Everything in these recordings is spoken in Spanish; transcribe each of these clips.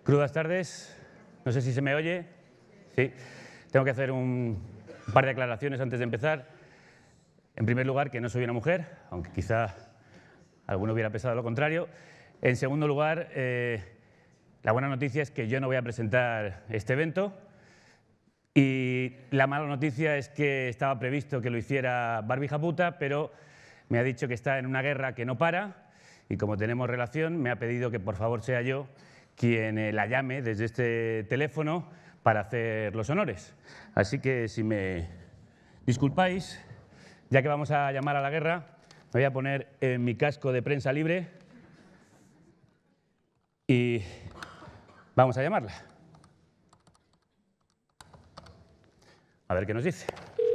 Crudas tardes. No sé si se me oye. Sí. Tengo que hacer un par de aclaraciones antes de empezar. En primer lugar, que no soy una mujer, aunque quizá a alguno hubiera pensado lo contrario. En segundo lugar, la buena noticia es que yo no voy a presentar este evento. Y la mala noticia es que estaba previsto que lo hiciera Barbie Japuta, pero me ha dicho que está en una guerra que no para y como tenemos relación me ha pedido que por favor sea yo quien la llame desde este teléfono para hacer los honores. Así que si me disculpáis, ya que vamos a llamar a la guerra, me voy a poner en mi casco de prensa libre y vamos a llamarla. A ver qué nos dice.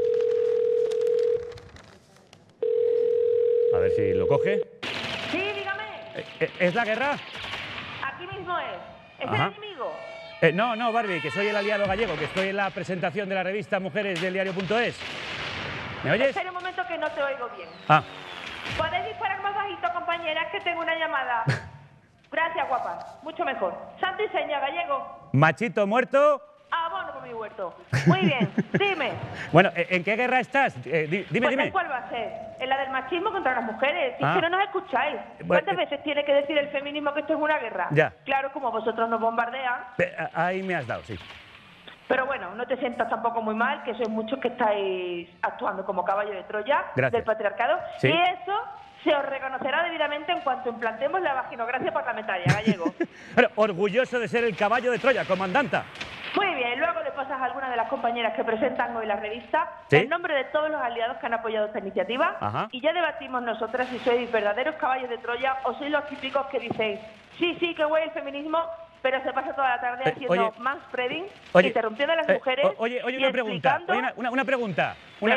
A ver si lo coge. Sí, dígame. ¿Es la guerra? Aquí mismo es. ¿Es Ajá. el enemigo? No, Barbie, que soy el aliado gallego, que estoy en la presentación de la revista Mujeres del Diario.es. ¿Me oyes? Espera un momento que no te oigo bien. Ah, ¿Podéis disparar más bajito, compañera? Que tengo una llamada. Gracias, guapa. Mucho mejor. Santo y seña, gallego. machito muerto. Abono por mi huerto. Muy bien. Dime. Bueno, ¿en qué guerra estás? Dime, Pues, dime. ¿en cuál va a ser? ¿En la del machismo contra las mujeres? Si es Ah. que no nos escucháis. Bueno, ¿Cuántas veces tiene que decir el feminismo que esto es una guerra? Ya. Claro, como vosotros nos bombardean. Ahí me has dado, sí. Pero bueno, no te sientas tampoco muy mal, que sois muchos que estáis actuando como caballo de Troya Gracias. del patriarcado. Sí. Y eso se os reconocerá debidamente en cuanto implantemos la vaginocracia parlamentaria, gallego. Bueno, orgulloso de ser el caballo de Troya, comandanta. Muy bien, luego le pasas a alguna de las compañeras que presentan hoy la revista ¿Sí? en nombre de todos los aliados que han apoyado esta iniciativa. Ajá. Y ya debatimos nosotras si sois verdaderos caballos de Troya o sois los típicos que dicen sí, que guay el feminismo, pero se pasa toda la tarde haciendo oye, manspreading, oye, interrumpiendo a las mujeres. Oye, y una pregunta. explicando- Oye, una pregunta.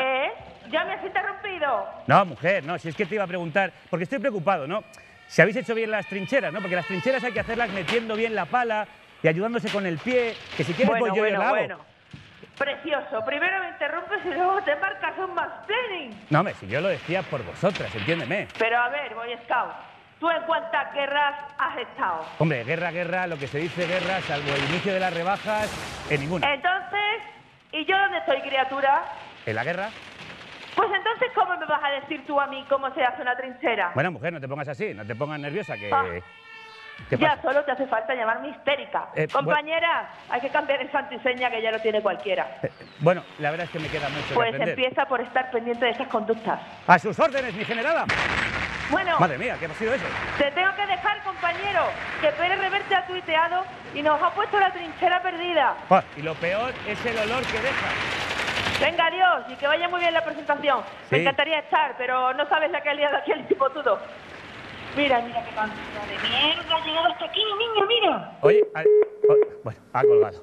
¿Ya me has interrumpido? No, mujer, no, si es que te iba a preguntar, porque estoy preocupado, ¿no? Si habéis hecho bien las trincheras, ¿no? Porque las trincheras hay que hacerlas metiendo bien la pala y ayudándose con el pie, que si quieres pues yo la hago. Bueno. Precioso. Primero me interrumpes y luego te marcas un mansplaining. No, hombre, si yo lo decía por vosotras, entiéndeme. Pero a ver, Boy Scout, ¿tú en cuántas guerras has estado? Hombre, guerra, lo que se dice guerra, salvo el inicio de las rebajas, en ninguna. Entonces, ¿y yo dónde estoy, criatura? ¿En la guerra? Pues entonces, ¿cómo me vas a decir tú a mí cómo se hace una trinchera? Bueno, mujer, no te pongas así, no te pongas nerviosa, que... Ah. ¿Qué Ya pasa? solo te hace falta llamarme histérica. Compañera, hay que cambiar el santo y seña que ya lo tiene cualquiera. Bueno, la verdad es que me queda mucho Pues que aprender. empieza por estar pendiente de esas conductas. ¡A sus órdenes, mi generala! Bueno, Madre mía, ¿qué ha sido eso? te tengo que dejar, compañero, que Pérez Reverte ha tuiteado y nos ha puesto la trinchera perdida. Ah, y lo peor es el olor que deja. Venga, adiós, y que vaya muy bien la presentación. Me Sí. encantaría estar, pero no sabes la que ha liado aquí el tipo todo. Mira qué cantidad de mierda ha llegado hasta aquí, niño, mira. Oye, bueno, ha colgado.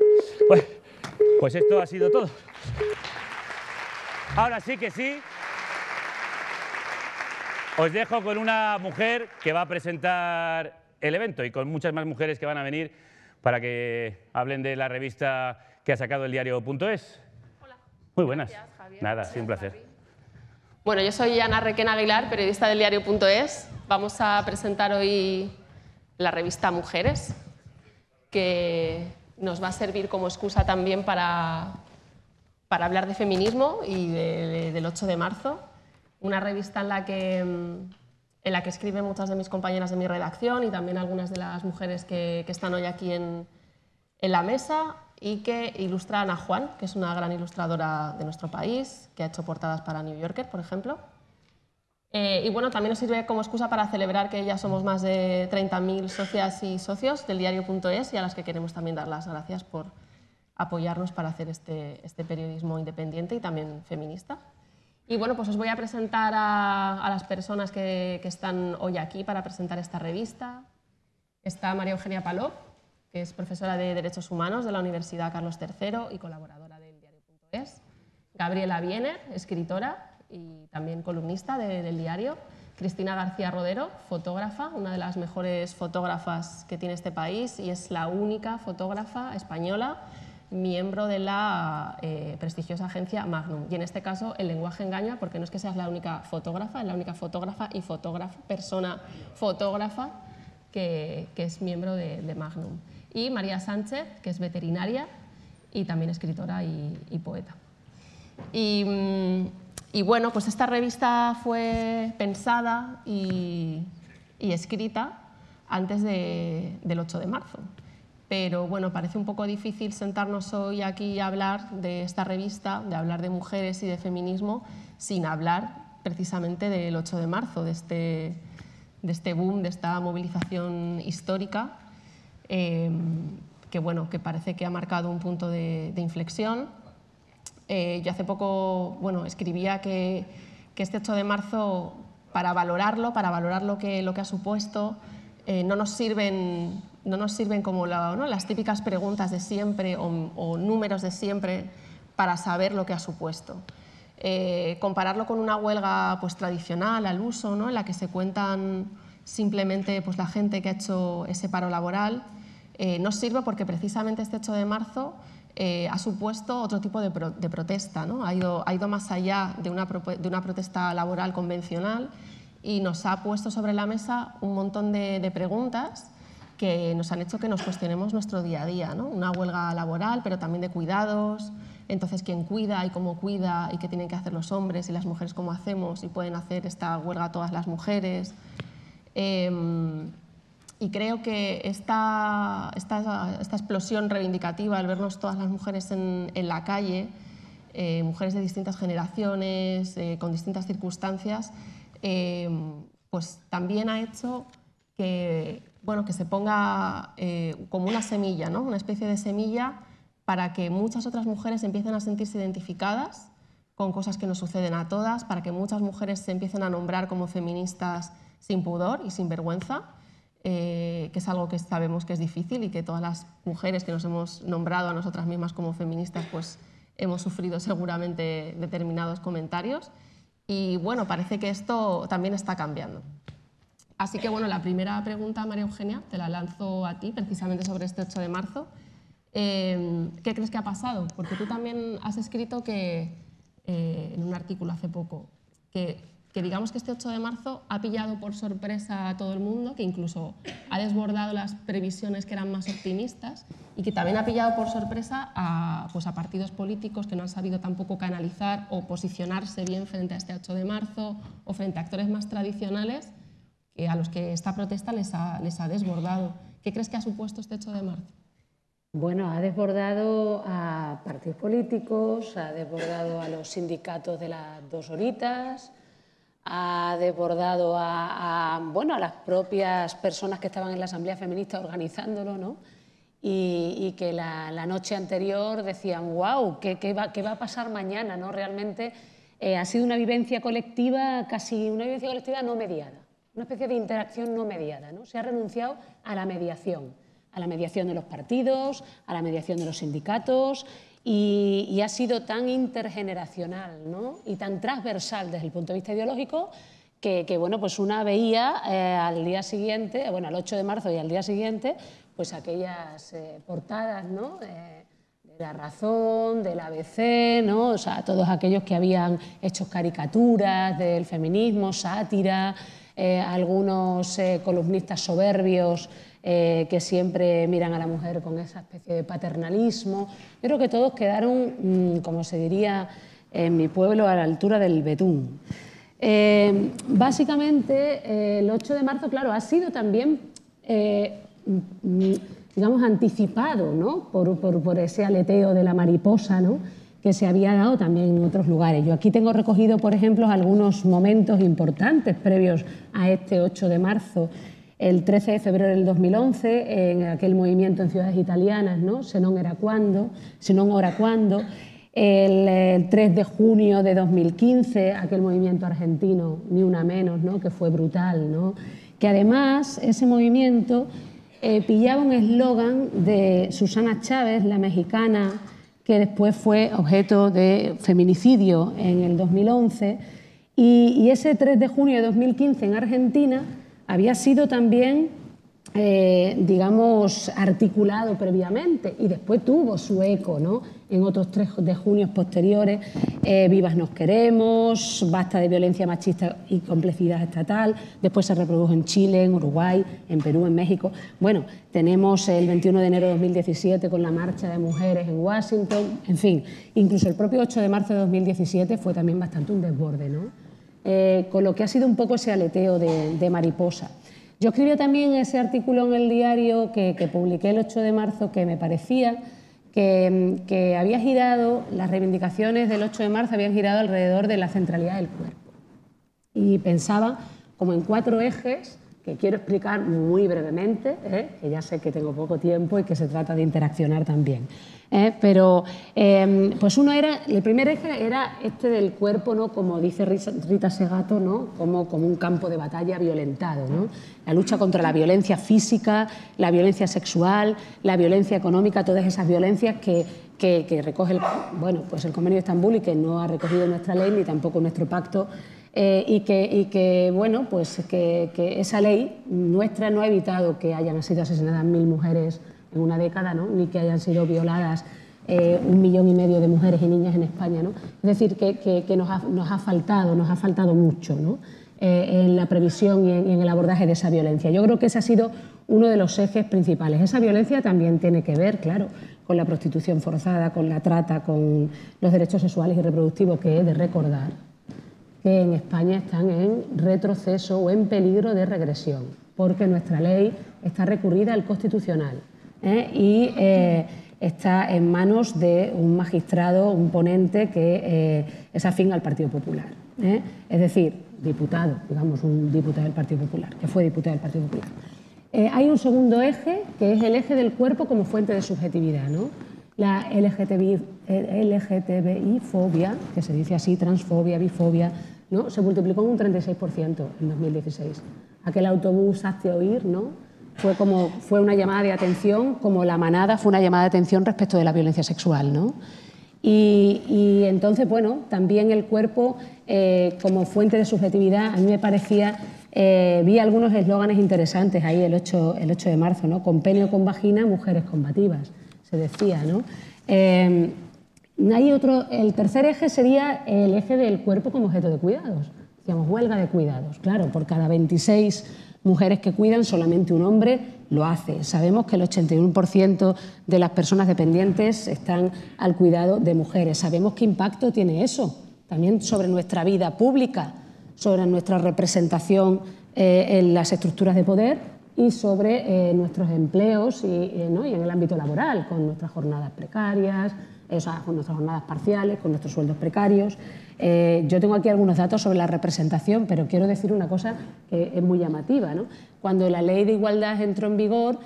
Pues esto ha sido todo. Ahora sí que sí. Os dejo con una mujer que va a presentar el evento y con muchas más mujeres que van a venir para que hablen de la revista que ha sacado el diario.es. Hola. Muy buenas. Gracias, Javier. Nada, sí, un placer. Bueno, yo soy Ana Requena Aguilar, periodista del diario.es. Vamos a presentar hoy la revista Mujeres, que nos va a servir como excusa también para hablar de feminismo y del 8 de marzo. Una revista en la que escriben muchas de mis compañeras de mi redacción y también algunas de las mujeres que están hoy aquí en la mesa y que ilustra a Ana Juan, que es una gran ilustradora de nuestro país, que ha hecho portadas para New Yorker, por ejemplo. Y bueno, también nos sirve como excusa para celebrar que ya somos más de 30.000 socias y socios del diario.es y a las que queremos también dar las gracias por apoyarnos para hacer este periodismo independiente y también feminista. Y bueno, pues os voy a presentar a las personas que están hoy aquí para presentar esta revista. Está María Eugenia Palop, que es profesora de Derechos Humanos de la Universidad Carlos III y colaboradora del diario.es. Gabriela Biener, escritora y también columnista del diario. Cristina García Rodero, fotógrafa, una de las mejores fotógrafas que tiene este país y es la única fotógrafa española miembro de la prestigiosa agencia Magnum. Y en este caso el lenguaje engaña porque no es que seas la única fotógrafa, es la única fotógrafa y persona fotógrafa que es miembro de Magnum. Y María Sánchez, que es veterinaria y también escritora y poeta. Y bueno, pues esta revista fue pensada y escrita antes del 8 de marzo. Pero bueno, parece un poco difícil sentarnos hoy aquí a hablar de esta revista, de hablar de mujeres y de feminismo, sin hablar precisamente del 8 de marzo, de este boom, de esta movilización histórica, que parece que ha marcado un punto de inflexión. Yo hace poco escribía que este 8 de marzo, para valorar lo que ha supuesto, no nos sirven como las típicas preguntas de siempre o números de siempre para saber lo que ha supuesto. Compararlo con una huelga pues, tradicional, al uso, ¿no? En la que se cuentan simplemente pues, la gente que ha hecho ese paro laboral, no sirve porque precisamente este 8 de marzo ha supuesto otro tipo de protesta, ¿no? Ha ido más allá de una protesta laboral convencional y nos ha puesto sobre la mesa un montón de preguntas que nos han hecho que nos cuestionemos nuestro día a día, ¿no? Una huelga laboral, pero también de cuidados. Entonces, ¿quién cuida y cómo cuida y qué tienen que hacer los hombres y las mujeres cómo hacemos y pueden hacer esta huelga todas las mujeres? Y creo que esta explosión reivindicativa, al vernos todas las mujeres en la calle, mujeres de distintas generaciones, con distintas circunstancias, pues también ha hecho que se ponga como una semilla, ¿no? Una especie de semilla para que muchas otras mujeres empiecen a sentirse identificadas con cosas que nos suceden a todas, para que muchas mujeres se empiecen a nombrar como feministas sin pudor y sin vergüenza, que es algo que sabemos que es difícil y que todas las mujeres que nos hemos nombrado a nosotras mismas como feministas pues hemos sufrido seguramente determinados comentarios. Y bueno, parece que esto también está cambiando. Así que bueno, la primera pregunta, María Eugenia, te la lanzo a ti precisamente sobre este 8 de marzo. ¿Qué crees que ha pasado? Porque tú también has escrito en un artículo hace poco que digamos que este 8 de marzo ha pillado por sorpresa a todo el mundo, que incluso ha desbordado las previsiones que eran más optimistas y que también ha pillado por sorpresa a partidos políticos que no han sabido tampoco canalizar o posicionarse bien frente a este 8 de marzo o frente a actores más tradicionales a los que esta protesta les ha desbordado. ¿Qué crees que ha supuesto este 8 de marzo? Bueno, ha desbordado a partidos políticos, ha desbordado a los sindicatos de las 2 horitas, ha desbordado a las propias personas que estaban en la Asamblea Feminista organizándolo, ¿no? Y que la noche anterior decían, wow, ¿qué va a pasar mañana, ¿no? Realmente ha sido una vivencia colectiva, casi una vivencia colectiva no mediada, una especie de interacción no mediada, ¿no? Se ha renunciado a la mediación de los partidos, a la mediación de los sindicatos y ha sido tan intergeneracional, ¿no? Y tan transversal desde el punto de vista ideológico que pues una veía al día siguiente, al 8 de marzo y al día siguiente, pues aquellas portadas, ¿no? De La Razón, del ABC, ¿no? O sea, todos aquellos que habían hecho caricaturas del feminismo, sátira, algunos columnistas soberbios que siempre miran a la mujer con esa especie de paternalismo. Yo creo que todos quedaron, como se diría en mi pueblo, a la altura del betún. Básicamente, el 8 de marzo, claro, ha sido también, digamos, anticipado, ¿no? por ese aleteo de la mariposa, ¿no? Que se había dado también en otros lugares. Yo aquí tengo recogido, por ejemplo, algunos momentos importantes previos a este 8 de marzo. El 13 de febrero del 2011, en aquel movimiento en ciudades italianas, ¿no? Se non ora quando. El 3 de junio de 2015, aquel movimiento argentino, Ni Una Menos, ¿no? Que fue brutal, ¿no? Que además ese movimiento pillaba un eslogan de Susana Chávez, la mexicana, que después fue objeto de feminicidio en el 2011, y ese 3 de junio de 2015 en Argentina había sido también digamos, articulado previamente y después tuvo su eco, ¿no?, en otros 3 de junio posteriores. Vivas nos queremos, basta de violencia machista y complejidad estatal. Después se reprodujo en Chile, en Uruguay, en Perú, en México. Bueno, tenemos el 21 de enero de 2017 con la marcha de mujeres en Washington. En fin, incluso el propio 8 de marzo de 2017 fue también bastante un desborde, ¿no?, con lo que ha sido un poco ese aleteo de mariposa. Yo escribí también ese artículo en el diario que publiqué el 8 de marzo, que me parecía que había girado, las reivindicaciones del 8 de marzo habían girado alrededor de la centralidad del cuerpo. Y pensaba como en 4 ejes que quiero explicar muy brevemente, que ya sé que tengo poco tiempo y que se trata de interaccionar también. Pero pues el primer eje era este del cuerpo, ¿no?, como dice Rita Segato, ¿no?, como un campo de batalla violentado, ¿no?, la lucha contra la violencia física, la violencia sexual, la violencia económica, todas esas violencias que recoge pues el Convenio de Estambul y que no ha recogido nuestra ley ni tampoco nuestro pacto, y que esa ley nuestra no ha evitado que hayan sido asesinadas 1000 mujeres en una década, ¿no?, ni que hayan sido violadas 1,5 millones de mujeres y niñas en España, ¿no? Es decir, que nos ha faltado mucho, ¿no?, en la previsión y en el abordaje de esa violencia. Yo creo que ese ha sido uno de los ejes principales. Esa violencia también tiene que ver, claro, con la prostitución forzada, con la trata, con los derechos sexuales y reproductivos, que he de recordar que en España están en retroceso o en peligro de regresión, porque nuestra ley está recurrida al Constitucional, y está en manos de un magistrado, un ponente que es afín al Partido Popular, es decir, diputado, digamos, un diputado del Partido Popular, que fue diputado del Partido Popular. Hay un segundo eje, que es el eje del cuerpo como fuente de subjetividad, ¿no? La LGTBI-fobia, que se dice así, transfobia, bifobia, ¿no?, se multiplicó en un 36% en 2016. Aquel autobús hazte oír, ¿no?, fue una llamada de atención, como la manada fue una llamada de atención respecto de la violencia sexual, ¿no? Y entonces, bueno, también el cuerpo como fuente de subjetividad, a mí me parecía, vi algunos eslóganes interesantes ahí el 8 de marzo, ¿no? Con pene o con vagina, mujeres combativas, se decía, ¿no? Hay otro, el tercer eje sería el eje del cuerpo como objeto de cuidados. Decíamos, huelga de cuidados. Claro, por cada 26 mujeres que cuidan, solamente un hombre lo hace. Sabemos que el 81% de las personas dependientes están al cuidado de mujeres. Sabemos qué impacto tiene eso también sobre nuestra vida pública, sobre nuestra representación en las estructuras de poder y sobre nuestros empleos ¿no?, y en el ámbito laboral, con nuestras jornadas precarias, con nuestras jornadas parciales, con nuestros sueldos precarios. Yo tengo aquí algunos datos sobre la representación, pero quiero decir una cosa que es muy llamativa, ¿no? Cuando la Ley de Igualdad entró en vigor,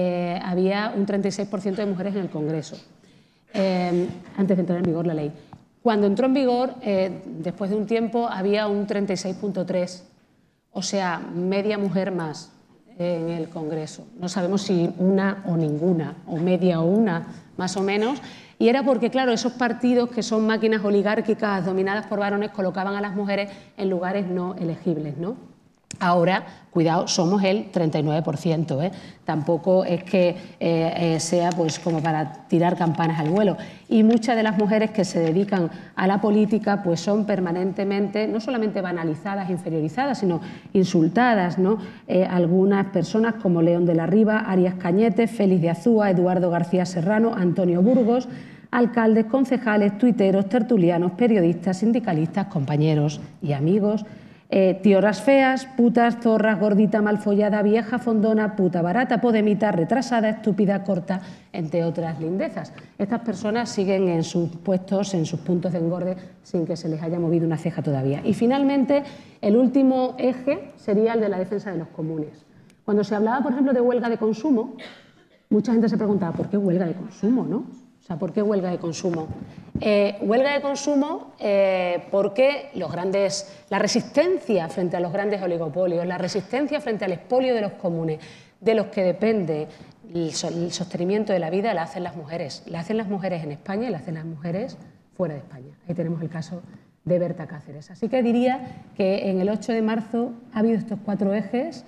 había un 36% de mujeres en el Congreso, antes de entrar en vigor la ley. Cuando entró en vigor, después de un tiempo, había un 36,3%, o sea, media mujer más en el Congreso. No sabemos si una o ninguna, o media o una, más o menos. Y era porque, claro, esos partidos que son máquinas oligárquicas dominadas por varones colocaban a las mujeres en lugares no elegibles, ¿no? Ahora, cuidado, somos el 39%, Tampoco es que sea pues como para tirar campanas al vuelo. Y muchas de las mujeres que se dedican a la política pues son permanentemente, no solamente banalizadas, inferiorizadas, sino insultadas, ¿no? Algunas personas como León de la Riva, Arias Cañete, Félix de Azúa, Eduardo García Serrano, Antonio Burgos, alcaldes, concejales, tuiteros, tertulianos, periodistas, sindicalistas, compañeros y amigos, tioras feas, putas, zorras, gordita, malfollada, vieja, fondona, puta, barata, podemita, retrasada, estúpida, corta, entre otras lindezas. Estas personas siguen en sus puestos, en sus puntos de engorde, sin que se les haya movido una ceja todavía. Y finalmente, el último eje sería el de la defensa de los comunes. Cuando se hablaba, por ejemplo, de huelga de consumo, mucha gente se preguntaba, ¿por qué huelga de consumo, no? O sea, ¿por qué huelga de consumo? Huelga de consumo porque la resistencia frente a los grandes oligopolios, la resistencia frente al expolio de los comunes, de los que depende el sostenimiento de la vida, la hacen las mujeres. La hacen las mujeres en España y la hacen las mujeres fuera de España. Ahí tenemos el caso de Berta Cáceres. Así que diría que en el 8 de marzo ha habido estos 4 ejes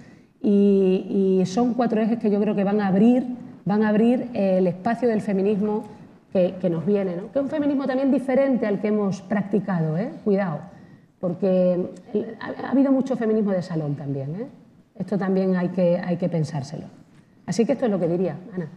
y son 4 ejes que yo creo que van a abrir el espacio del feminismo que nos viene, ¿no? Que es un feminismo también diferente al que hemos practicado, cuidado, porque ha habido mucho feminismo de salón también, Esto también hay que pensárselo. Así que esto es lo que diría, Ana.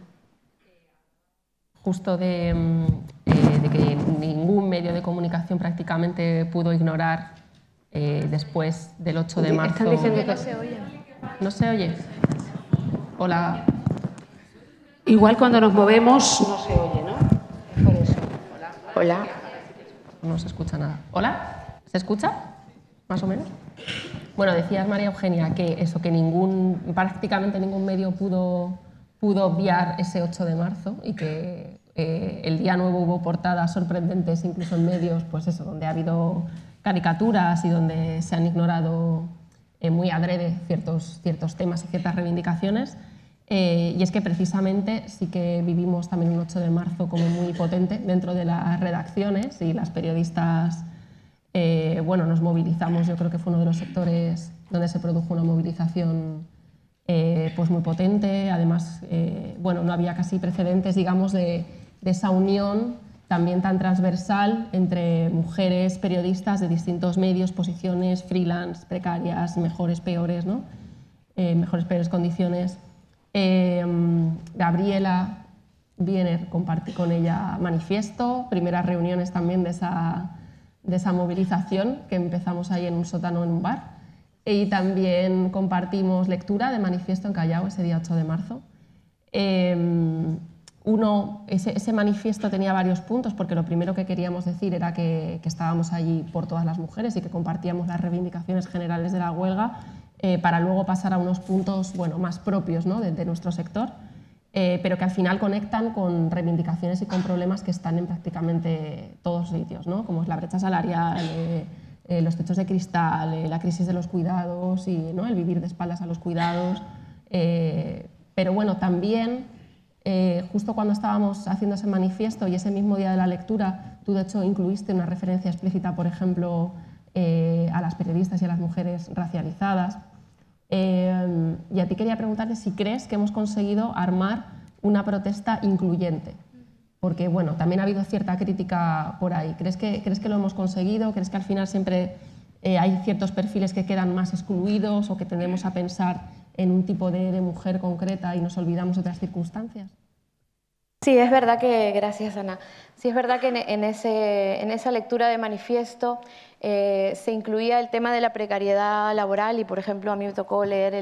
Justo de que ningún medio de comunicación prácticamente pudo ignorar después del 8 de marzo. Están diciendo que no se oye. ¿No se oye? Hola. Igual cuando nos movemos no se oye, ¿no? Es por eso. Hola. No se escucha nada. ¿Hola? ¿Se escucha? ¿Más o menos? Bueno, decías, María Eugenia, que eso, que prácticamente ningún medio pudo obviar ese 8 de marzo y que el día nuevo hubo portadas sorprendentes incluso en medios, pues eso, donde ha habido caricaturas y donde se han ignorado muy adrede ciertos temas y ciertas reivindicaciones. Y es que precisamente sí que vivimos también un 8 de marzo como muy potente dentro de las redacciones y las periodistas, bueno, nos movilizamos. Yo creo que fue uno de los sectores donde se produjo una movilización pues muy potente. Además, bueno, no había casi precedentes, digamos, de esa unión también tan transversal entre mujeres periodistas de distintos medios, posiciones, freelance, precarias, mejores, peores, ¿no? Mejores, peores condiciones. Gabriela Wiener, compartí con ella manifiesto, primeras reuniones también de esa movilización que empezamos ahí en un sótano en un bar, y también compartimos lectura de manifiesto en Callao ese día 8 de marzo. Ese manifiesto tenía varios puntos, porque lo primero que queríamos decir era que estábamos allí por todas las mujeres y que compartíamos las reivindicaciones generales de la huelga, para luego pasar a unos puntos, bueno, más propios, ¿no? de nuestro sector, pero que al final conectan con reivindicaciones y con problemas que están en prácticamente todos sitios, ¿no? Como es la brecha salarial, los techos de cristal, la crisis de los cuidados y, ¿no? el vivir de espaldas a los cuidados. Pero bueno, también, justo cuando estábamos haciendo ese manifiesto y ese mismo día de la lectura, tú de hecho incluiste una referencia explícita, por ejemplo, a las periodistas y a las mujeres racializadas. Y a ti quería preguntarte si crees que hemos conseguido armar una protesta incluyente, porque bueno, también ha habido cierta crítica por ahí. ¿Crees que lo hemos conseguido? ¿Crees que al final siempre hay ciertos perfiles que quedan más excluidos o que tendemos a pensar en un tipo de mujer concreta y nos olvidamos de otras circunstancias? Sí, es verdad que, gracias Ana, sí es verdad que en esa lectura de manifiesto se incluía el tema de la precariedad laboral y, por ejemplo, a mí me tocó leer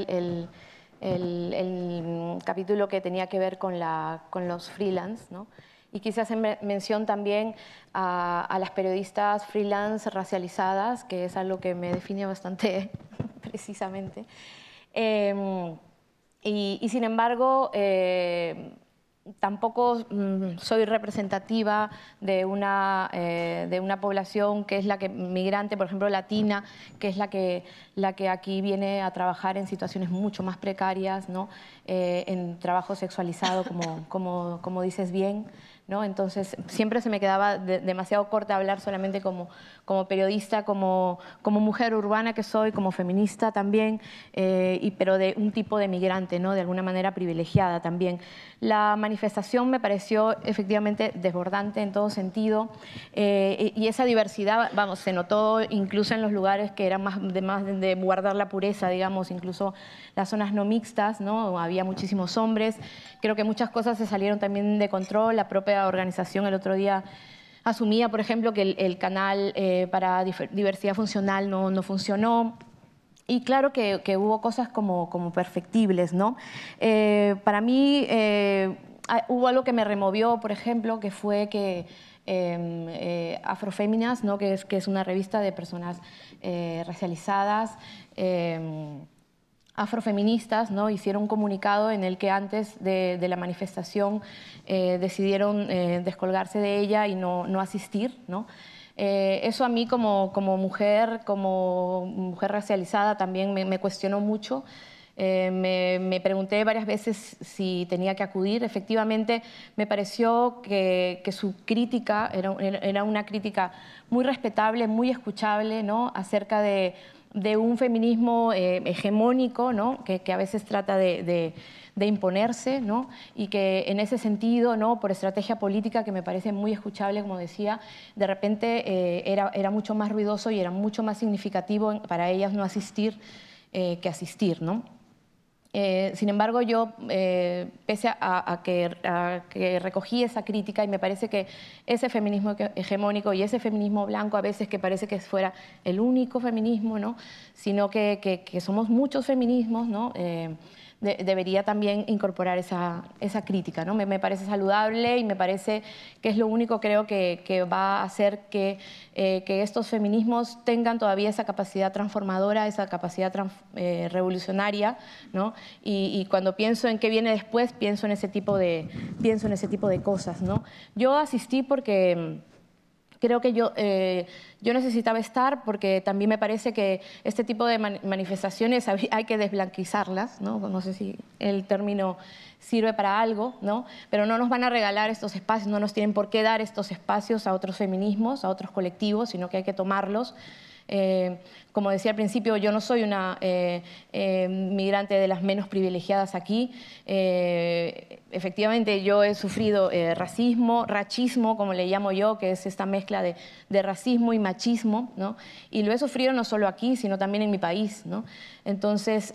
el capítulo que tenía que ver con los freelance, ¿no? Y quise hacer mención también a las periodistas freelance racializadas, que es algo que me define bastante precisamente. Y sin embargo, tampoco soy representativa de una población que es la que migrante, por ejemplo latina, que es la que aquí viene a trabajar en situaciones mucho más precarias, ¿no? En trabajo sexualizado, como dices bien, ¿no? Entonces siempre se me quedaba demasiado corta hablar solamente como periodista, como mujer urbana que soy, como feminista también, pero de un tipo de migrante, ¿no? De alguna manera privilegiada también. La manifestación me pareció efectivamente desbordante en todo sentido, y esa diversidad, vamos, se notó incluso en los lugares que eran más de guardar la pureza, digamos, incluso las zonas no mixtas, ¿no? Había muchísimos hombres. Creo que muchas cosas se salieron también de control. La propia organización el otro día asumía, por ejemplo, que el canal para diversidad funcional no funcionó. Y claro que hubo cosas como perfectibles, ¿no? Para mí hubo algo que me removió, por ejemplo, que fue que Afroféminas, ¿no? que es una revista de personas racializadas, afrofeministas, ¿no? Hicieron un comunicado en el que antes de la manifestación decidieron descolgarse de ella y no asistir, ¿no? Eso a mí como mujer racializada también me cuestionó mucho. Me pregunté varias veces si tenía que acudir. Efectivamente, me pareció que su crítica era una crítica muy respetable, muy escuchable, ¿no? Acerca de un feminismo hegemónico, ¿no? que a veces trata de imponerse, ¿no? Y que en ese sentido, ¿no? Por estrategia política, que me parece muy escuchable, como decía, de repente era mucho más ruidoso y era mucho más significativo para ellas no asistir que asistir, ¿no? Sin embargo, yo, pese a que recogí esa crítica, y me parece que ese feminismo hegemónico y ese feminismo blanco, a veces que parece que fuera el único feminismo, ¿no? Sino que somos muchos feminismos, ¿no? Debería también incorporar esa crítica, ¿no? Me parece saludable y me parece que es lo único, creo, que va a hacer que estos feminismos tengan todavía esa capacidad transformadora, esa capacidad revolucionaria, ¿no? Y cuando pienso en qué viene después, pienso en ese tipo de cosas, ¿no? Yo asistí porque creo que yo necesitaba estar, porque también me parece que este tipo de manifestaciones hay que desblanquizarlas, ¿no? No sé si el término sirve para algo, ¿no? Pero no nos van a regalar estos espacios, no nos tienen por qué dar estos espacios a otros feminismos, a otros colectivos, sino que hay que tomarlos. Como decía al principio, yo no soy una migrante de las menos privilegiadas aquí. Efectivamente, yo he sufrido racismo, rachismo, como le llamo yo, que es esta mezcla de racismo y machismo, ¿no? Y lo he sufrido no solo aquí, sino también en mi país, ¿no? Entonces,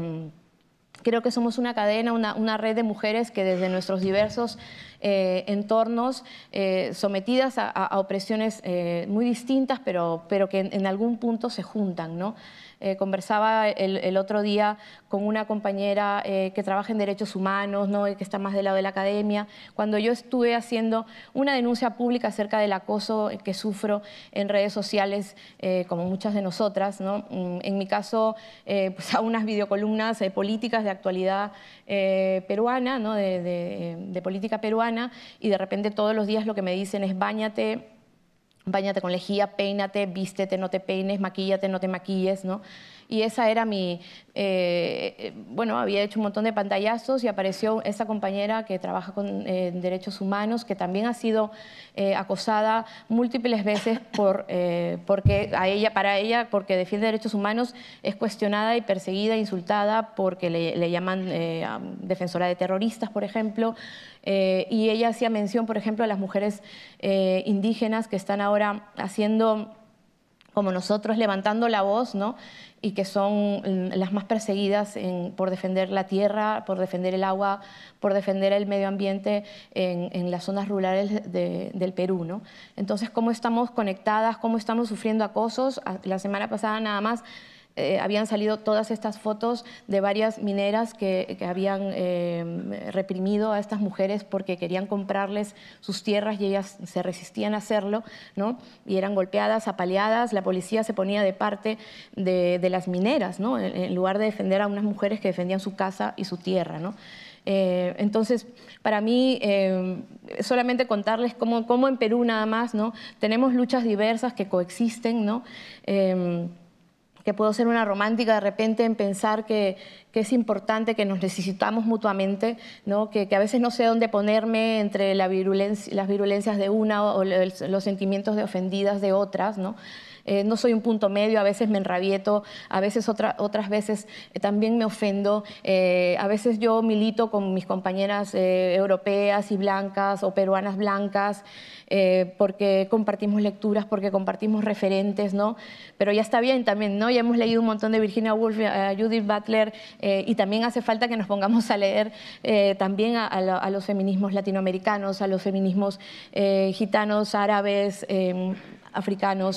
creo que somos una cadena, una red de mujeres que desde nuestros diversos entornos, sometidas a opresiones muy distintas, pero que en algún punto se juntan, ¿no? Conversaba el otro día con una compañera que trabaja en derechos humanos, ¿no? Que está más del lado de la academia, cuando yo estuve haciendo una denuncia pública acerca del acoso que sufro en redes sociales, como muchas de nosotras, ¿no? En mi caso, pues a unas videocolumnas políticas de actualidad peruana, ¿no? de política peruana, y de repente todos los días lo que me dicen es: báñate con lejía, peínate, vístete, no te peines, maquíllate, no te maquilles, ¿no? Y esa era mi... bueno, había hecho un montón de pantallazos y apareció esa compañera que trabaja con derechos humanos, que también ha sido acosada múltiples veces porque para ella, porque defiende derechos humanos, es cuestionada y perseguida, insultada, porque le llaman defensora de terroristas, por ejemplo. Y ella hacía mención, por ejemplo, a las mujeres indígenas que están ahora haciendo, como nosotros, levantando la voz, ¿no? Y que son las más perseguidas por defender la tierra, por defender el agua, por defender el medio ambiente en las zonas rurales del Perú, ¿no? Entonces, ¿cómo estamos conectadas? ¿Cómo estamos sufriendo acosos? La semana pasada nada más habían salido todas estas fotos de varias mineras que habían reprimido a estas mujeres porque querían comprarles sus tierras y ellas se resistían a hacerlo, ¿no? Y eran golpeadas, apaleadas. La policía se ponía de parte de las mineras, ¿no? En lugar de defender a unas mujeres que defendían su casa y su tierra, ¿no? Entonces, para mí, solamente contarles cómo en Perú nada más, ¿no? Tenemos luchas diversas que coexisten, ¿no? Que puedo ser una romántica de repente en pensar que es importante, que nos necesitamos mutuamente, ¿no? Que a veces no sé dónde ponerme entre las virulencias de una o los sentimientos de ofendidas de otras, ¿no? No soy un punto medio, a veces me enrabieto, a veces otras veces también me ofendo. A veces yo milito con mis compañeras europeas y blancas o peruanas blancas, porque compartimos lecturas, porque compartimos referentes, ¿no? Pero ya está bien también, ¿no? Ya hemos leído un montón de Virginia Woolf, Judith Butler, y también hace falta que nos pongamos a leer también a los feminismos latinoamericanos, a los feminismos gitanos, árabes, africanos.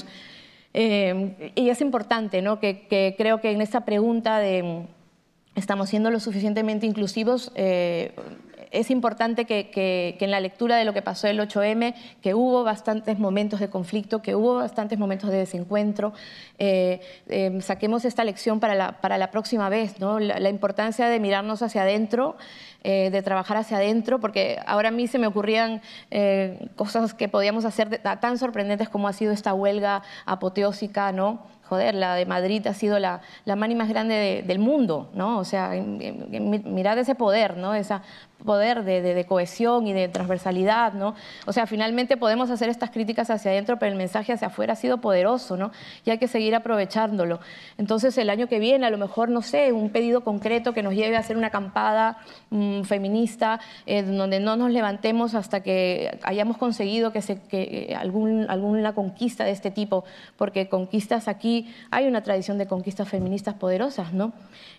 Y es importante, ¿no? que creo que en esta pregunta de ¿estamos siendo lo suficientemente inclusivos? Es importante que en la lectura de lo que pasó el 8M, que hubo bastantes momentos de conflicto, que hubo bastantes momentos de desencuentro, saquemos esta lección para la próxima vez, ¿no? La importancia de mirarnos hacia adentro, de trabajar hacia adentro, porque ahora a mí se me ocurrían cosas que podíamos hacer tan sorprendentes como ha sido esta huelga apoteósica, ¿no? Joder, la de Madrid ha sido la mani más grande del mundo, ¿no? O sea, mirad ese poder, ¿no? Esa poder de cohesión y de transversalidad, ¿no? O sea, finalmente podemos hacer estas críticas hacia adentro, pero el mensaje hacia afuera ha sido poderoso, ¿no? Y hay que seguir aprovechándolo. Entonces, el año que viene, a lo mejor, no sé, un pedido concreto que nos lleve a hacer una acampada feminista, donde no nos levantemos hasta que hayamos conseguido alguna conquista de este tipo, porque conquistas aquí, hay una tradición de conquistas feministas poderosas, ¿no?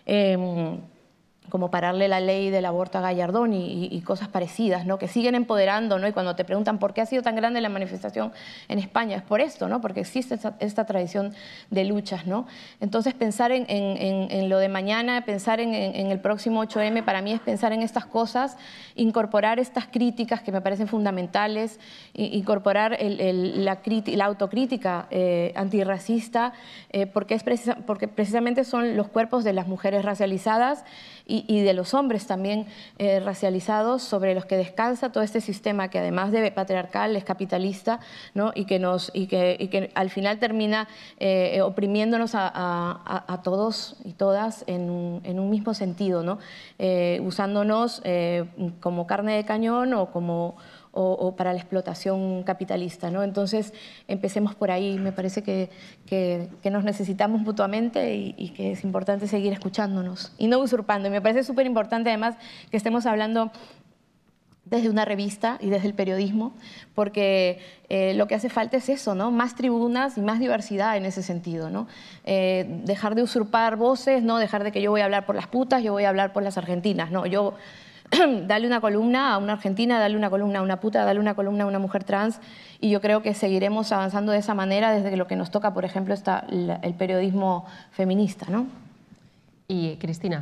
Como pararle la ley del aborto a Gallardón y cosas parecidas, ¿no? Que siguen empoderando, ¿no? Y cuando te preguntan por qué ha sido tan grande la manifestación en España, es por esto, ¿no? Porque existe esta tradición de luchas, ¿no? Entonces, pensar en lo de mañana, pensar en el próximo 8M, para mí es pensar en estas cosas, incorporar estas críticas que me parecen fundamentales, incorporar la autocrítica antirracista, porque precisamente son los cuerpos de las mujeres racializadas y de los hombres también racializados, sobre los que descansa todo este sistema que, además de patriarcal, es capitalista, ¿no? y que al final termina oprimiéndonos a todos y todas en un mismo sentido, ¿no? Usándonos como carne de cañón o para la explotación capitalista, ¿no? Entonces, empecemos por ahí. Me parece que nos necesitamos mutuamente y que es importante seguir escuchándonos y no usurpando. Y me parece súper importante, además, que estemos hablando desde una revista y desde el periodismo, porque lo que hace falta es eso, ¿no? Más tribunas y más diversidad en ese sentido, ¿no? Dejar de usurpar voces, no dejar de que yo voy a hablar por las putas, yo voy a hablar por las argentinas, no, yo darle una columna a una argentina, darle una columna a una puta, darle una columna a una mujer trans, y yo creo que seguiremos avanzando de esa manera desde lo que nos toca, por ejemplo, está el periodismo feminista, ¿no? Y Cristina,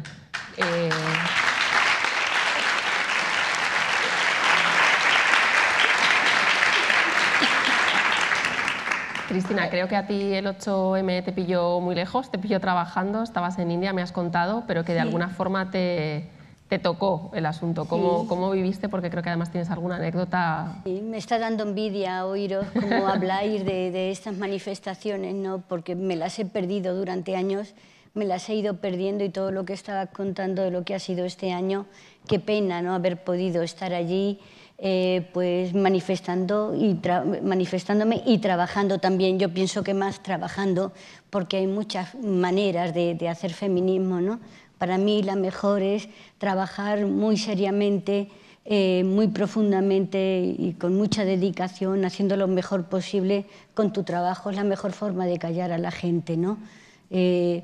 Cristina, creo que a ti el 8M te pilló muy lejos, te pilló trabajando, estabas en India, me has contado, pero que de alguna forma te tocó el asunto. ¿Cómo viviste? Porque creo que además tienes alguna anécdota. Sí, me está dando envidia oíros cómo habláis de estas manifestaciones, ¿no? Porque me las he perdido durante años, me las he ido perdiendo, y todo lo que estaba contando de lo que ha sido este año, qué pena, ¿no? Haber podido estar allí, pues manifestándome y trabajando también. Yo pienso que más trabajando, porque hay muchas maneras de hacer feminismo, ¿no? Para mí la mejor es trabajar muy seriamente, muy profundamente y con mucha dedicación, haciendo lo mejor posible con tu trabajo. Es la mejor forma de callar a la gente, ¿no? Me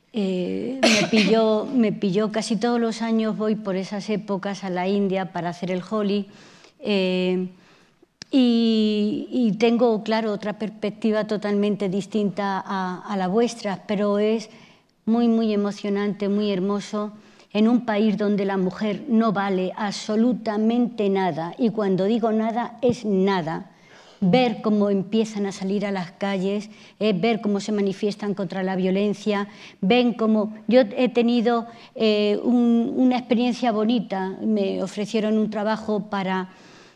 pilló casi todos los años, voy por esas épocas a la India para hacer el Holi, y tengo, claro, otra perspectiva totalmente distinta a la vuestra, pero es muy emocionante, muy hermoso, en un país donde la mujer no vale absolutamente nada, y cuando digo nada, es nada. Ver cómo empiezan a salir a las calles, ver cómo se manifiestan contra la violencia, ven cómo... Yo he tenido una experiencia bonita, me ofrecieron un trabajo para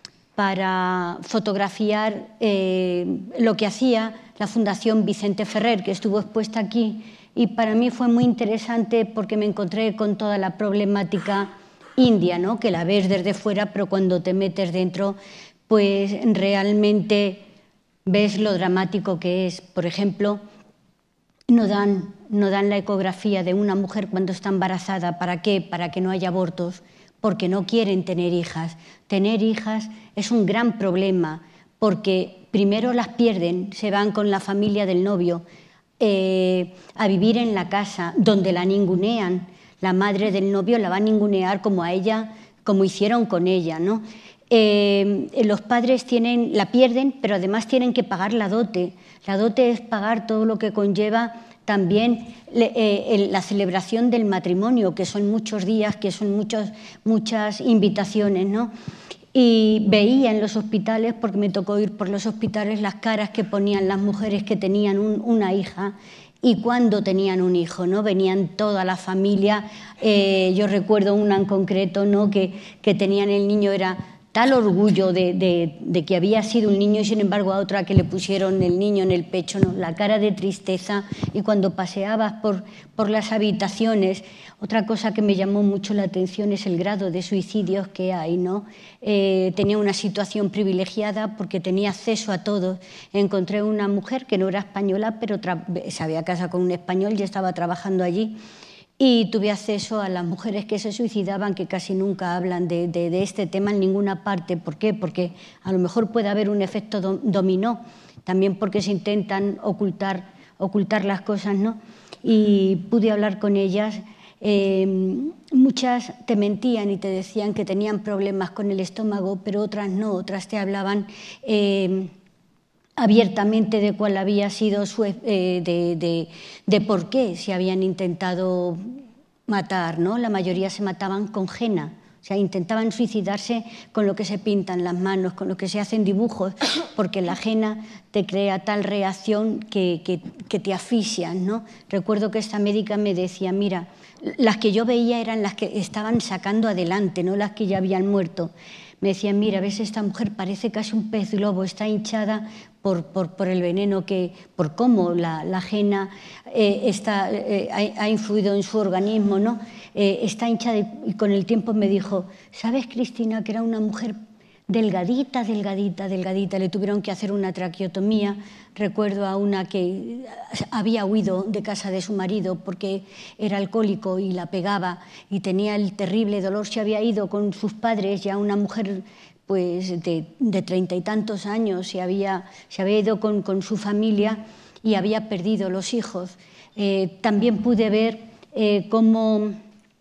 fotografiar lo que hacía la Fundación Vicente Ferrer, que estuvo expuesta aquí, y para mí fue muy interesante porque me encontré con toda la problemática india, ¿no? Que la ves desde fuera, pero cuando te metes dentro, pues realmente ves lo dramático que es. Por ejemplo, no dan la ecografía de una mujer cuando está embarazada. ¿Para qué? Para que no haya abortos, porque no quieren tener hijas. Tener hijas es un gran problema, porque primero las pierden, se van con la familia del novio, a vivir en la casa donde la ningunean. La madre del novio la va a ningunear como a ella, como hicieron con ella, ¿no? Los padres la pierden, pero además tienen que pagar la dote. La dote es pagar todo lo que conlleva también la celebración del matrimonio, que son muchos días, que son muchas invitaciones, ¿no? Y veía en los hospitales, porque me tocó ir por los hospitales, las caras que ponían las mujeres que tenían una hija y cuando tenían un hijo, ¿no? Venían toda la familia. Yo recuerdo una en concreto, ¿no? que tenían el niño, era tal orgullo de que había sido un niño y sin embargo a otra que le pusieron el niño en el pecho, ¿no? La cara de tristeza. Y cuando paseabas por las habitaciones, otra cosa que me llamó mucho la atención es el grado de suicidios que hay, ¿no? Tenía una situación privilegiada porque tenía acceso a todo. Encontré una mujer que no era española, pero se había casado con un español y estaba trabajando allí. Y tuve acceso a las mujeres que se suicidaban, que casi nunca hablan de este tema en ninguna parte. ¿Por qué? Porque a lo mejor puede haber un efecto dominó, también porque se intentan ocultar las cosas, ¿no? Y pude hablar con ellas. Muchas te mentían y te decían que tenían problemas con el estómago, pero otras no, otras te hablaban abiertamente de cuál había sido de por qué se habían intentado matar, ¿no? La mayoría se mataban con henna, o sea, intentaban suicidarse con lo que se pintan las manos, con lo que se hacen dibujos, porque la henna te crea tal reacción que te asfixian, ¿no? Recuerdo que esta médica me decía, mira, las que yo veía eran las que estaban sacando adelante, no las que ya habían muerto. Me decían, mira, ves, esta mujer parece casi un pez globo, está hinchada por el veneno, por cómo la henna ha influido en su organismo, ¿no? Está hinchada y con el tiempo me dijo, ¿sabes, Cristina, que era una mujer delgadita, delgadita, delgadita? Le tuvieron que hacer una traqueotomía. Recuerdo a una que había huido de casa de su marido porque era alcohólico y la pegaba y tenía el terrible dolor. Se había ido con sus padres, ya una mujer pues de 30 y tantos años, se había ido con su familia y había perdido los hijos. También pude ver cómo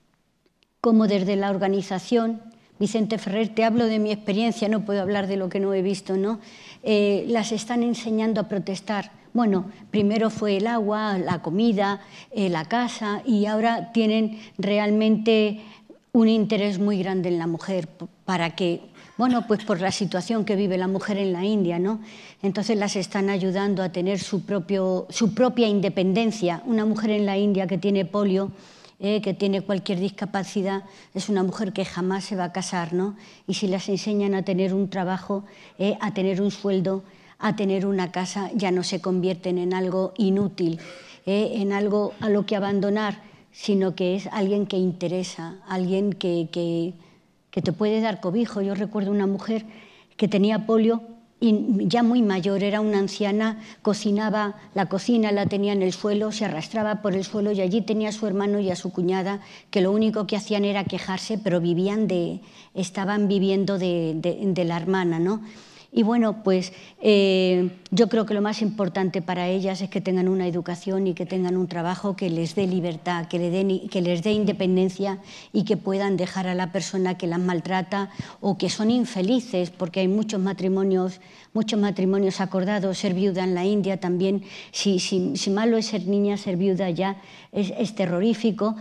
desde la organización Vicente Ferrer, te hablo de mi experiencia, no puedo hablar de lo que no he visto, ¿no? Las están enseñando a protestar. Bueno, primero fue el agua, la comida, la casa, y ahora tienen realmente un interés muy grande en la mujer para que, bueno, pues por la situación que vive la mujer en la India, ¿no? Entonces las están ayudando a tener su propia independencia. Una mujer en la India que tiene polio, que tiene cualquier discapacidad, es una mujer que jamás se va a casar, ¿no? Y si las enseñan a tener un trabajo, a tener un sueldo, a tener una casa, ya no se convierten en algo inútil, en algo a lo que abandonar, sino que es alguien que interesa, alguien que te puede dar cobijo. Yo recuerdo una mujer que tenía polio y ya muy mayor, era una anciana, cocinaba, la cocina la tenía en el suelo, se arrastraba por el suelo y allí tenía a su hermano y a su cuñada que lo único que hacían era quejarse, pero estaban viviendo de la hermana, ¿no? Y bueno, pues yo creo que lo más importante para ellas es que tengan una educación y que tengan un trabajo que les dé libertad, que les dé independencia y que puedan dejar a la persona que las maltrata o que son infelices, porque hay muchos matrimonios acordados. Ser viuda en la India también, si malo es ser niña, ser viuda ya es terrorífico.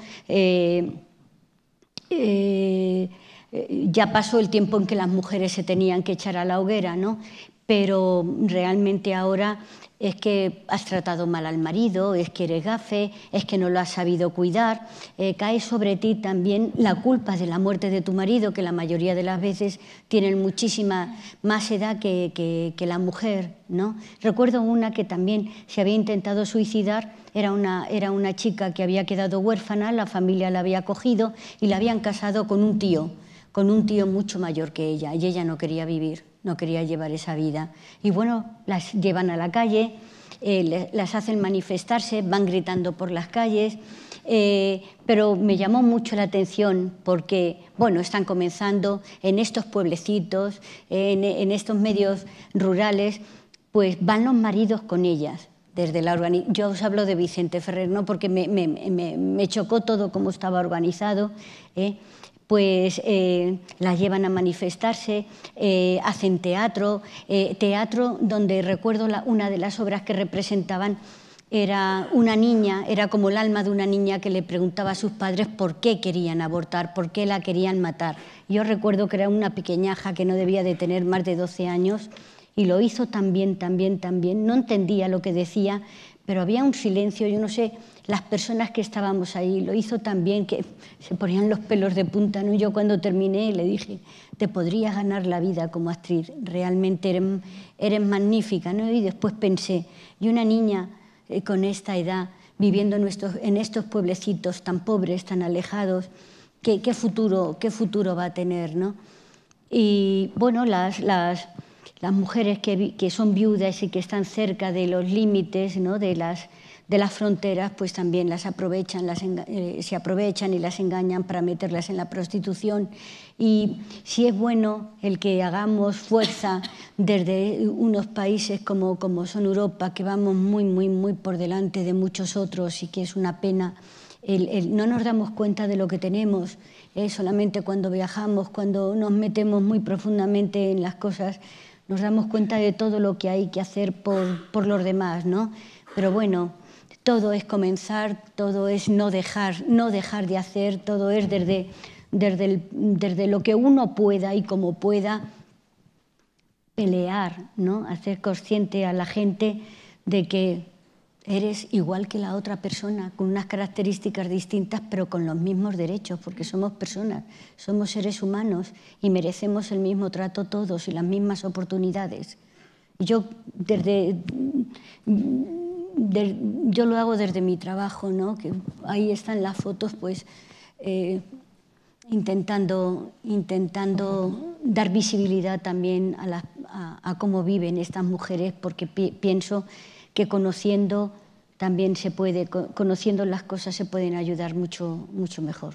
Ya pasó el tiempo en que las mujeres se tenían que echar a la hoguera, ¿no? Pero realmente ahora es que has tratado mal al marido, es que eres gafe, es que no lo has sabido cuidar. Cae sobre ti también la culpa de la muerte de tu marido, que la mayoría de las veces tienen muchísima más edad que la mujer, ¿no? Recuerdo una que también se había intentado suicidar. Era una chica que había quedado huérfana, la familia la había acogido y la habían casado con un tío mucho mayor que ella, y ella no quería vivir, no quería llevar esa vida. Y bueno, las llevan a la calle, las hacen manifestarse, van gritando por las calles, pero me llamó mucho la atención porque, bueno, están comenzando en estos pueblecitos, en estos medios rurales, pues van los maridos con ellas. Yo os hablo de Vicente Ferrer, ¿no? Porque me chocó todo cómo estaba organizado, pues las llevan a manifestarse, hacen teatro donde recuerdo una de las obras que representaban era una niña, era como el alma de una niña que le preguntaba a sus padres por qué querían abortar, por qué la querían matar. Yo recuerdo que era una pequeñaja que no debía de tener más de 12 años y lo hizo también, no entendía lo que decía, pero había un silencio, yo no sé, las personas que estábamos ahí. Lo hizo tan bien que se ponían los pelos de punta, ¿no? Yo cuando terminé le dije, te podrías ganar la vida como actriz, realmente eres magnífica, ¿no? Y después pensé, y una niña con esta edad, viviendo en estos pueblecitos tan pobres, tan alejados, ¿qué futuro va a tener, ¿no? Y bueno, las mujeres que son viudas y que están cerca de los límites, ¿no? de las fronteras, pues también se aprovechan y las engañan para meterlas en la prostitución. Y sí es bueno el que hagamos fuerza desde unos países como son Europa, que vamos muy, muy, muy por delante de muchos otros y que es una pena. No nos damos cuenta de lo que tenemos, solamente cuando viajamos, cuando nos metemos muy profundamente en las cosas, nos damos cuenta de todo lo que hay que hacer por los demás, ¿no? Pero bueno, todo es comenzar, todo es no dejar de hacer, todo es desde lo que uno pueda y como pueda pelear, ¿no? Hacer consciente a la gente de que eres igual que la otra persona, con unas características distintas, pero con los mismos derechos, porque somos personas, somos seres humanos y merecemos el mismo trato todos y las mismas oportunidades. Yo lo hago desde mi trabajo, ¿no? Que ahí están las fotos, pues intentando dar visibilidad también a cómo viven estas mujeres, porque pienso que conociendo las cosas se pueden ayudar mucho, mucho mejor.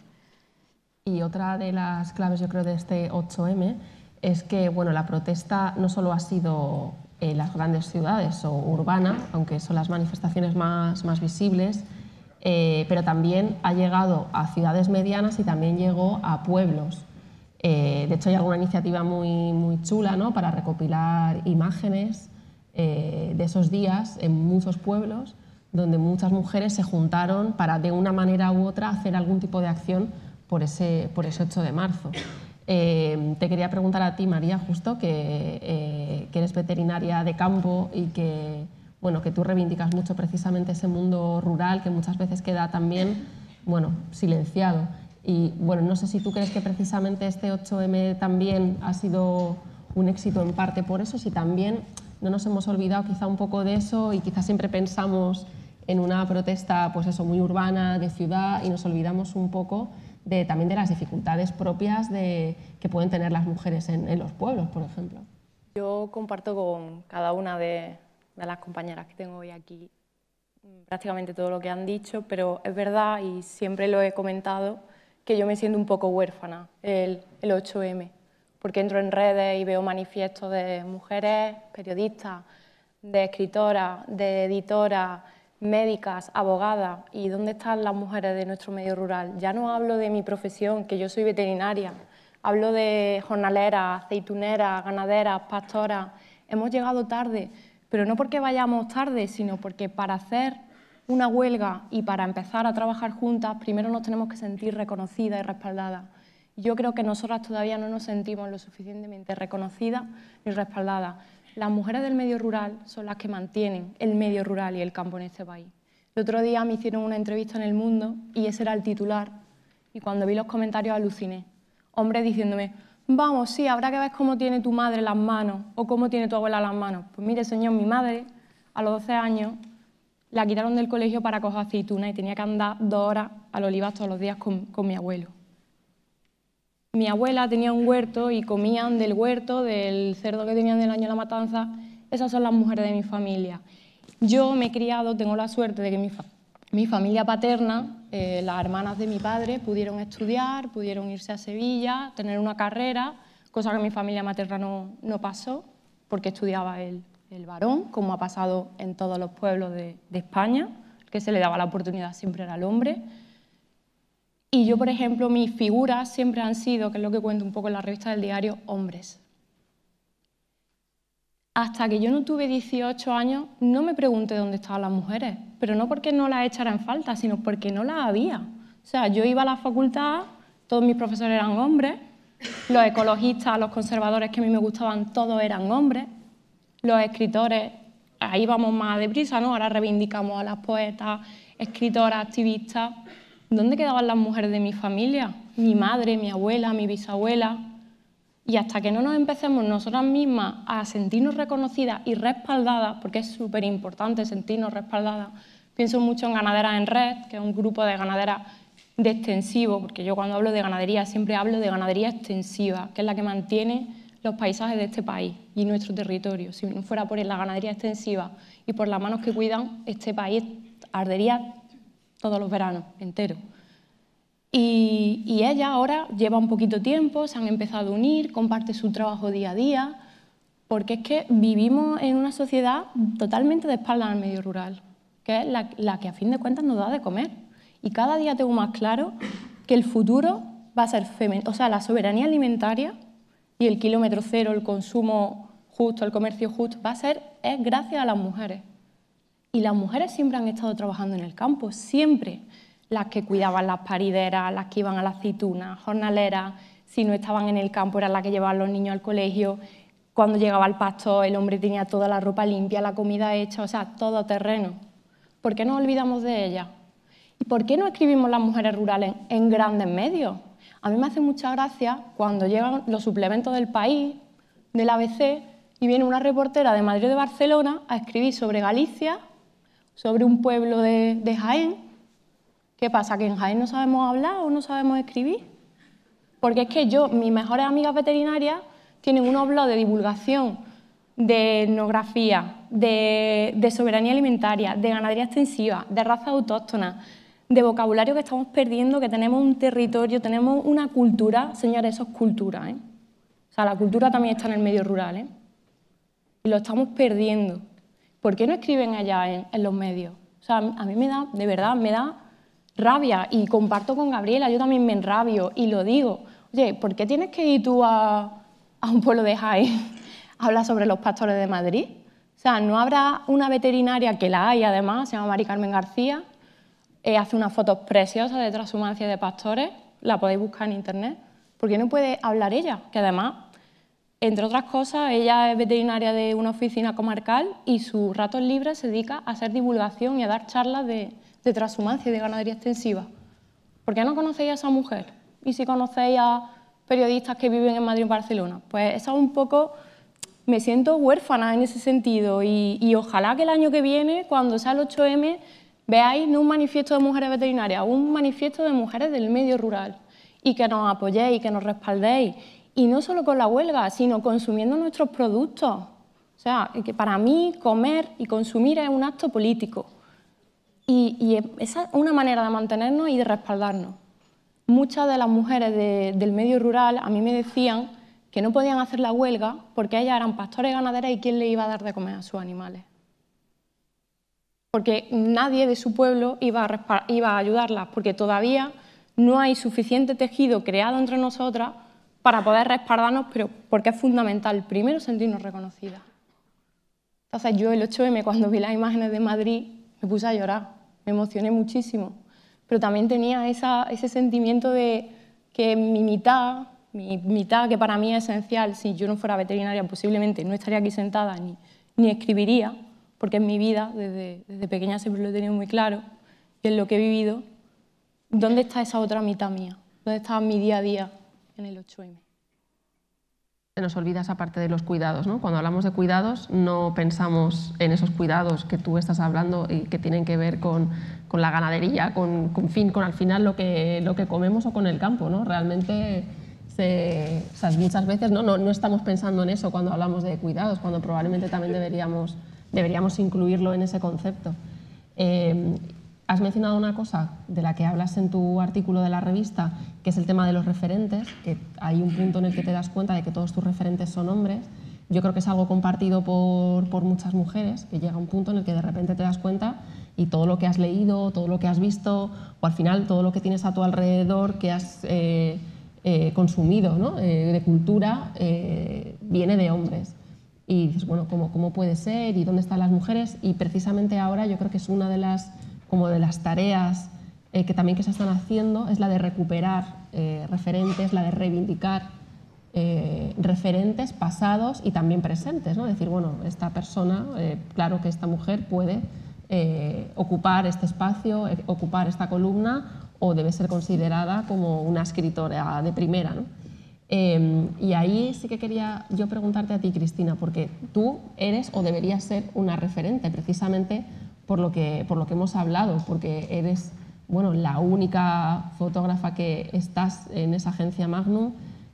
Y otra de las claves, yo creo, de este 8M es que, bueno, la protesta no solo ha sido en las grandes ciudades o urbana, aunque son las manifestaciones más visibles, pero también ha llegado a ciudades medianas y también llegó a pueblos. De hecho, hay alguna iniciativa muy chula, ¿no?, para recopilar imágenes de esos días en muchos pueblos, donde muchas mujeres se juntaron para, de una manera u otra, hacer algún tipo de acción por ese 8 de marzo. Te quería preguntar a ti, María, justo, que eres veterinaria de campo y que tú reivindicas mucho precisamente ese mundo rural que muchas veces queda también silenciado. Y no sé si tú crees que precisamente este 8M también ha sido un éxito en parte por eso, si también no nos hemos olvidado quizá un poco de eso y quizá siempre pensamos en una protesta muy urbana, de ciudad, y nos olvidamos un poco también de las dificultades propias que pueden tener las mujeres en los pueblos, por ejemplo. Yo comparto con cada una de las compañeras que tengo hoy aquí prácticamente todo lo que han dicho, pero es verdad, y siempre lo he comentado, que yo me siento un poco huérfana el 8M, porque entro en redes y veo manifiestos de mujeres, periodistas, de escritoras, de editoras, médicas, abogadas. ¿Y dónde están las mujeres de nuestro medio rural? Ya no hablo de mi profesión, que yo soy veterinaria, hablo de jornaleras, aceituneras, ganaderas, pastoras. Hemos llegado tarde, pero no porque vayamos tarde, sino porque para hacer una huelga y para empezar a trabajar juntas, primero nos tenemos que sentir reconocidas y respaldadas. Yo creo que nosotras todavía no nos sentimos lo suficientemente reconocidas ni respaldadas. Las mujeres del medio rural son las que mantienen el medio rural y el campo en este país. El otro día me hicieron una entrevista en El Mundo y ese era el titular. Y cuando vi los comentarios aluciné. Hombres diciéndome, vamos, sí, habrá que ver cómo tiene tu madre las manos o cómo tiene tu abuela las manos. Pues mire, señor, mi madre, a los 12 años, la quitaron del colegio para coger aceitunas y tenía que andar 2 horas al olivar todos los días con mi abuelo. Mi abuela tenía un huerto y comían del huerto, del cerdo que tenían del año de la matanza. Esas son las mujeres de mi familia. Yo me he criado, tengo la suerte de que mi familia paterna, las hermanas de mi padre, pudieron estudiar, pudieron irse a Sevilla, tener una carrera, cosa que mi familia materna no pasó, porque estudiaba el varón, como ha pasado en todos los pueblos de España, que se le daba la oportunidad siempre era al hombre. Y yo, por ejemplo, mis figuras siempre han sido, que es lo que cuento un poco en la revista del diario, hombres. Hasta que yo no tuve 18 años, no me pregunté dónde estaban las mujeres, pero no porque no las echara en falta, sino porque no las había. O sea, yo iba a la facultad, todos mis profesores eran hombres, los ecologistas, los conservadores que a mí me gustaban, todos eran hombres, los escritores, ahí vamos más deprisa, ¿no? Ahora reivindicamos a las poetas, escritoras, activistas, ¿dónde quedaban las mujeres de mi familia? Mi madre, mi abuela, mi bisabuela. Y hasta que no nos empecemos nosotras mismas a sentirnos reconocidas y respaldadas, porque es súper importante sentirnos respaldadas, pienso mucho en Ganaderas en Red, que es un grupo de ganaderas de extensivo, porque yo cuando hablo de ganadería siempre hablo de ganadería extensiva, que es la que mantiene los paisajes de este país y nuestro territorio. Si no fuera por la ganadería extensiva y por las manos que cuidan, este país ardería todos los veranos enteros. Y ella ahora lleva un poquito tiempo, se han empezado a unir, comparte su trabajo día a día, porque es que vivimos en una sociedad totalmente de espaldas al medio rural, que es la que a fin de cuentas nos da de comer. Y cada día tengo más claro que el futuro va a ser femenino, o sea, la soberanía alimentaria y el kilómetro cero, el consumo justo, el comercio justo, es gracias a las mujeres. Y las mujeres siempre han estado trabajando en el campo, siempre. Las que cuidaban las parideras, las que iban a las aceitunas, jornaleras, si no estaban en el campo eran las que llevaban los niños al colegio, cuando llegaba el pastor el hombre tenía toda la ropa limpia, la comida hecha, o sea, todo terreno. ¿Por qué nos olvidamos de ellas? ¿Y por qué no escribimos las mujeres rurales en grandes medios? A mí me hace mucha gracia cuando llegan los suplementos del País, del ABC, y viene una reportera de Madrid o de Barcelona a escribir sobre Galicia, sobre un pueblo de Jaén. ¿Qué pasa? ¿Que en Jaén no sabemos hablar o no sabemos escribir? Porque es que mis mejores amigas veterinarias tienen unos blogs de divulgación, de etnografía, de soberanía alimentaria, de ganadería extensiva, de razas autóctonas, de vocabulario que estamos perdiendo, que tenemos un territorio, tenemos una cultura. Señores, eso es cultura, ¿eh? O sea, la cultura también está en el medio rural, ¿eh? Y lo estamos perdiendo. ¿Por qué no escriben allá en los medios? O sea, a mí me da, de verdad, me da rabia, y comparto con Gabriela, yo también me enrabio y lo digo. Oye, ¿por qué tienes que ir tú a un pueblo de Jaén a hablar sobre los pastores de Madrid? O sea, ¿no habrá una veterinaria, que la hay además, se llama Mari Carmen García, hace unas fotos preciosas de transhumancia de pastores, la podéis buscar en internet? ¿Por qué no puede hablar ella? Que además, entre otras cosas, ella es veterinaria de una oficina comarcal y sus ratos libres se dedica a hacer divulgación y a dar charlas de transhumancia y de ganadería extensiva. ¿Por qué no conocéis a esa mujer? Y si conocéis a periodistas que viven en Madrid o en Barcelona, pues esa un poco, me siento huérfana en ese sentido, y ojalá que el año que viene, cuando sea el 8M, veáis no un manifiesto de mujeres veterinarias, un manifiesto de mujeres del medio rural, y que nos apoyéis, que nos respaldéis, y no solo con la huelga, sino consumiendo nuestros productos. O sea, que para mí comer y consumir es un acto político. Y esa es una manera de mantenernos y de respaldarnos. Muchas de las mujeres del medio rural a mí me decían que no podían hacer la huelga porque ellas eran pastores y ganaderas, y ¿quién le iba a dar de comer a sus animales? Porque nadie de su pueblo iba a ayudarlas, porque todavía no hay suficiente tejido creado entre nosotras para poder respaldarnos, pero porque es fundamental, primero, sentirnos reconocidas. Entonces yo el 8M, cuando vi las imágenes de Madrid, me puse a llorar, me emocioné muchísimo, pero también tenía ese sentimiento de que mi mitad, que para mí es esencial, si yo no fuera veterinaria posiblemente no estaría aquí sentada ni escribiría, porque en mi vida, desde pequeña siempre lo he tenido muy claro, y en lo que he vivido, ¿dónde está esa otra mitad mía? ¿Dónde está mi día a día en el 8M? Se nos olvida esa parte de los cuidados, ¿no? Cuando hablamos de cuidados no pensamos en esos cuidados que tú estás hablando y que tienen que ver con la ganadería, con al final lo que comemos o con el campo, ¿no? Realmente o sea, muchas veces no estamos pensando en eso cuando hablamos de cuidados, cuando probablemente también deberíamos incluirlo en ese concepto. Has mencionado una cosa de la que hablas en tu artículo de la revista, que es el tema de los referentes, que hay un punto en el que te das cuenta de que todos tus referentes son hombres. Yo creo que es algo compartido por muchas mujeres, que llega un punto en el que de repente te das cuenta y todo lo que has leído, todo lo que has visto, o al final todo lo que tienes a tu alrededor que has consumido, ¿no? De cultura, viene de hombres. Y dices, bueno, ¿cómo puede ser? ¿Y dónde están las mujeres? Y precisamente ahora yo creo que es una de las tareas que también se están haciendo, es la de recuperar referentes, la de reivindicar referentes pasados y también presentes, ¿no? Decir, bueno, esta persona, claro que esta mujer puede ocupar este espacio, ocupar esta columna, o debe ser considerada como una escritora de primera, ¿no? Y ahí sí que quería yo preguntarte a ti, Cristina, porque tú eres o deberías ser una referente precisamente por lo que hemos hablado, porque eres, bueno, la única fotógrafa que estás en esa agencia Magnum.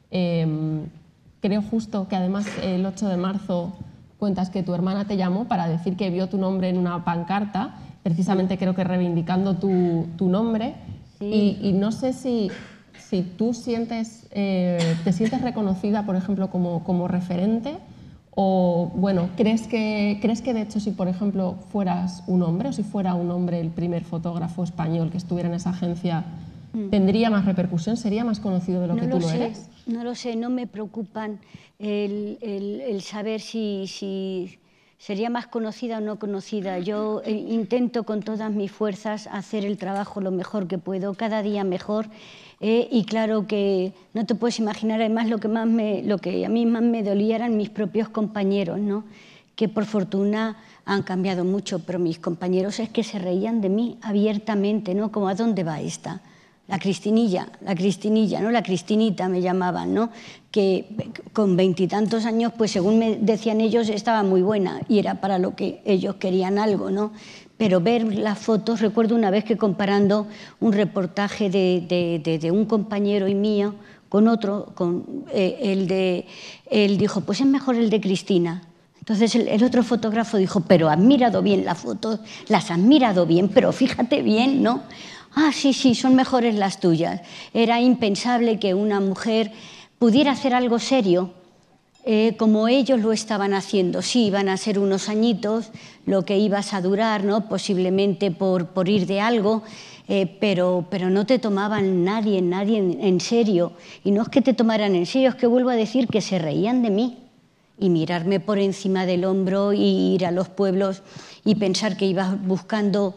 Creo justo que además el 8 de marzo cuentas que tu hermana te llamó para decir que vio tu nombre en una pancarta, precisamente creo que reivindicando tu nombre. Sí. Y no sé si tú te sientes reconocida, por ejemplo, como referente, o bueno, ¿crees que de hecho si, por ejemplo, fueras un hombre, o si fuera un hombre el primer fotógrafo español que estuviera en esa agencia, tendría más repercusión, sería más conocido de lo que tú lo eres? No lo sé, no me preocupan el saber si sería más conocida o no conocida. Yo intento con todas mis fuerzas hacer el trabajo lo mejor que puedo, cada día mejor. Y claro que no te puedes imaginar, además lo que a mí más me dolía eran mis propios compañeros, ¿no? Que por fortuna han cambiado mucho, pero mis compañeros es que se reían de mí abiertamente, ¿no? Como, ¿a dónde va esta? La Cristinilla, ¿no? La Cristinita me llamaban, ¿no? Que con 20 y tantos años, pues según me decían ellos, estaba muy buena y era para lo que ellos querían algo, ¿no? Pero ver las fotos, recuerdo una vez que comparando un reportaje de un compañero y mío con otro, él dijo, pues es mejor el de Cristina. Entonces el otro fotógrafo dijo, pero has mirado bien las fotos, las has mirado bien, pero fíjate bien, ¿no? Ah, sí, son mejores las tuyas. Era impensable que una mujer pudiera hacer algo serio como ellos lo estaban haciendo. Sí, iban a ser unos añitos lo que ibas a durar, ¿no? Posiblemente por ir de algo, pero no te tomaban nadie en serio. Y no es que te tomaran en serio, es que vuelvo a decir que se reían de mí. Y mirarme por encima del hombro y ir a los pueblos y pensar que ibas buscando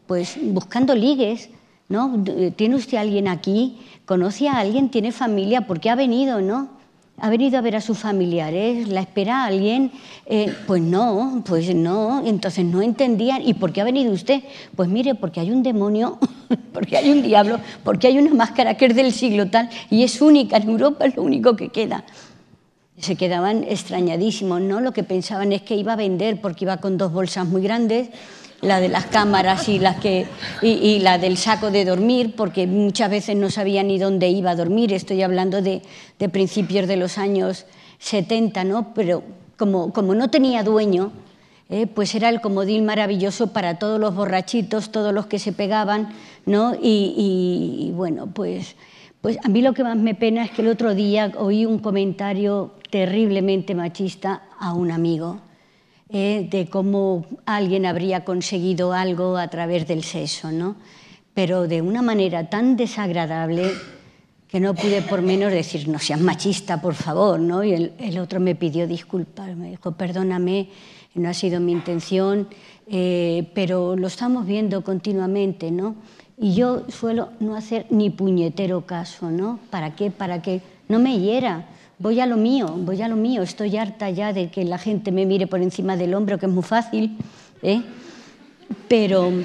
ligues, ¿no? ¿Tiene usted a alguien aquí? ¿Conoce a alguien? ¿Tiene familia? ¿Por qué ha venido, no? ¿Ha venido a ver a sus familiares? ¿La espera a alguien? Pues no. Entonces no entendían. ¿Y por qué ha venido usted? Pues mire, porque hay un demonio, porque hay un diablo, porque hay una máscara que es del siglo tal y es única en Europa, es lo único que queda. Se quedaban extrañadísimos, ¿no? Lo que pensaban es que iba a vender porque iba con 2 bolsas muy grandes, la de las cámaras y la del saco de dormir, porque muchas veces no sabía ni dónde iba a dormir. Estoy hablando de principios de los años 70, ¿no? Pero como no tenía dueño, pues era el comodín maravilloso para todos los borrachitos, todos los que se pegaban, ¿no? Y bueno, pues a mí lo que más me pena es que el otro día oí un comentario terriblemente machista a un amigo, de cómo alguien habría conseguido algo a través del sexo, ¿no? Pero de una manera tan desagradable que no pude por menos decir, no seas machista, por favor, ¿no? Y el otro me pidió disculpas, me dijo, perdóname, no ha sido mi intención, pero lo estamos viendo continuamente, ¿no? Y yo suelo no hacer ni puñetero caso, ¿no? ¿Para qué? Para que no me hiera. Voy a lo mío. Estoy harta ya de que la gente me mire por encima del hombro, que es muy fácil, pero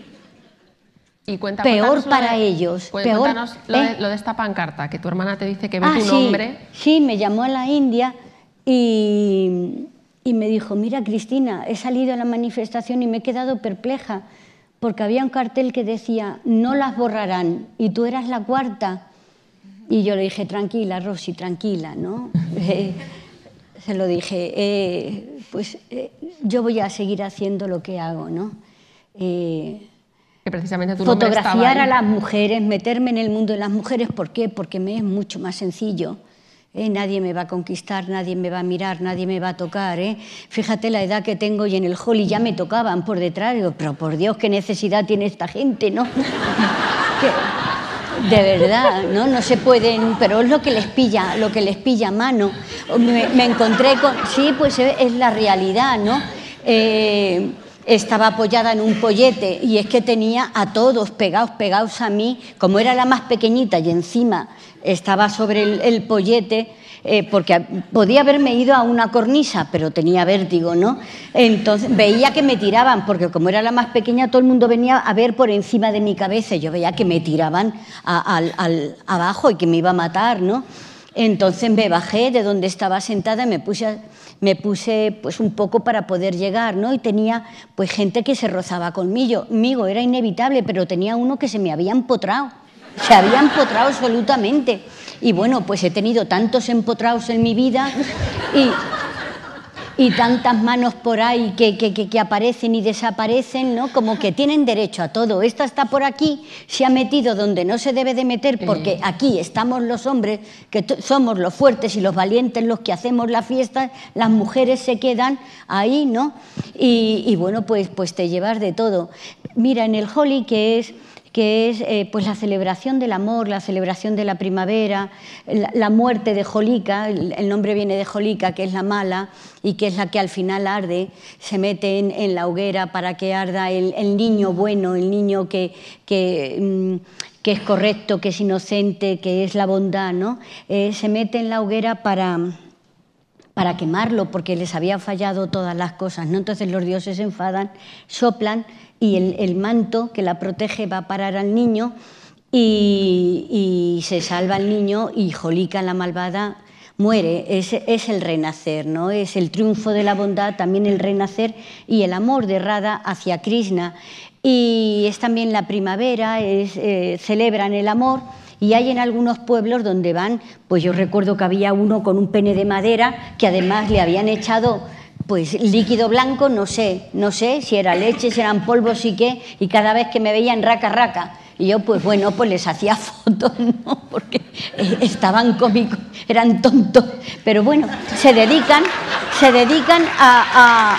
peor para ellos. Cuéntanos lo de esta pancarta, que tu hermana te dice que ve tu nombre. Sí, me llamó a la India y me dijo, mira, Cristina, he salido a la manifestación y me he quedado perpleja, porque había un cartel que decía, no las borrarán, y tú eras la 4ª. Y yo le dije, tranquila, Rosy, tranquila, ¿no? Se lo dije, yo voy a seguir haciendo lo que hago, ¿no? Que precisamente tu fotografiar a las mujeres, meterme en el mundo de las mujeres, ¿por qué? Porque me es mucho más sencillo. Nadie me va a conquistar, nadie me va a mirar, nadie me va a tocar. Fíjate la edad que tengo y en el hall y ya me tocaban por detrás. Digo, pero por Dios, qué necesidad tiene esta gente, ¿no? De verdad, ¿no? No se pueden, pero es lo que les pilla a mano. Me encontré con... Sí, pues es la realidad, ¿no? estaba apoyada en un pollete y es que tenía a todos pegados a mí, como era la más pequeñita y encima estaba sobre el pollete, porque podía haberme ido a una cornisa, pero tenía vértigo, ¿no? Entonces veía que me tiraban, porque como era la más pequeña, todo el mundo venía a ver por encima de mi cabeza y yo veía que me tiraban abajo y que me iba a matar, ¿no? Entonces me bajé de donde estaba sentada y me puse pues un poco para poder llegar, ¿no? Y tenía pues gente que se rozaba conmigo, era inevitable, pero tenía uno que se me había empotrado, absolutamente. Y bueno, pues he tenido tantos empotrados en mi vida y tantas manos por ahí que aparecen y desaparecen, ¿no? Como que tienen derecho a todo. Esta está por aquí, se ha metido donde no se debe de meter, porque aquí estamos los hombres, que somos los fuertes y los valientes los que hacemos la fiesta, las mujeres se quedan ahí, ¿no? Y bueno, pues te llevas de todo. Mira, en el Holi, que es pues la celebración del amor, la celebración de la primavera, la muerte de Jolika, el nombre viene de Jolika, que es la mala y que es la que al final arde, se mete en la hoguera para que arda el niño bueno, el niño que es correcto, que es inocente, que es la bondad, ¿no? Se mete en la hoguera para quemarlo, porque les había fallado todas las cosas, ¿no? Entonces los dioses se enfadan, soplan y el manto que la protege va a parar al niño y se salva el niño y Jolika, la malvada, muere. Es el renacer, ¿no? Es el triunfo de la bondad, también el renacer y el amor de Radha hacia Krishna. Y es también la primavera, celebran el amor. Y hay en algunos pueblos donde van, pues yo recuerdo que había uno con un pene de madera que además le habían echado pues líquido blanco, no sé si era leche, si eran polvos y qué, y cada vez que me veían raca, y yo pues bueno, pues les hacía fotos, ¿no? Porque estaban cómicos, eran tontos, pero bueno, se dedican a...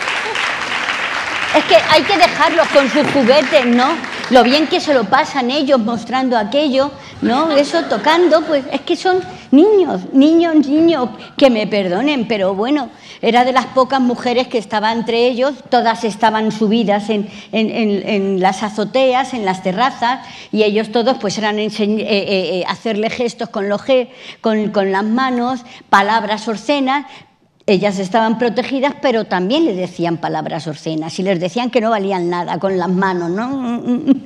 Es que hay que dejarlos con sus juguetes, ¿no? Lo bien que se lo pasan ellos mostrando aquello, ¿no? Eso tocando, pues es que son niños, que me perdonen, pero bueno, era de las pocas mujeres que estaba entre ellos, todas estaban subidas en las azoteas, en las terrazas, y ellos todos pues eran hacerle gestos con las manos, palabras obscenas. Ellas estaban protegidas, pero también le decían palabras obscenas y les decían que no valían nada con las manos, ¿no?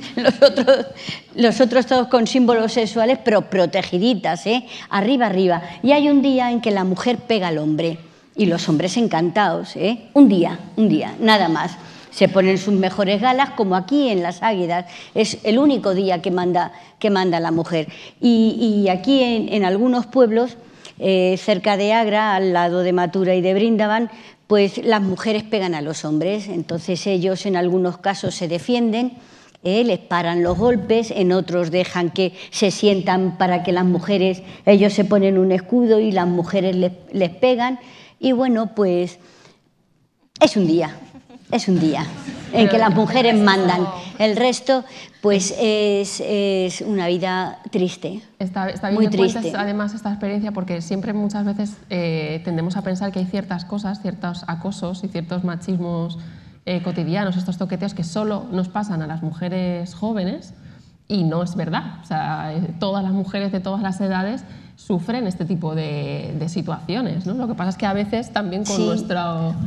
Los otros todos con símbolos sexuales, pero protegiditas, arriba. Y hay un día en que la mujer pega al hombre y los hombres encantados, un día, nada más. Se ponen sus mejores galas, como aquí en las Águilas. Es el único día que manda la mujer. Y aquí en algunos pueblos, cerca de Agra, al lado de Mathura y de Brindavan, pues las mujeres pegan a los hombres. Entonces ellos en algunos casos se defienden, les paran los golpes, en otros dejan que se sientan para que las mujeres, ellos se ponen un escudo y las mujeres les pegan. Y bueno, pues es un día en que las mujeres mandan. El resto, pues es una vida triste, Está bien muy que cuentes, triste. además, esta experiencia, porque siempre muchas veces tendemos a pensar que hay ciertas cosas, ciertos acosos y ciertos machismos cotidianos, estos toqueteos que solo nos pasan a las mujeres jóvenes, y no es verdad. O sea, todas las mujeres de todas las edades sufren este tipo de situaciones, ¿no? Lo que pasa es que a veces también con nuestro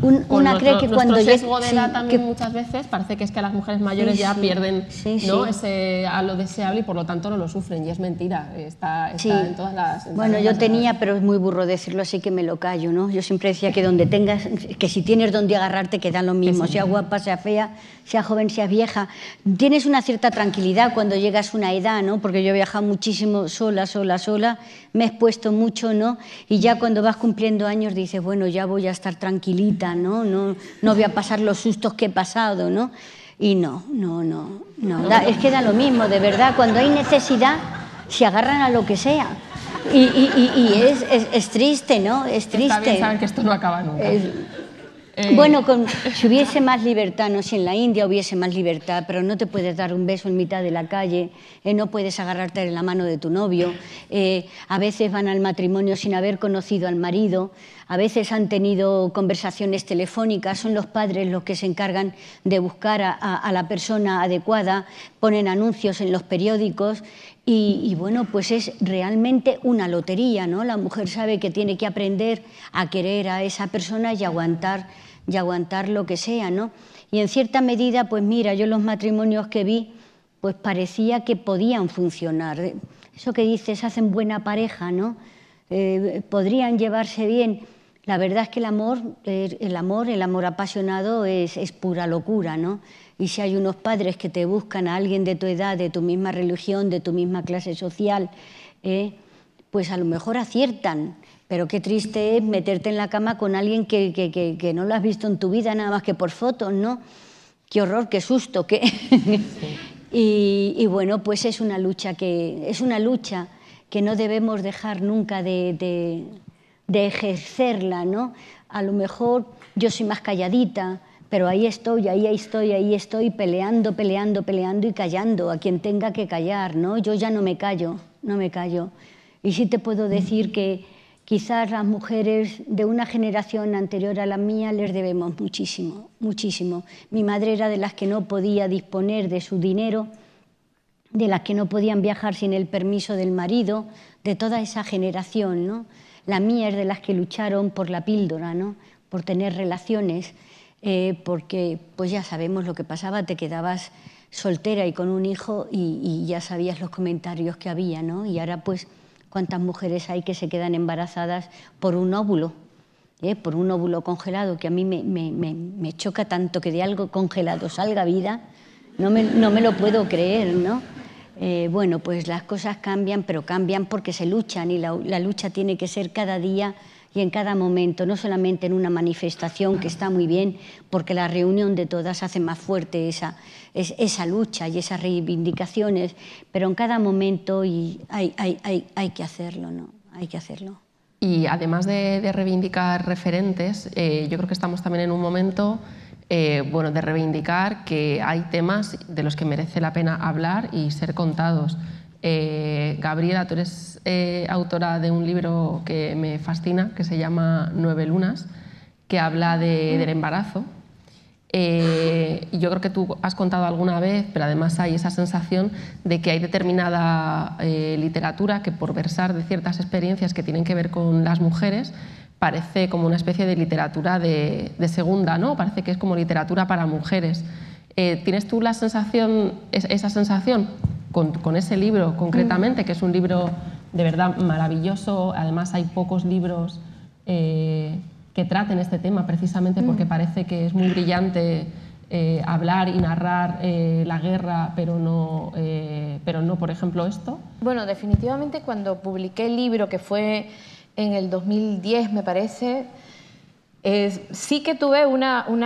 sesgo de edad también muchas veces parece que es que las mujeres mayores ya pierden ¿no? ese halo deseable y por lo tanto no lo sufren, y es mentira, está en todas las... Bueno, yo tenía, pero es muy burro decirlo así que me lo callo, ¿no? Yo siempre decía que donde tengas, que si tienes donde agarrarte queda lo mismo, sea guapa, sea fea, sea joven, sea vieja, tienes una cierta tranquilidad cuando llegas a una edad, ¿no? Porque yo he viajado muchísimo sola, me he expuesto mucho, ¿no? Y ya cuando vas cumpliendo años dices, bueno, ya voy a estar tranquilita, ¿no? No voy a pasar los sustos que he pasado, ¿no? Y no. Es que da lo mismo, de verdad. Cuando hay necesidad, se agarran a lo que sea. Y es triste, ¿no? Es triste. Está bien saber que esto no acaba nunca. Bueno, si hubiese más libertad, no sé, en la India hubiese más libertad, pero no te puedes dar un beso en mitad de la calle, no puedes agarrarte en la mano de tu novio, a veces van al matrimonio sin haber conocido al marido, a veces han tenido conversaciones telefónicas, son los padres los que se encargan de buscar a la persona adecuada, ponen anuncios en los periódicos y bueno, pues es realmente una lotería, ¿no? La mujer sabe que tiene que aprender a querer a esa persona y aguantar lo que sea, ¿no? Y en cierta medida, pues mira, yo los matrimonios que vi, pues parecía que podían funcionar. Eso que dices, hacen buena pareja, ¿no? Podrían llevarse bien. La verdad es que el amor apasionado es pura locura, ¿no? Y si hay unos padres que te buscan a alguien de tu edad, de tu misma religión, de tu misma clase social, pues a lo mejor aciertan. Pero qué triste es meterte en la cama con alguien que no lo has visto en tu vida nada más que por fotos, ¿no? Qué horror, qué susto, qué... y bueno, pues es una lucha que no debemos dejar nunca de ejercerla, ¿no? A lo mejor yo soy más calladita, pero ahí estoy peleando y callando a quien tenga que callar, ¿no? Yo ya no me callo. Y sí te puedo decir que quizás las mujeres de una generación anterior a la mía les debemos muchísimo, muchísimo. Mi madre era de las que no podía disponer de su dinero, de las que no podían viajar sin el permiso del marido, de toda esa generación, ¿no? La mía es de las que lucharon por la píldora, ¿no? Por tener relaciones, porque pues ya sabemos lo que pasaba, te quedabas soltera y con un hijo y ya sabías los comentarios que había, ¿no? Y ahora pues cuántas mujeres hay que se quedan embarazadas por un óvulo congelado, que a mí me choca tanto que de algo congelado salga vida, no me lo puedo creer, ¿no? Bueno, pues las cosas cambian, pero cambian porque se luchan y la lucha tiene que ser cada día y en cada momento, no solamente en una manifestación, que está muy bien, porque la reunión de todas hace más fuerte esa lucha y esas reivindicaciones, pero en cada momento y hay que hacerlo, ¿no? Hay que hacerlo. Y además de reivindicar referentes, yo creo que estamos también en un momento bueno, de reivindicar que hay temas de los que merece la pena hablar y ser contados. Gabriela, tú eres autora de un libro que me fascina, que se llama 9 lunas, que habla del embarazo. Y yo creo que tú has contado alguna vez, pero además hay esa sensación de que hay determinada literatura que, por versar de ciertas experiencias que tienen que ver con las mujeres, parece como una especie de literatura de segunda, ¿no? Parece que es como literatura para mujeres. ¿Tienes tú esa sensación con ese libro concretamente, que es un libro de verdad maravilloso? Además hay pocos libros que traten este tema, precisamente porque parece que es muy brillante hablar y narrar la guerra, pero no, por ejemplo, esto. Bueno, definitivamente cuando publiqué el libro, que fue en el 2010, me parece, sí que tuve un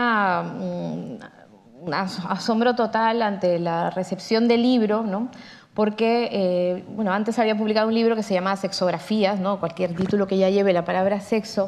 asombro total ante la recepción del libro, ¿no? Porque bueno, antes había publicado un libro que se llamaba Sexografías, ¿no? Cualquier título que ya lleve la palabra sexo,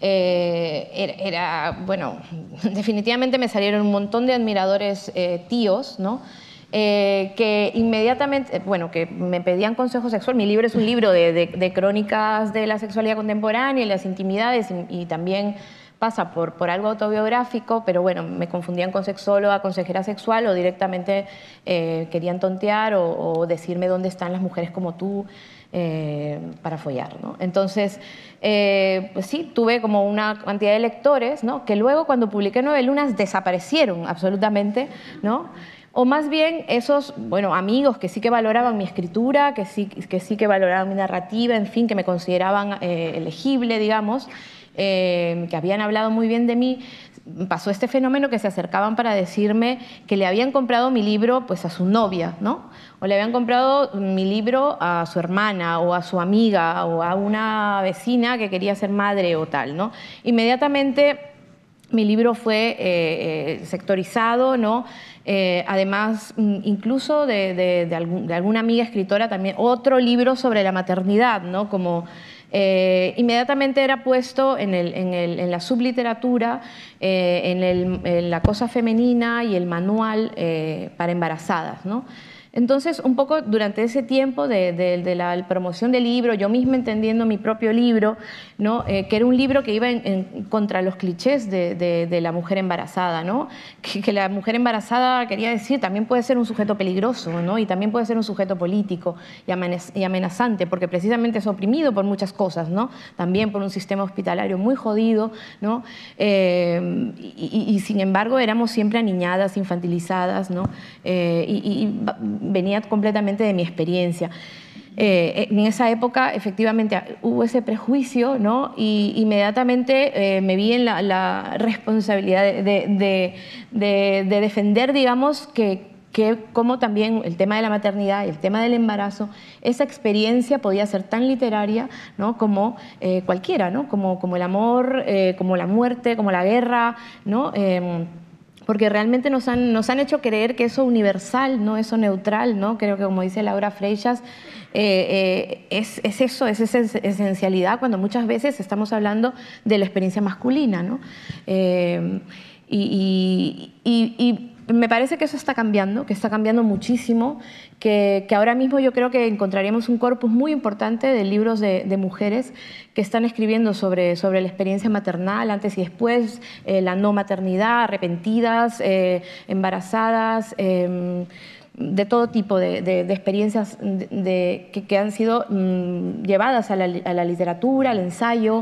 bueno, definitivamente me salieron un montón de admiradores tíos, ¿no? Que inmediatamente, bueno, que me pedían consejo sexual. Mi libro es un libro de crónicas de la sexualidad contemporánea y las intimidades y también pasa por algo autobiográfico, pero bueno, me confundían con sexóloga, consejera sexual o directamente querían tontear o decirme dónde están las mujeres como tú para follar, ¿no? Entonces, pues sí, tuve como una cantidad de lectores, ¿no? Que luego cuando publiqué 9 lunas desaparecieron absolutamente, ¿no? O más bien esos, bueno, amigos que sí que valoraban mi escritura, que sí que valoraban mi narrativa, en fin, que me consideraban elegible, digamos, que habían hablado muy bien de mí. Pasó este fenómeno que se acercaban para decirme que le habían comprado mi libro pues a su novia, ¿no? O le habían comprado mi libro a su hermana o a su amiga o a una vecina que quería ser madre o tal, ¿no? Inmediatamente mi libro fue sectorizado, ¿no? Además, incluso de alguna amiga escritora también, otro libro sobre la maternidad, ¿no? Como Inmediatamente era puesto en la subliteratura, en la cosa femenina y el manual para embarazadas, ¿no? Entonces, un poco durante ese tiempo de la promoción del libro, yo misma entendiendo mi propio libro, ¿no? Que era un libro que iba contra los clichés de la mujer embarazada, ¿no? Que la mujer embarazada, quería decir, también puede ser un sujeto peligroso, ¿no? Y también puede ser un sujeto político y amenazante, porque precisamente es oprimido por muchas cosas, ¿no? También por un sistema hospitalario muy jodido, ¿no? Y sin embargo éramos siempre aniñadas, infantilizadas, ¿no? Y venía completamente de mi experiencia. En esa época, efectivamente, hubo ese prejuicio, ¿no? Y inmediatamente me vi en la responsabilidad de defender, digamos, que como también el tema de la maternidad, el tema del embarazo, esa experiencia podía ser tan literaria, ¿no? Como cualquiera, ¿no? Como el amor, como la muerte, como la guerra, ¿no? Porque realmente nos han hecho creer que eso universal, no eso neutral, ¿no? Creo que, como dice Laura Freixas, es eso, es esa esencialidad, cuando muchas veces estamos hablando de la experiencia masculina, ¿no? Y me parece que eso está cambiando, que está cambiando muchísimo, que ahora mismo yo creo que encontraríamos un corpus muy importante de libros de mujeres que están escribiendo sobre la experiencia maternal, antes y después, la no maternidad, arrepentidas, embarazadas, de todo tipo de experiencias que han sido llevadas a la literatura, al ensayo,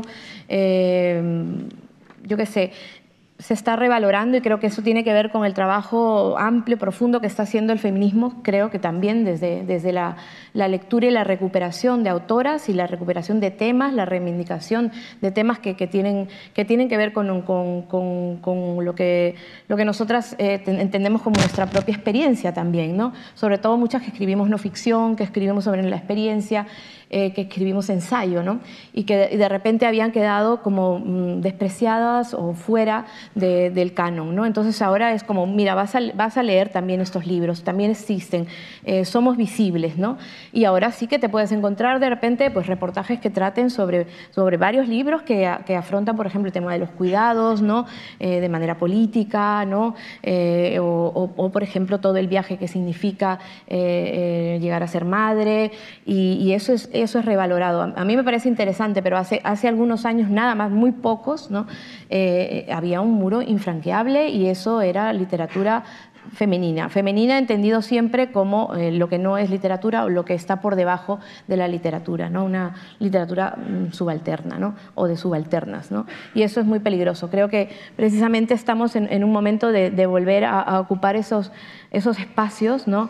yo qué sé. Se está revalorando y creo que eso tiene que ver con el trabajo amplio, profundo que está haciendo el feminismo, creo que también desde la lectura y la recuperación de autoras y la recuperación de temas, la reivindicación de temas que tienen que ver con lo que nosotras entendemos como nuestra propia experiencia también, ¿no? Sobre todo muchas que escribimos no ficción, que escribimos sobre la experiencia, que escribimos ensayo, ¿no? Y que de repente habían quedado como despreciadas o fuera del canon, ¿no? Entonces ahora es como, mira, vas a leer también estos libros, también existen, somos visibles, ¿no? Y ahora sí que te puedes encontrar de repente pues, reportajes que traten sobre varios libros que afrontan, por ejemplo, el tema de los cuidados, ¿no? De manera política, ¿no? O, por ejemplo, todo el viaje que significa llegar a ser madre, y eso es revalorado. A mí me parece interesante, pero hace algunos años, nada más, muy pocos, ¿no? Había un muro infranqueable y eso era literatura femenina. Femenina entendido siempre como lo que no es literatura o lo que está por debajo de la literatura, ¿no? Una literatura subalterna, ¿no? O de subalternas, ¿no? Y eso es muy peligroso. Creo que precisamente estamos en un momento de volver a ocupar esos espacios, ¿no?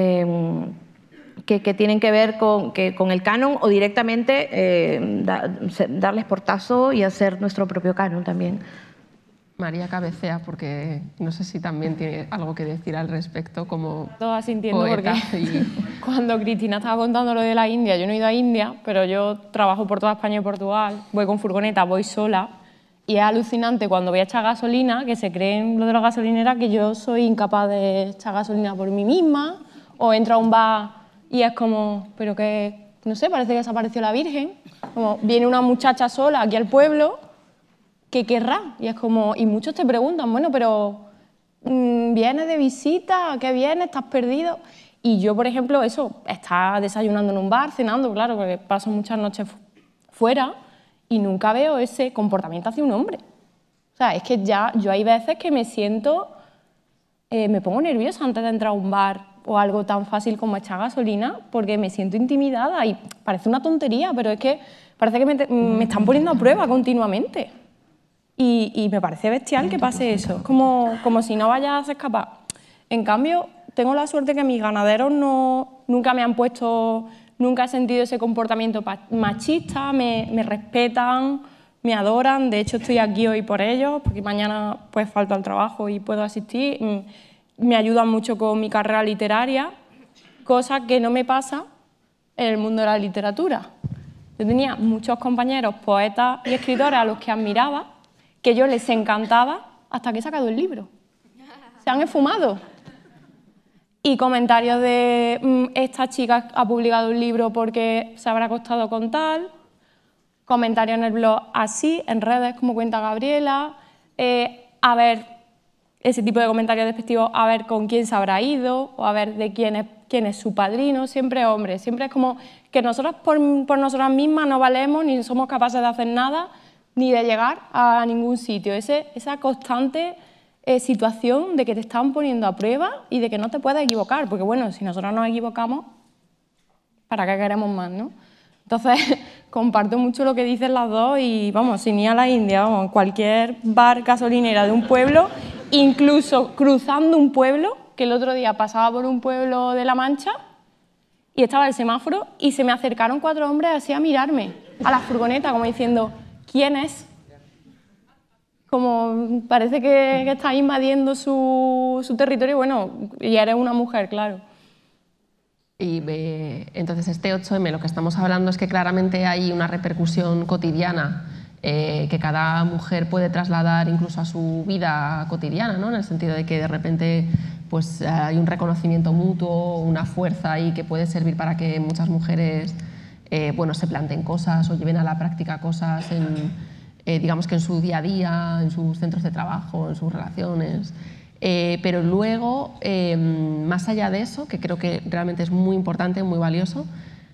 Que tienen que ver con el canon o directamente darles portazo y hacer nuestro propio canon también. María cabecea porque no sé si también tiene algo que decir al respecto como Todo sintiendo poeta porque cuando Cristina estaba contando lo de la India, yo no he ido a India, pero yo trabajo por toda España y Portugal, voy con furgoneta, voy sola, y es alucinante cuando voy a echar gasolina, que se creen lo de la gasolinera, que yo soy incapaz de echar gasolina por mí misma, o entro a un bar y es como, pero que, no sé, parece que desapareció la Virgen, como viene una muchacha sola aquí al pueblo, ¿qué querrá? Y es como, y muchos te preguntan, bueno, pero ¿vienes de visita? ¿Qué vienes? ¿Estás perdido? Y yo, por ejemplo, eso, está desayunando en un bar, cenando, claro, porque paso muchas noches fuera y nunca veo ese comportamiento hacia un hombre. O sea, es que ya yo hay veces que me siento, me pongo nerviosa antes de entrar a un bar o algo tan fácil como echar gasolina, porque me siento intimidada y parece una tontería, pero es que parece que me están poniendo a prueba continuamente. Y me parece bestial que pase eso, como si no vayas a escapar. En cambio, tengo la suerte que mis ganaderos nunca me han puesto, nunca he sentido ese comportamiento machista, me respetan, me adoran. De hecho, estoy aquí hoy por ellos, porque mañana pues falto al trabajo y puedo asistir. Me ayudan mucho con mi carrera literaria, cosa que no me pasa en el mundo de la literatura. Yo tenía muchos compañeros poetas y escritores a los que admiraba, que yo les encantaba hasta que he sacado el libro. Se han esfumado. Y comentarios de esta chica ha publicado un libro porque se habrá acostado con tal, comentarios en el blog así, en redes, como cuenta Gabriela, a ver ese tipo de comentarios despectivos, a ver con quién se habrá ido, o a ver de quién es su padrino, siempre hombre, siempre es como que nosotros por nosotras mismas no valemos ni somos capaces de hacer nada, ni de llegar a ningún sitio. Esa constante situación de que te están poniendo a prueba y de que no te puedes equivocar, porque bueno, si nosotros nos equivocamos, ¿para qué queremos más, no? Entonces, comparto mucho lo que dicen las dos y, vamos, sin ir a la India, vamos, en cualquier bar gasolinera de un pueblo, incluso cruzando un pueblo, que el otro día pasaba por un pueblo de La Mancha y estaba el semáforo y se me acercaron 4 hombres así a mirarme, a la furgoneta, como diciendo, ¿quién es? Como parece que está invadiendo su territorio, bueno, y eres una mujer, claro. Y entonces este 8M lo que estamos hablando es que claramente hay una repercusión cotidiana que cada mujer puede trasladar incluso a su vida cotidiana, ¿no? En el sentido de que de repente pues, hay un reconocimiento mutuo, una fuerza ahí que puede servir para que muchas mujeres bueno, se planteen cosas o lleven a la práctica cosas digamos que en su día a día, en sus centros de trabajo, en sus relaciones. Pero luego, más allá de eso, que creo que realmente es muy importante, muy valioso,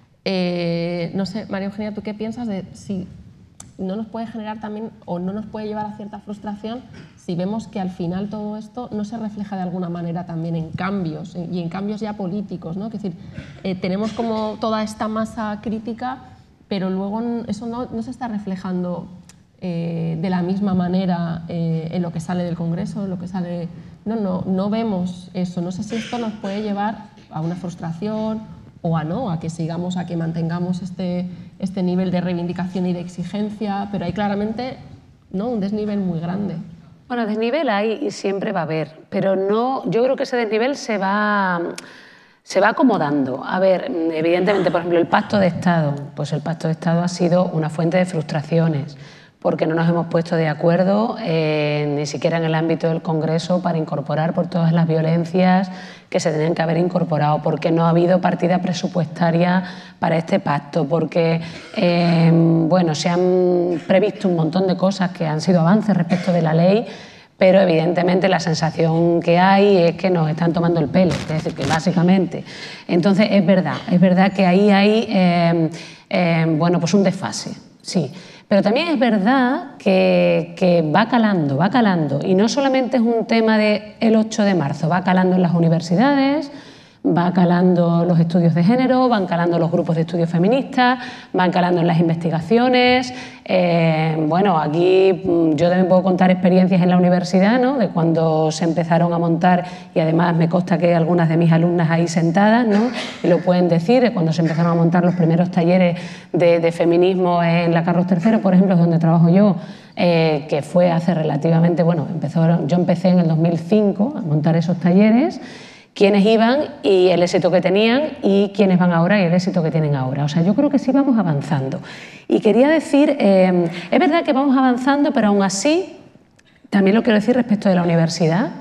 no sé, María Eugenia, ¿tú qué piensas de si no nos puede generar también o no nos puede llevar a cierta frustración si vemos que al final todo esto no se refleja de alguna manera también en cambios y en cambios ya políticos, ¿no? Es decir, tenemos como toda esta masa crítica, pero luego eso no se está reflejando de la misma manera en lo que sale del Congreso, en lo que sale... No vemos eso. No sé si esto nos puede llevar a una frustración o a que sigamos, a que mantengamos este nivel de reivindicación y de exigencia, pero hay claramente un desnivel muy grande. Bueno, desnivel hay y siempre va a haber, pero no, yo creo que ese desnivel se va acomodando. A ver, evidentemente, por ejemplo, el Pacto de Estado, pues el Pacto de Estado ha sido una fuente de frustraciones, porque no nos hemos puesto de acuerdo ni siquiera en el ámbito del Congreso para incorporar por todas las violencias que se tenían que haber incorporado, porque no ha habido partida presupuestaria para este pacto, porque bueno, se han previsto un montón de cosas que han sido avances respecto de la ley, pero evidentemente la sensación que hay es que nos están tomando el pelo, es decir, que básicamente. Entonces es verdad que ahí hay bueno, pues un desfase, sí. Pero también es verdad que va calando, y no solamente es un tema del 8 de marzo, va calando en las universidades, va calando los estudios de género, van calando los grupos de estudios feministas, van calando en las investigaciones. Bueno, aquí yo también puedo contar experiencias en la universidad, ¿no? De cuando se empezaron a montar, y además me consta que hay algunas de mis alumnas ahí sentadas, ¿no? Y lo pueden decir, de cuando se empezaron a montar los primeros talleres de feminismo en la Carlos III, por ejemplo, donde trabajo yo, que fue hace relativamente, bueno, yo empecé en el 2005 a montar esos talleres, quiénes iban y el éxito que tenían y quiénes van ahora y el éxito que tienen ahora. O sea, yo creo que sí vamos avanzando. Y quería decir, es verdad que vamos avanzando, pero aún así, también lo quiero decir respecto de la universidad,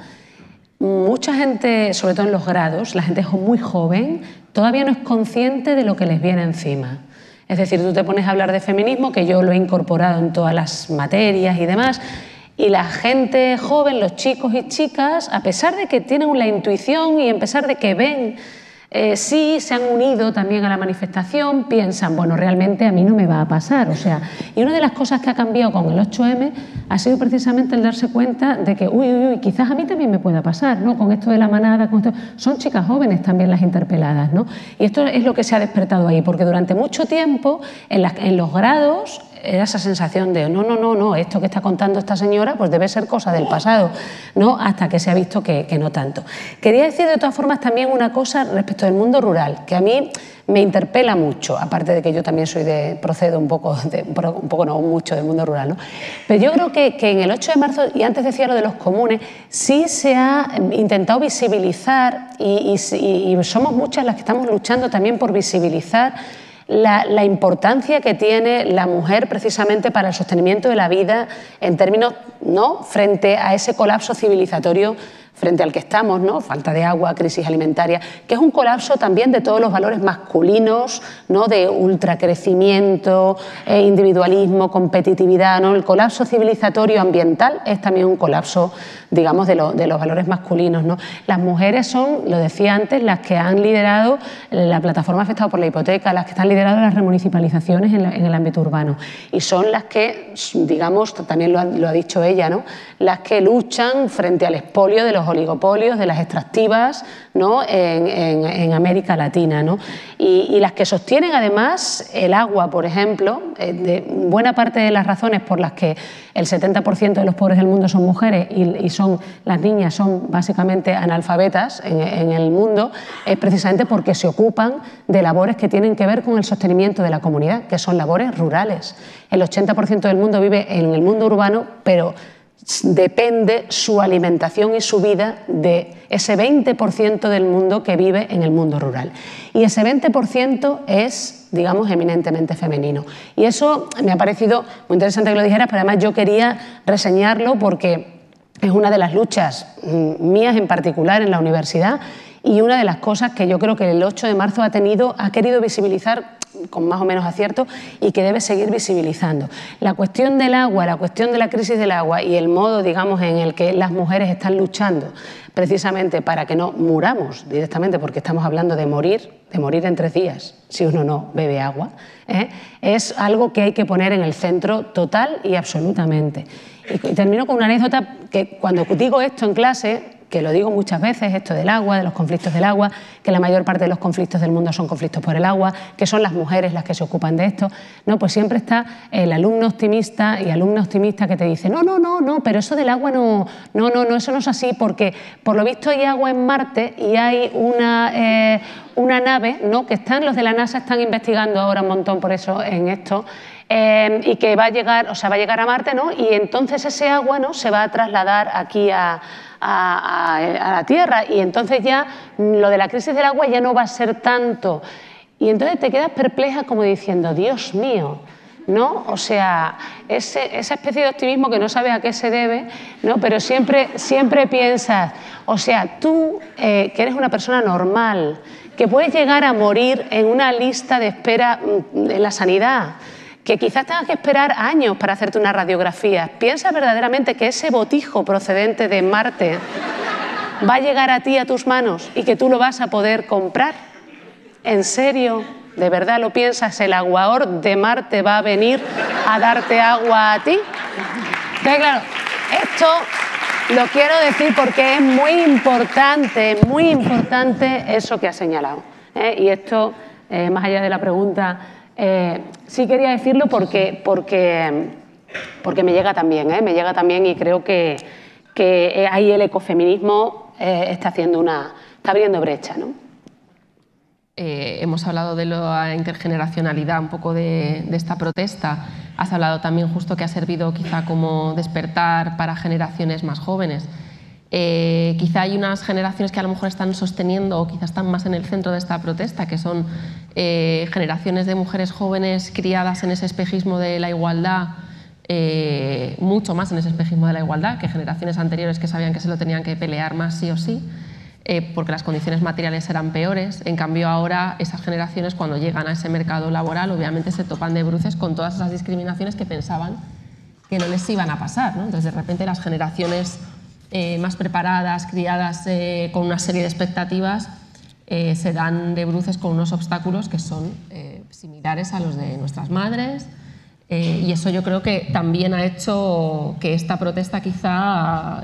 mucha gente, sobre todo en los grados, la gente muy joven, todavía no es consciente de lo que les viene encima. Es decir, tú te pones a hablar de feminismo, que yo lo he incorporado en todas las materias y demás, y la gente joven, los chicos y chicas, a pesar de que tienen la intuición y a pesar de que ven, sí se han unido también a la manifestación, piensan, bueno, realmente a mí no me va a pasar. O sea, y una de las cosas que ha cambiado con el 8M ha sido precisamente el darse cuenta de que, uy, quizás a mí también me pueda pasar, ¿no? Con esto de la manada, con esto... Son chicas jóvenes también las interpeladas, ¿no? Y esto es lo que se ha despertado ahí, porque durante mucho tiempo en los grados era esa sensación de no, esto que está contando esta señora pues debe ser cosa del pasado, ¿no? Hasta que se ha visto que no tanto. Quería decir de todas formas también una cosa respecto del mundo rural, que a mí me interpela mucho, aparte de que yo también procedo un poco no mucho del mundo rural, ¿no? Pero yo creo que en el 8 de marzo, y antes decía lo de los comunes, sí se ha intentado visibilizar y somos muchas las que estamos luchando también por visibilizar la importancia que tiene la mujer precisamente para el sostenimiento de la vida en términos, ¿no?, frente a ese colapso civilizatorio frente al que estamos, ¿no? Falta de agua, crisis alimentaria, que es un colapso también de todos los valores masculinos, ¿no? De ultracrecimiento, individualismo, competitividad, ¿no? El colapso civilizatorio ambiental es también un colapso, digamos, de los valores masculinos, ¿no? Las mujeres son, lo decía antes, las que han liderado la plataforma afectada por la hipoteca, las que están liderando las remunicipalizaciones en el ámbito urbano, y son las que, digamos, también lo ha dicho ella, ¿no? Las que luchan frente al expolio de los oligopolios, de las extractivas, ¿no? en América Latina, ¿no? Y las que sostienen además el agua, por ejemplo, de buena parte de las razones por las que el 70% de los pobres del mundo son mujeres y las niñas son básicamente analfabetas en el mundo, es precisamente porque se ocupan de labores que tienen que ver con el sostenimiento de la comunidad, que son labores rurales. El 80% del mundo vive en el mundo urbano, pero depende su alimentación y su vida de ese 20% del mundo que vive en el mundo rural. Y ese 20% es, digamos, eminentemente femenino. Y eso me ha parecido muy interesante que lo dijeras, pero además yo quería reseñarlo porque es una de las luchas mías en particular en la universidad y una de las cosas que yo creo que el 8 de marzo ha querido visibilizar con más o menos acierto y que debe seguir visibilizando. La cuestión del agua, la cuestión de la crisis del agua y el modo, digamos, en el que las mujeres están luchando precisamente para que no muramos directamente, porque estamos hablando de morir en 3 días si uno no bebe agua, es algo que hay que poner en el centro total y absolutamente. Y termino con una anécdota que cuando digo esto en clase, que lo digo muchas veces, esto del agua, de los conflictos del agua, que la mayor parte de los conflictos del mundo son conflictos por el agua, que son las mujeres las que se ocupan de esto, no, pues siempre está el alumno optimista y alumna optimista que te dice no, pero eso del agua no, eso no es así, porque por lo visto hay agua en Marte y hay una nave, ¿no? Que los de la NASA están investigando ahora un montón por eso en esto, y que va a llegar a Marte, ¿no? Y entonces ese agua, ¿no? Se va a trasladar aquí a la Tierra y entonces ya lo de la crisis del agua ya no va a ser tanto. Y entonces te quedas perpleja como diciendo, Dios mío, ¿no? O sea, esa especie de optimismo que no sabes a qué se debe, ¿no? Pero siempre piensas, o sea, tú que eres una persona normal, que puedes llegar a morir en una lista de espera en la sanidad, que quizás tengas que esperar años para hacerte una radiografía. ¿Piensas verdaderamente que ese botijo procedente de Marte va a llegar a ti, a tus manos, y que tú lo vas a poder comprar? ¿En serio? ¿De verdad lo piensas? ¿El aguador de Marte va a venir a darte agua a ti? Entonces, claro, esto lo quiero decir porque es muy importante eso que has señalado. Y esto, más allá de la pregunta, sí quería decirlo porque me llega también, y creo que ahí el ecofeminismo está abriendo brecha, ¿no? Hemos hablado de la intergeneracionalidad un poco de esta protesta. Has hablado también justo que ha servido quizá como despertar para generaciones más jóvenes. Quizá hay unas generaciones que a lo mejor están sosteniendo o quizá están más en el centro de esta protesta, que son generaciones de mujeres jóvenes criadas en ese espejismo de la igualdad, mucho más en ese espejismo de la igualdad que generaciones anteriores que sabían que se lo tenían que pelear más sí o sí, porque las condiciones materiales eran peores. En cambio ahora esas generaciones, cuando llegan a ese mercado laboral, obviamente se topan de bruces con todas esas discriminaciones que pensaban que no les iban a pasar, ¿no? Entonces de repente las generaciones más preparadas, criadas con una serie de expectativas, se dan de bruces con unos obstáculos que son similares a los de nuestras madres, y eso yo creo que también ha hecho que esta protesta quizá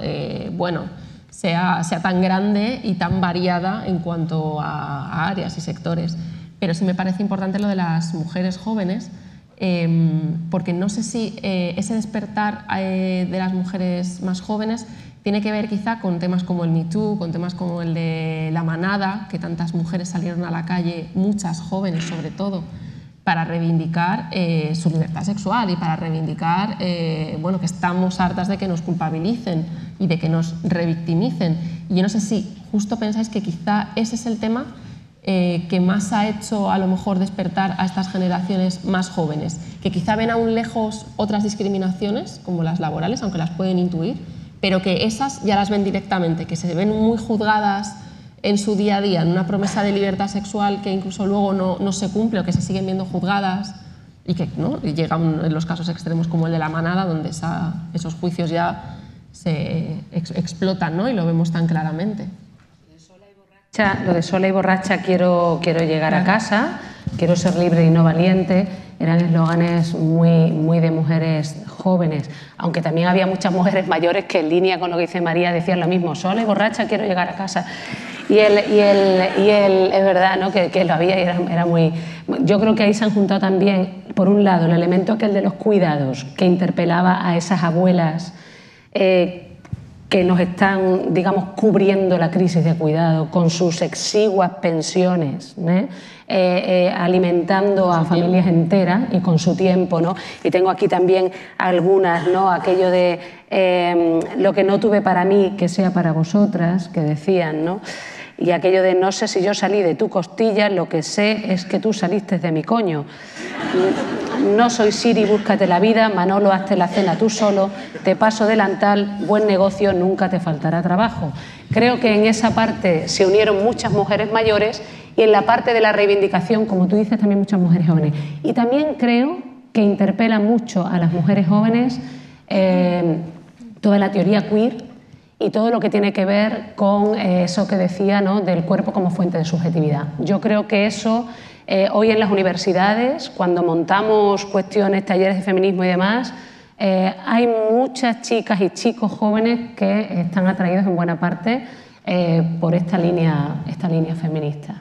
sea tan grande y tan variada en cuanto a áreas y sectores. Pero sí me parece importante lo de las mujeres jóvenes, porque no sé si ese despertar de las mujeres más jóvenes tiene que ver quizá con temas como el Me Too, con temas como el de la manada, que tantas mujeres salieron a la calle, muchas jóvenes sobre todo, para reivindicar su libertad sexual y para reivindicar que estamos hartas de que nos culpabilicen y de que nos revictimicen. Y yo no sé si justo pensáis que quizá ese es el tema que más ha hecho a lo mejor despertar a estas generaciones más jóvenes, que quizá ven aún lejos otras discriminaciones como las laborales, aunque las pueden intuir, pero que esas ya las ven directamente, que se ven muy juzgadas en su día a día, en una promesa de libertad sexual que incluso luego no se cumple o que se siguen viendo juzgadas y que ¿no? Y llegan en los casos extremos como el de La Manada, donde esos juicios ya se explotan, ¿no? Y lo vemos tan claramente. Lo de sola y borracha quiero llegar a casa, quiero ser libre y no valiente, eran eslóganes muy de mujeres jóvenes, aunque también había muchas mujeres mayores que en línea con lo que dice María decían lo mismo, sola y borracha quiero llegar a casa. Y él es verdad, ¿no? que lo había y era muy... Yo creo que ahí se han juntado también, por un lado, el elemento aquel de los cuidados, que interpelaba a esas abuelas que nos están, digamos, cubriendo la crisis de cuidado con sus exiguas pensiones, alimentando a familias enteras y con su tiempo, ¿no? Y tengo aquí también algunas, ¿no? Aquello de lo que no tuve para mí, que sea para vosotras, que decían, ¿no? Y aquello de no sé si yo salí de tu costilla, lo que sé es que tú saliste de mi coño. No soy Siri, búscate la vida, Manolo, hazte la cena tú solo, te paso delantal, buen negocio, nunca te faltará trabajo. Creo que en esa parte se unieron muchas mujeres mayores y en la parte de la reivindicación, como tú dices, también muchas mujeres jóvenes. Y también creo que interpela mucho a las mujeres jóvenes toda la teoría queer y todo lo que tiene que ver con eso que decía, ¿no? Del cuerpo como fuente de subjetividad. Yo creo que eso hoy en las universidades, cuando montamos cuestiones, talleres de feminismo y demás, hay muchas chicas y chicos jóvenes que están atraídos en buena parte por esta línea feminista.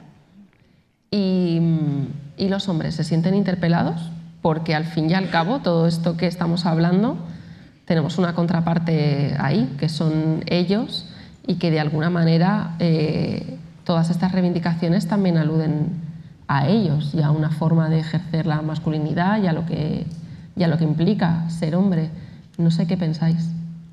¿Y los hombres se sienten interpelados? Porque al fin y al cabo todo esto que estamos hablando tenemos una contraparte ahí, que son ellos, y que de alguna manera todas estas reivindicaciones también aluden a ellos y a una forma de ejercer la masculinidad y a lo que implica ser hombre. No sé qué pensáis.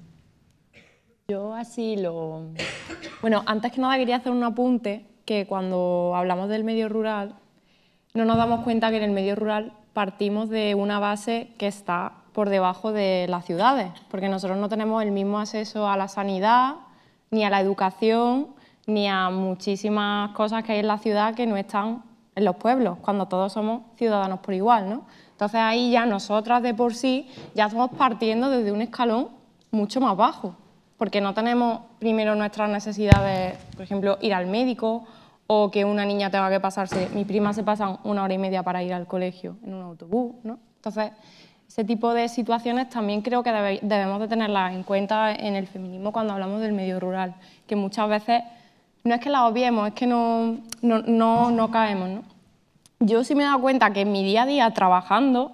Yo así lo... Bueno, antes que nada quería hacer un apunte, que cuando hablamos del medio rural no nos damos cuenta que en el medio rural partimos de una base que está por debajo de las ciudades, porque nosotros no tenemos el mismo acceso a la sanidad, ni a la educación, ni a muchísimas cosas que hay en la ciudad que no están en los pueblos, cuando todos somos ciudadanos por igual, ¿no? Entonces ahí ya nosotras de por sí ya estamos partiendo desde un escalón mucho más bajo, porque no tenemos primero nuestras necesidades, por ejemplo, ir al médico o que una niña tenga que pasarse, mi prima se pasan 1 hora y media para ir al colegio en un autobús, ¿no? Entonces, ese tipo de situaciones también creo que debemos de tenerlas en cuenta en el feminismo cuando hablamos del medio rural, que muchas veces no es que las obviemos, es que no caemos, ¿no? Yo sí me he dado cuenta que en mi día a día trabajando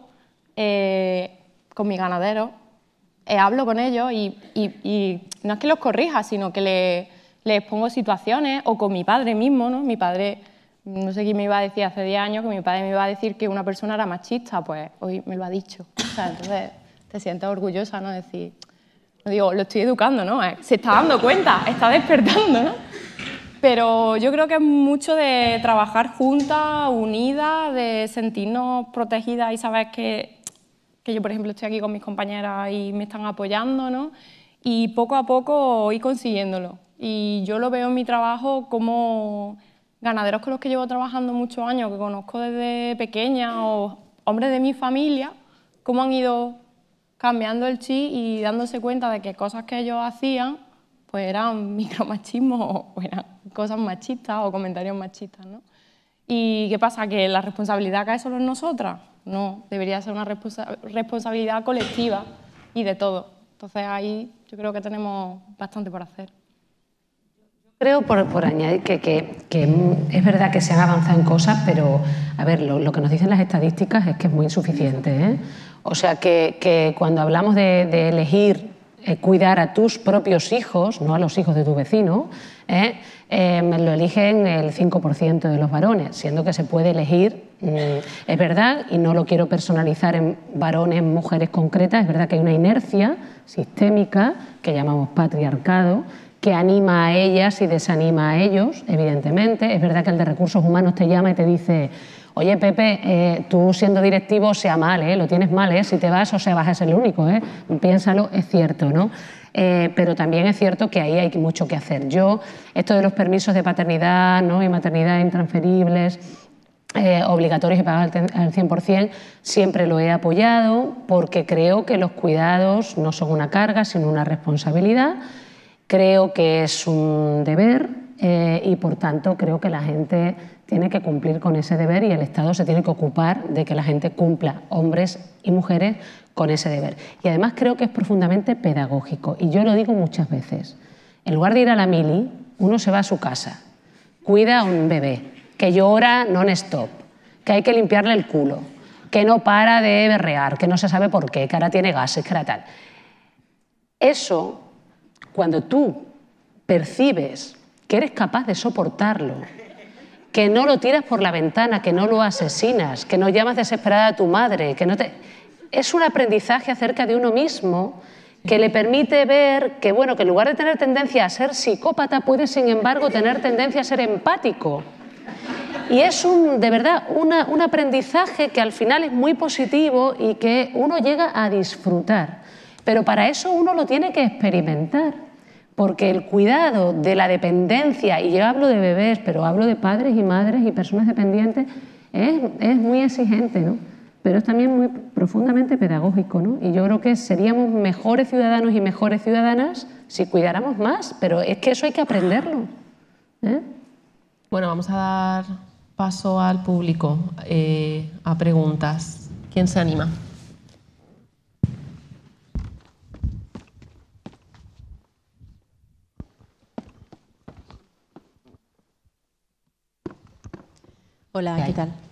con mis ganaderos, hablo con ellos y no es que los corrija, sino que les pongo situaciones, o con mi padre mismo, ¿no? Mi padre, no sé quién me iba a decir hace 10 años que mi padre me iba a decir que una persona era machista, pues hoy me lo ha dicho. O sea, entonces te sientes orgullosa, ¿no? Decir, no digo, lo estoy educando, ¿no? Se está dando cuenta, está despertando, ¿no? Pero yo creo que es mucho de trabajar juntas, unidas, de sentirnos protegidas y saber que yo, por ejemplo, estoy aquí con mis compañeras y me están apoyando, ¿no? Y poco a poco ir consiguiéndolo. Y yo lo veo en mi trabajo como ganaderos con los que llevo trabajando muchos años, que conozco desde pequeña, o hombres de mi familia, cómo han ido cambiando el chip y dándose cuenta de que cosas que ellos hacían pues eran micromachismos o eran cosas machistas o comentarios machistas, ¿no? ¿Y qué pasa? ¿Que la responsabilidad cae solo en nosotras? No, debería ser una responsabilidad colectiva y de todo. Entonces ahí yo creo que tenemos bastante por hacer. Creo, por añadir, que es verdad que se han avanzado en cosas, pero, a ver, lo que nos dicen las estadísticas es que es muy insuficiente, ¿eh? O sea, que cuando hablamos de elegir cuidar a tus propios hijos, no a los hijos de tu vecino, lo eligen el 5% de los varones, siendo que se puede elegir, es verdad, y no lo quiero personalizar en varones, mujeres concretas, es verdad que hay una inercia sistémica que llamamos patriarcado, que anima a ellas y desanima a ellos, evidentemente. Es verdad que el de recursos humanos te llama y te dice: oye, Pepe, tú siendo directivo, sea mal, lo tienes mal, si te vas, o sea, vas a ser el único, piénsalo, es cierto, ¿no? pero también es cierto que ahí hay mucho que hacer. Yo, esto de los permisos de paternidad, ¿no?, y maternidad intransferibles, obligatorios y pagados al 100%, siempre lo he apoyado porque creo que los cuidados no son una carga, sino una responsabilidad. Creo que es un deber y, por tanto, creo que la gente tiene que cumplir con ese deber y el Estado se tiene que ocupar de que la gente cumpla, hombres y mujeres, con ese deber. Y además creo que es profundamente pedagógico. Y yo lo digo muchas veces. En lugar de ir a la mili, uno se va a su casa, cuida a un bebé que llora non-stop, que hay que limpiarle el culo, que no para de berrear, que no se sabe por qué, que ahora tiene gases, que ahora tal. Eso, cuando tú percibes que eres capaz de soportarlo, que no lo tiras por la ventana, que no lo asesinas, que no llamas desesperada a tu madre, que no te... Es un aprendizaje acerca de uno mismo que le permite ver que, bueno, que en lugar de tener tendencia a ser psicópata, puede, sin embargo, tener tendencia a ser empático. Y es de verdad un aprendizaje que al final es muy positivo y que uno llega a disfrutar. Pero para eso uno lo tiene que experimentar, porque el cuidado de la dependencia, y yo hablo de bebés, pero hablo de padres y madres y personas dependientes, es muy exigente, ¿no? Pero es también muy profundamente pedagógico, ¿no? Y yo creo que seríamos mejores ciudadanos y mejores ciudadanas si cuidáramos más, pero es que eso hay que aprenderlo, ¿eh? Bueno, vamos a dar paso al público, a preguntas. ¿Quién se anima? Hola, ¿qué tal?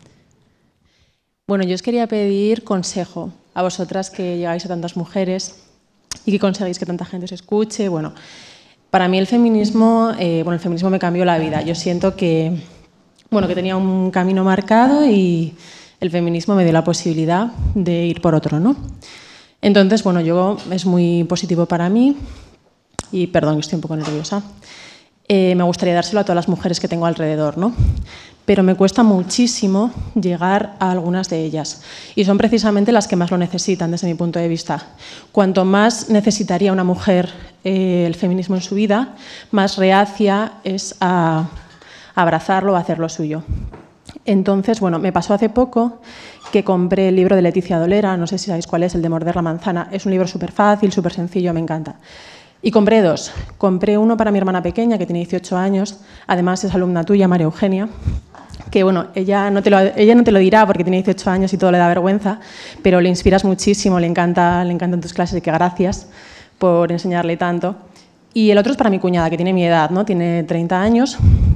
Bueno, yo os quería pedir consejo a vosotras que llegáis a tantas mujeres y que conseguís que tanta gente os escuche. Bueno, para mí el feminismo me cambió la vida. Yo siento que tenía un camino marcado y el feminismo me dio la posibilidad de ir por otro, ¿no? Entonces, es muy positivo para mí y, perdón, que estoy un poco nerviosa. Me gustaría dárselo a todas las mujeres que tengo alrededor, ¿no? Pero me cuesta muchísimo llegar a algunas de ellas y son precisamente las que más lo necesitan desde mi punto de vista. Cuanto más necesitaría una mujer el feminismo en su vida, más reacia es a abrazarlo o a hacerlo suyo. Entonces, me pasó hace poco que compré el libro de Leticia Dolera, no sé si sabéis cuál es, el de Morder la manzana. Es un libro súper fácil, súper sencillo, me encanta. Y compré dos. Compré uno para mi hermana pequeña, que tiene 18 años, además es alumna tuya, María Eugenia, que ella no te lo dirá porque tiene 18 años y todo le da vergüenza, pero le inspiras muchísimo, le encantan tus clases y que gracias por enseñarle tanto. Y el otro es para mi cuñada, que tiene mi edad, ¿no? Tiene 30 años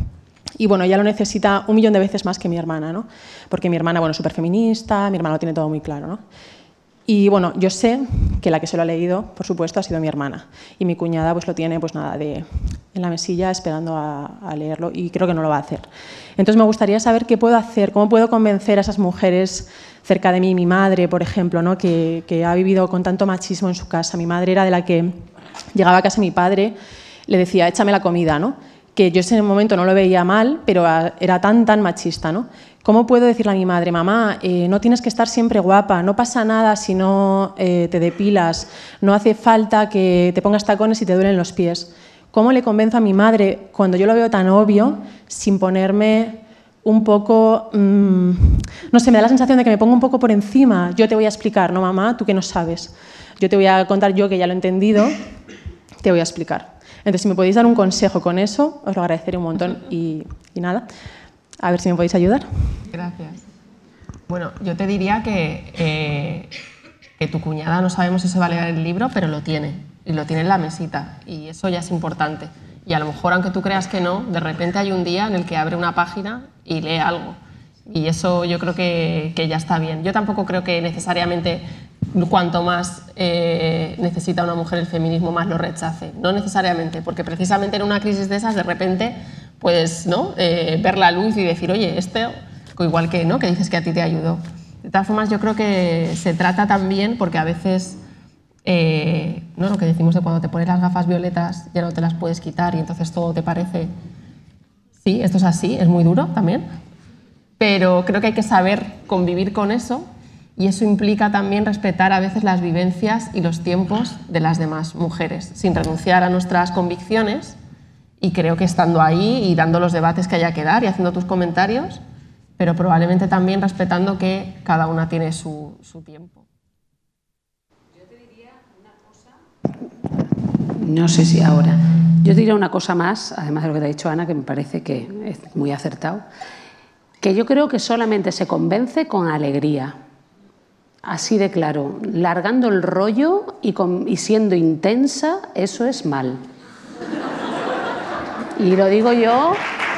y ella lo necesita 1 millón de veces más que mi hermana, ¿no? Porque mi hermana, es súper feminista, mi hermana lo tiene todo muy claro, ¿no? Y yo sé que la que se lo ha leído, por supuesto, ha sido mi hermana. Y mi cuñada lo tiene en la mesilla esperando a leerlo y creo que no lo va a hacer. Entonces me gustaría saber qué puedo hacer, cómo puedo convencer a esas mujeres cerca de mí. Mi madre, por ejemplo, ¿no? que ha vivido con tanto machismo en su casa. Mi madre era de la que llegaba a casa mi padre, le decía, échame la comida, ¿no? Que yo en ese momento no lo veía mal, pero era tan machista, ¿no? ¿Cómo puedo decirle a mi madre, mamá, no tienes que estar siempre guapa, no pasa nada si no te depilas, no hace falta que te pongas tacones y te duelen los pies? ¿Cómo le convenzo a mi madre cuando yo lo veo tan obvio, sin ponerme un poco, no sé, me da la sensación de que me pongo un poco por encima? Yo te voy a explicar, no mamá, tú que no sabes. Yo te voy a contar, yo que ya lo he entendido, te voy a explicar. Entonces, si me podéis dar un consejo con eso, os lo agradeceré un montón y nada. A ver si me podéis ayudar. Gracias. Bueno, yo te diría que tu cuñada, no sabemos si se va a leer el libro, pero lo tiene. Y lo tiene en la mesita. Y eso ya es importante. Y a lo mejor, aunque tú creas que no, de repente hay un día en el que abre una página y lee algo. Y eso yo creo que ya está bien. Yo tampoco creo que necesariamente cuanto más necesita una mujer el feminismo, más lo rechace. No necesariamente, porque precisamente en una crisis de esas, de repente, puedes, ¿no? Ver la luz y decir, oye, igual que, ¿no? Que dices que a ti te ayudó. De todas formas, yo creo que se trata también, porque a veces, ¿no? Lo que decimos de cuando te pones las gafas violetas ya no te las puedes quitar y entonces todo te parece, sí, esto es así, es muy duro también, pero creo que hay que saber convivir con eso Y eso implica también respetar a veces las vivencias y los tiempos de las demás mujeres, sin renunciar a nuestras convicciones. Y creo que estando ahí y dando los debates que haya que dar y haciendo tus comentarios, pero probablemente también respetando que cada una tiene su tiempo. Yo te diría una cosa, no sé si ahora, yo te diría una cosa más, además de lo que te ha dicho Ana, que me parece que es muy acertado, que yo creo que solamente se convence con alegría, así de claro, largando el rollo y siendo intensa, eso es mal. Y lo digo yo,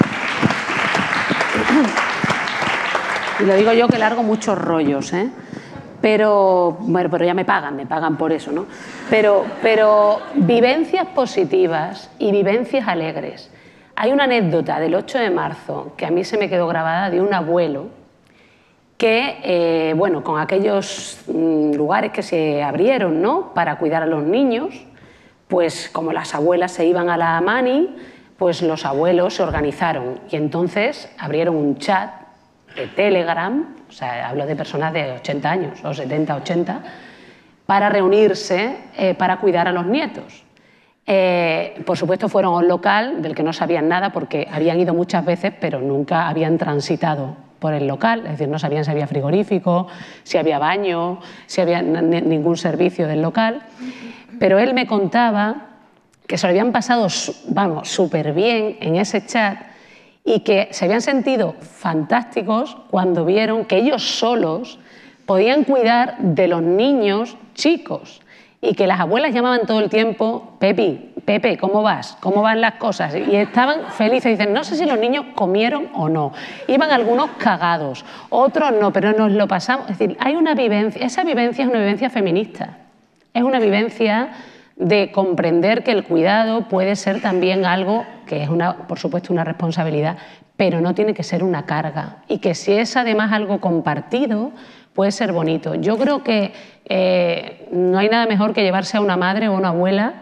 que largo muchos rollos, ¿eh? Pero, bueno, pero ya me pagan por eso, ¿no? Pero vivencias positivas y vivencias alegres. Hay una anécdota del 8 de marzo que a mí se me quedó grabada de un abuelo que, bueno, con aquellos lugares que se abrieron, ¿no?, para cuidar a los niños, pues como las abuelas se iban a la mani, pues los abuelos se organizaron y entonces abrieron un chat de Telegram, o sea, hablo de personas de 80 años o 70, 80, para reunirse para cuidar a los nietos. Por supuesto fueron a un local del que no sabían nada porque habían ido muchas veces pero nunca habían transitado por el local, es decir, no sabían si había frigorífico, si había baño, si había ningún servicio del local, pero él me contaba que se lo habían pasado, vamos, súper bien en ese chat y que se habían sentido fantásticos cuando vieron que ellos solos podían cuidar de los niños chicos y que las abuelas llamaban todo el tiempo, Pepe, ¿cómo vas? ¿Cómo van las cosas? Y estaban felices. Dicen, no sé si los niños comieron o no. Iban algunos cagados, otros no, pero nos lo pasamos. Es decir, hay una vivencia, esa vivencia es una vivencia feminista. Es una vivencia de comprender que el cuidado puede ser también algo que es, por supuesto, una responsabilidad, pero no tiene que ser una carga. Y que si es además algo compartido, puede ser bonito. Yo creo que no hay nada mejor que llevarse a una madre o una abuela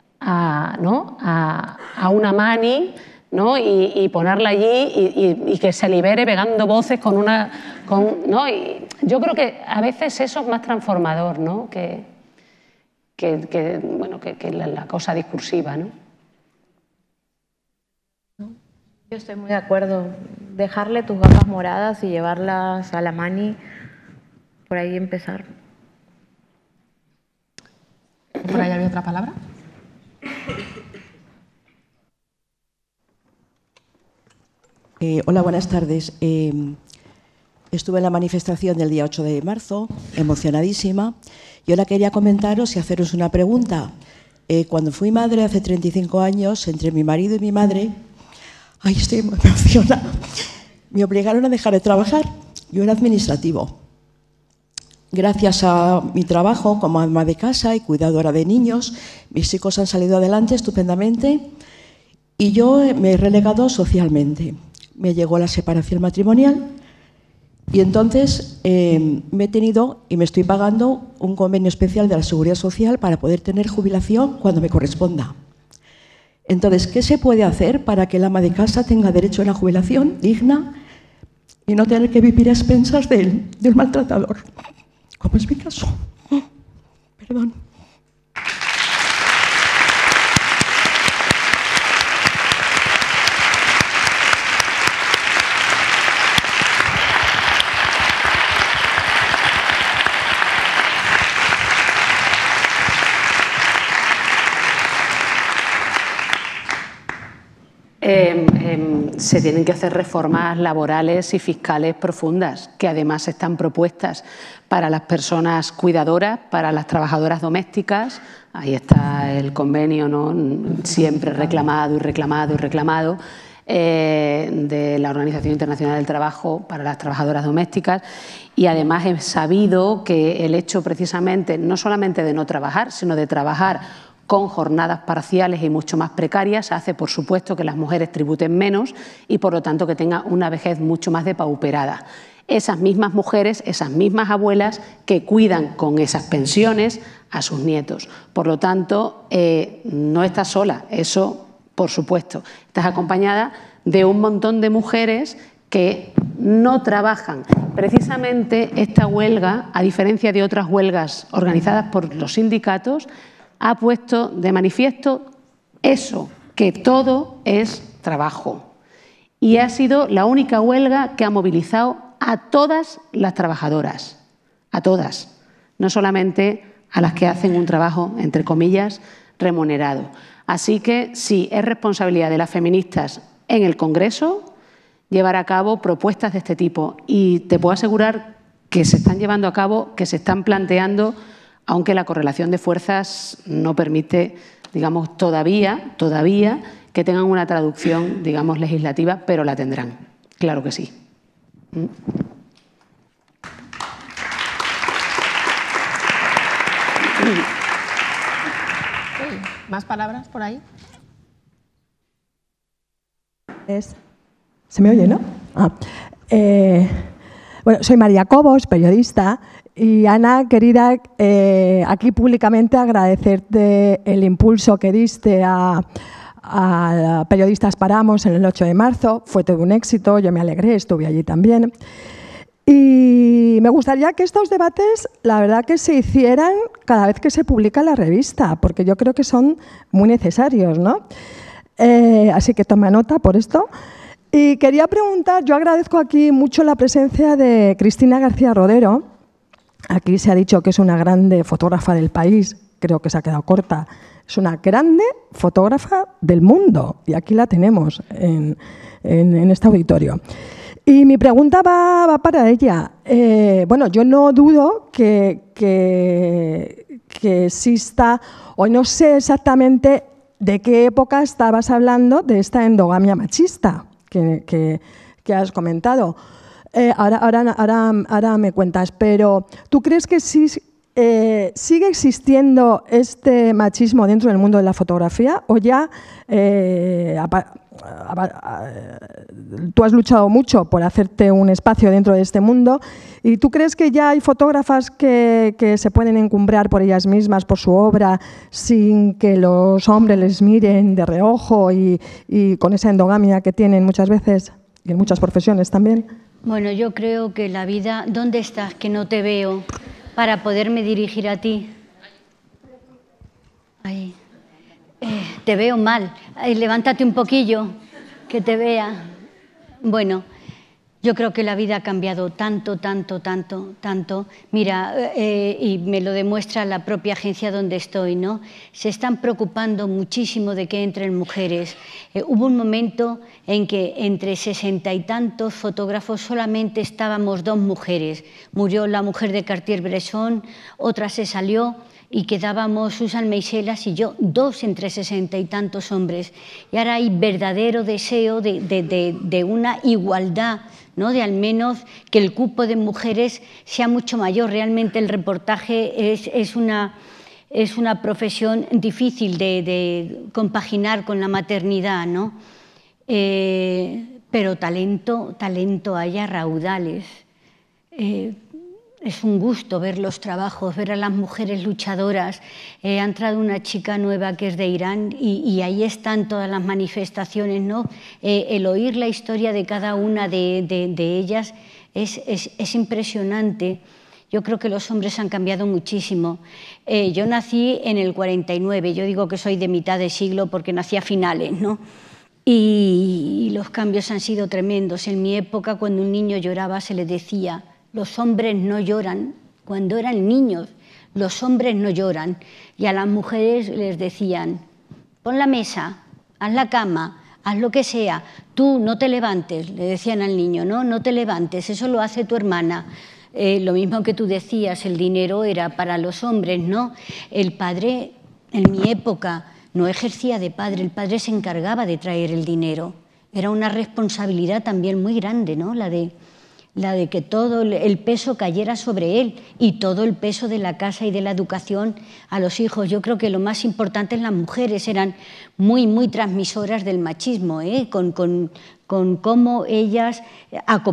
a una mani, ¿no?, y ponerla allí y que se libere pegando voces ¿no? Y yo creo que a veces eso es más transformador, ¿no?, que la cosa discursiva, ¿no? Yo estoy muy de acuerdo. Dejarle tus gafas moradas y llevarlas a la mani, por ahí empezar. ¿Por ahí había otra palabra? Hola, buenas tardes. Estuve en la manifestación del día 8 de marzo, emocionadísima. Yo la quería comentaros y haceros una pregunta. Cuando fui madre hace 35 años, entre mi marido y mi madre, ay, estoy muy emocionada, me obligaron a dejar de trabajar. Yo era administrativo. Gracias a mi trabajo como ama de casa y cuidadora de niños, mis hijos han salido adelante estupendamente y yo me he relegado socialmente. Me llegó la separación matrimonial y entonces me he tenido y me estoy pagando un convenio especial de la Seguridad Social para poder tener jubilación cuando me corresponda. Entonces, ¿qué se puede hacer para que el ama de casa tenga derecho a una jubilación digna y no tener que vivir a expensas del maltratador? Como es mi caso. Perdón. Se tienen que hacer reformas laborales y fiscales profundas, que además están propuestas para las personas cuidadoras, para las trabajadoras domésticas. Ahí está el convenio, ¿no?, siempre reclamado y reclamado y reclamado, de la Organización Internacional del Trabajo para las trabajadoras domésticas. Y además he sabido que el hecho precisamente no solamente de no trabajar, sino de trabajar con jornadas parciales y mucho más precarias, hace, por supuesto, que las mujeres tributen menos y, por lo tanto, que tengan una vejez mucho más depauperada. Esas mismas mujeres, esas mismas abuelas que cuidan con esas pensiones a sus nietos. Por lo tanto, no estás sola, eso, por supuesto. Estás acompañada de un montón de mujeres que no trabajan. Precisamente esta huelga, a diferencia de otras huelgas organizadas por los sindicatos, ha puesto de manifiesto eso, que todo es trabajo. Y ha sido la única huelga que ha movilizado a todas las trabajadoras, a todas, no solamente a las que hacen un trabajo, entre comillas, remunerado. Así que sí, es responsabilidad de las feministas en el Congreso llevar a cabo propuestas de este tipo. Y te puedo asegurar que se están llevando a cabo, que se están planteando, aunque la correlación de fuerzas no permite, digamos, todavía que tengan una traducción, digamos, legislativa, pero la tendrán. Claro que sí. ¿Más palabras por ahí? ¿Se me oye, no? Bueno, soy María Cobos, periodista, y Ana, querida, aquí públicamente agradecerte el impulso que diste a Periodistas Paramos en el 8 de marzo. Fue todo un éxito, yo me alegré, estuve allí también. Y me gustaría que estos debates, la verdad, que se hicieran cada vez que se publica la revista, porque yo creo que son muy necesarios, ¿no? Así que toma nota por esto. Y quería preguntar, yo agradezco aquí mucho la presencia de Cristina García Rodero. Aquí se ha dicho que es una grande fotógrafa del país, creo que se ha quedado corta. Es una grande fotógrafa del mundo y aquí la tenemos en este auditorio. Y mi pregunta va para ella. Bueno, yo no dudo que exista, o no sé exactamente de qué época estabas hablando de esta endogamia machista que has comentado. Ahora me cuentas, pero ¿tú crees que sí sigue existiendo este machismo dentro del mundo de la fotografía o ya tú has luchado mucho por hacerte un espacio dentro de este mundo y tú crees que ya hay fotógrafas que se pueden encumbrar por ellas mismas, por su obra, sin que los hombres les miren de reojo y con esa endogamia que tienen muchas veces y en muchas profesiones también? Bueno, yo creo que la vida... ¿Dónde estás? Que no te veo para poderme dirigir a ti. Ahí. Te veo mal. Levántate un poquillo, que te vea. Bueno, yo creo que la vida ha cambiado tanto. Mira, y me lo demuestra la propia agencia donde estoy, ¿no? Se están preocupando muchísimo de que entren mujeres. Hubo un momento en que entre 60 y tantos fotógrafos solamente estábamos 2 mujeres. Murió la mujer de Cartier-Bresson, otra se salió y quedábamos Susan Meiselas y yo, 2 entre 60 y tantos hombres. Y ahora hay verdadero deseo de una igualdad, ¿no? De al menos que el cupo de mujeres sea mucho mayor. Realmente el reportaje es una profesión difícil de compaginar con la maternidad, ¿no? Pero talento haya raudales. Es un gusto ver los trabajos, ver a las mujeres luchadoras. Ha entrado una chica nueva que es de Irán y ahí están todas las manifestaciones, ¿no? El oír la historia de cada una de ellas es impresionante. Yo creo que los hombres han cambiado muchísimo. Yo nací en el 49, yo digo que soy de mitad de siglo porque nací a finales, ¿no? Y los cambios han sido tremendos. En mi época, cuando un niño lloraba, se le decía: los hombres no lloran. Cuando eran niños, los hombres no lloran. Y a las mujeres les decían: pon la mesa, haz la cama, haz lo que sea. Tú no te levantes, le decían al niño, no te levantes, eso lo hace tu hermana. Lo mismo que tú decías, el dinero era para los hombres, ¿no? El padre, en mi época, no ejercía de padre, el padre se encargaba de traer el dinero. Era una responsabilidad también muy grande, ¿no? La de que todo el peso cayera sobre él y todo el peso de la casa y de la educación a los hijos. Yo creo que lo más importante es las mujeres, eran muy transmisoras del machismo, con cómo ellas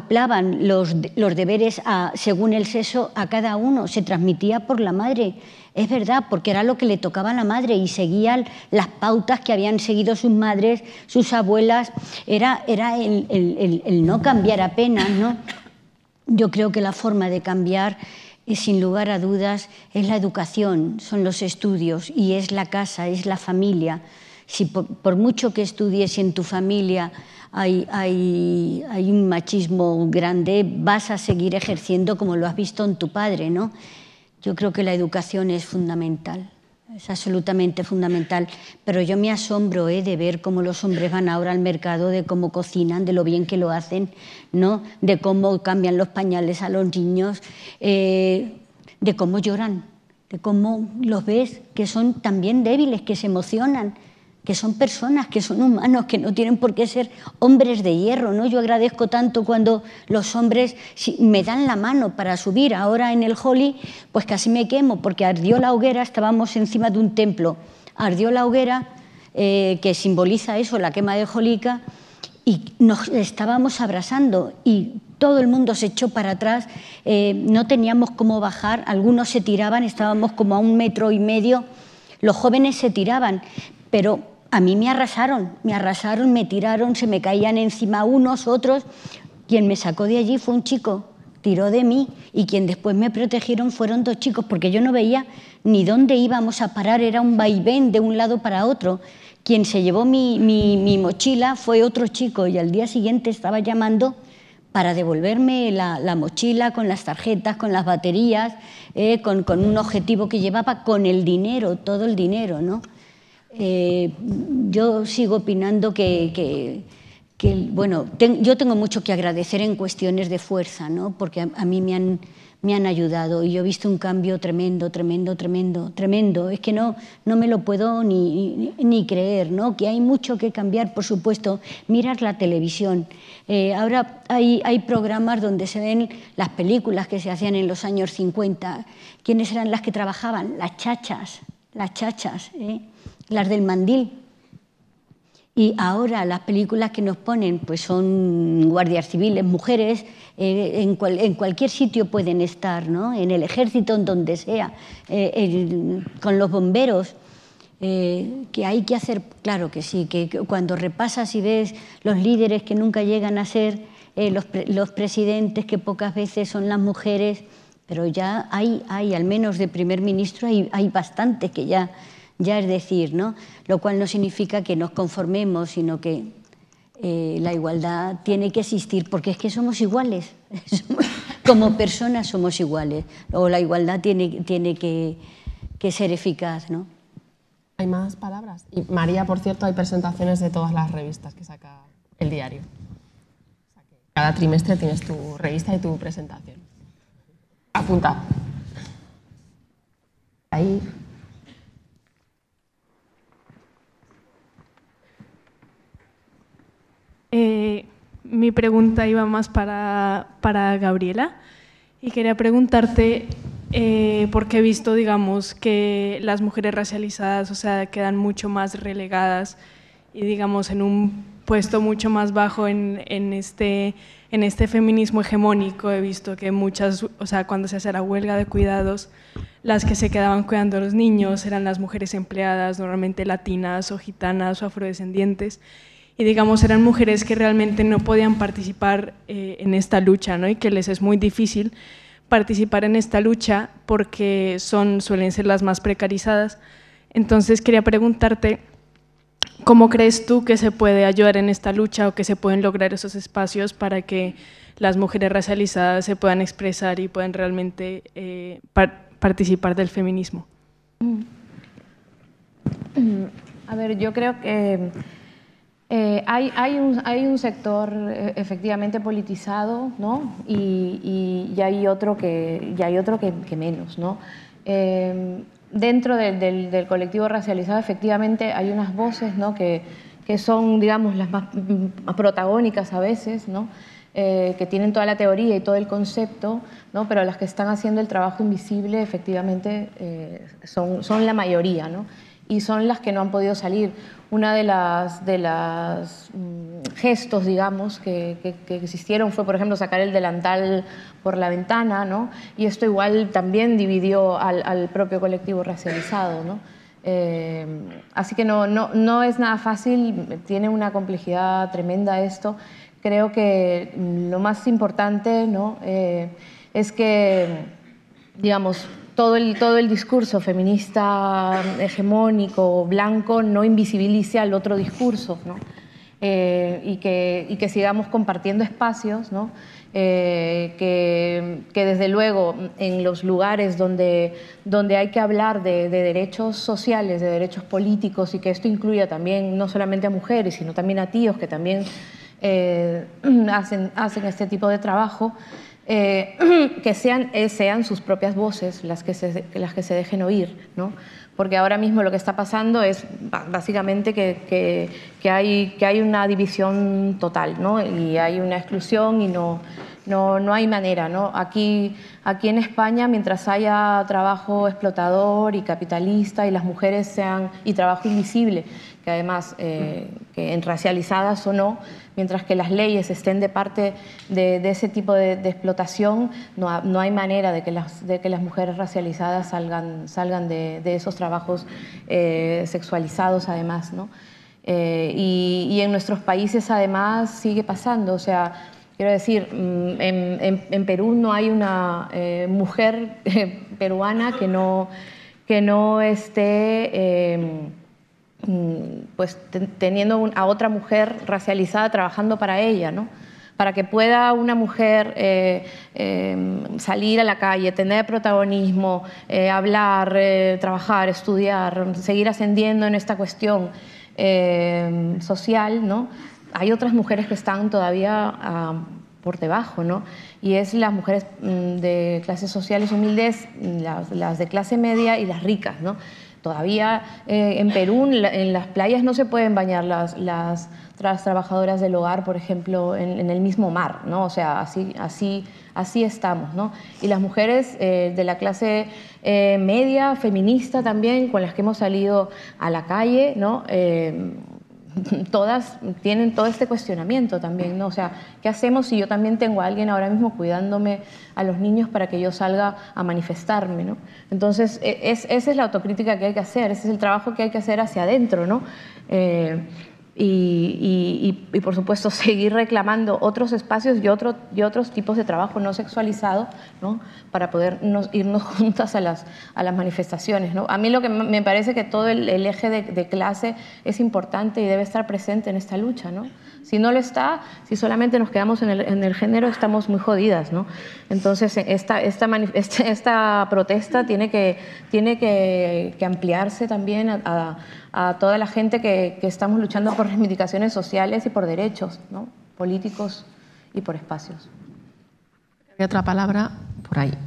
acoplaban los deberes según el sexo a cada uno. Se transmitía por la madre. Es verdad, porque era lo que le tocaba a la madre y seguía las pautas que habían seguido sus madres, sus abuelas. Era el no cambiar apenas, ¿no? Yo creo que la forma de cambiar, sin lugar a dudas, es la educación, son los estudios y es la casa, es la familia. Si por mucho que estudies en tu familia hay un machismo grande, vas a seguir ejerciendo como lo has visto en tu padre, ¿no? Yo creo que la educación es fundamental, es absolutamente fundamental, pero yo me asombro de ver cómo los hombres van ahora al mercado, de cómo cocinan, de lo bien que lo hacen, ¿no? De cómo cambian los pañales a los niños, de cómo lloran, de cómo los ves, que son también débiles, que se emocionan, que son personas, que son humanos, que no tienen por qué ser hombres de hierro, ¿no? Yo agradezco tanto cuando los hombres me dan la mano para subir. Ahora en el Holi, pues casi me quemo, porque ardió la hoguera, estábamos encima de un templo, ardió la hoguera, que simboliza eso, la quema de Holika, y nos estábamos abrazando y todo el mundo se echó para atrás, no teníamos cómo bajar, algunos se tiraban, estábamos como a 1,5 metros, los jóvenes se tiraban, pero a mí me arrasaron, me tiraron, se me caían encima unos, otros. Quien me sacó de allí fue un chico, tiró de mí, y quien después me protegieron fueron 2 chicos, porque yo no veía ni dónde íbamos a parar, era un vaivén de un lado para otro. Quien se llevó mi mochila fue otro chico y al día siguiente estaba llamando para devolverme la mochila con las tarjetas, con las baterías, con un objetivo que llevaba, con el dinero, todo el dinero, ¿no? Yo sigo opinando que bueno, yo tengo mucho que agradecer en cuestiones de fuerza, ¿no? Porque a mí me han ayudado y yo he visto un cambio tremendo, tremendo, tremendo, tremendo. Es que no me lo puedo ni creer, ¿no? Que hay mucho que cambiar, por supuesto. Miras la televisión. Ahora hay programas donde se ven las películas que se hacían en los años 50. ¿Quiénes eran las que trabajaban? Las chachas, las del mandil. Y ahora las películas que nos ponen pues son guardias civiles, mujeres, en cualquier sitio pueden estar, ¿no? En el ejército, en donde sea, con los bomberos. Que hay que hacer, claro que sí, que cuando repasas y ves los líderes que nunca llegan a ser, los presidentes que pocas veces son las mujeres, pero ya hay al menos de primer ministro, hay bastantes que ya es decir, ¿no? Lo cual no significa que nos conformemos, sino que la igualdad tiene que existir, porque es que somos iguales, como personas somos iguales, o la igualdad tiene que ser eficaz, ¿no? Hay más palabras. Y María, por cierto, hay presentaciones de todas las revistas que saca el diario. O sea que cada trimestre tienes tu revista y tu presentación. Apunta. Ahí. Mi pregunta iba más para Gabriela y quería preguntarte porque he visto, digamos, que las mujeres racializadas, o sea, quedan mucho más relegadas y, digamos, en un puesto mucho más bajo en este feminismo hegemónico. He visto que muchas, o sea, cuando se hace la huelga de cuidados, las que se quedaban cuidando a los niños eran las mujeres empleadas, normalmente latinas o gitanas o afrodescendientes. Y, digamos, eran mujeres que realmente no podían participar en esta lucha, ¿no? Y que les es muy difícil participar en esta lucha porque suelen ser las más precarizadas. Entonces, quería preguntarte, ¿cómo crees tú que se puede ayudar en esta lucha o que se pueden lograr esos espacios para que las mujeres racializadas se puedan expresar y puedan realmente participar del feminismo? A ver, yo creo que hay un sector efectivamente politizado, ¿no? y hay otro que menos, ¿no? Dentro del colectivo racializado efectivamente hay unas voces, ¿no? que son, digamos, las más protagónicas a veces, ¿no? Que tienen toda la teoría y todo el concepto, ¿no? Pero las que están haciendo el trabajo invisible efectivamente son la mayoría, ¿no? Y son las que no han podido salir. Una de las gestos, digamos, que existieron fue, por ejemplo, sacar el delantal por la ventana, ¿no? Y esto igual también dividió al propio colectivo racializado, ¿no? Así que no es nada fácil, tiene una complejidad tremenda esto. Creo que lo más importante, ¿no? Es que, digamos, todo el discurso feminista hegemónico, blanco, no invisibilice al otro discurso, ¿no? Y que sigamos compartiendo espacios, ¿no? Que desde luego en los lugares donde hay que hablar de derechos sociales, de derechos políticos, y que esto incluya también no solamente a mujeres, sino también a tíos que también hacen este tipo de trabajo, que sean sus propias voces las que se dejen oír, ¿no? Porque ahora mismo lo que está pasando es básicamente que hay una división total, ¿no? Y hay una exclusión y no hay manera, ¿no? Aquí en España, mientras haya trabajo explotador y capitalista y las mujeres y trabajo invisible, que además que racializadas o no, mientras que las leyes estén de parte de ese tipo de explotación, no hay manera de que las mujeres racializadas salgan de esos trabajos sexualizados, además, ¿no? Y en nuestros países, además, sigue pasando. O sea, quiero decir, en Perú no hay una mujer peruana que no esté pues teniendo a otra mujer racializada trabajando para ella, ¿no? Para que pueda una mujer salir a la calle, tener protagonismo, hablar, trabajar, estudiar, seguir ascendiendo en esta cuestión social, ¿no? Hay otras mujeres que están todavía por debajo, ¿no? Y es las mujeres de clases sociales humildes, las de clase media y las ricas, ¿no? Todavía en Perú, en las playas no se pueden bañar las trabajadoras del hogar, por ejemplo, en el mismo mar, ¿no? O sea, así estamos, ¿no? Y las mujeres de la clase media, feminista también, con las que hemos salido a la calle, ¿no? Todas tienen todo este cuestionamiento también, ¿no? O sea, ¿qué hacemos si yo también tengo a alguien ahora mismo cuidándome a los niños para que yo salga a manifestarme, ¿no? Entonces, esa es la autocrítica que hay que hacer, ese es el trabajo que hay que hacer hacia adentro, ¿no? Y por supuesto, seguir reclamando otros espacios y otros tipos de trabajo no sexualizado, ¿no? Para poder irnos juntas a las manifestaciones, ¿no? A mí lo que me parece que todo el eje de clase es importante y debe estar presente en esta lucha, ¿no? Si no lo está, si solamente nos quedamos en el género, estamos muy jodidas, ¿no? Entonces, esta protesta tiene que ampliarse también a toda la gente que estamos luchando por reivindicaciones sociales y por derechos, ¿no? Políticos y por espacios. Hay otra palabra por ahí.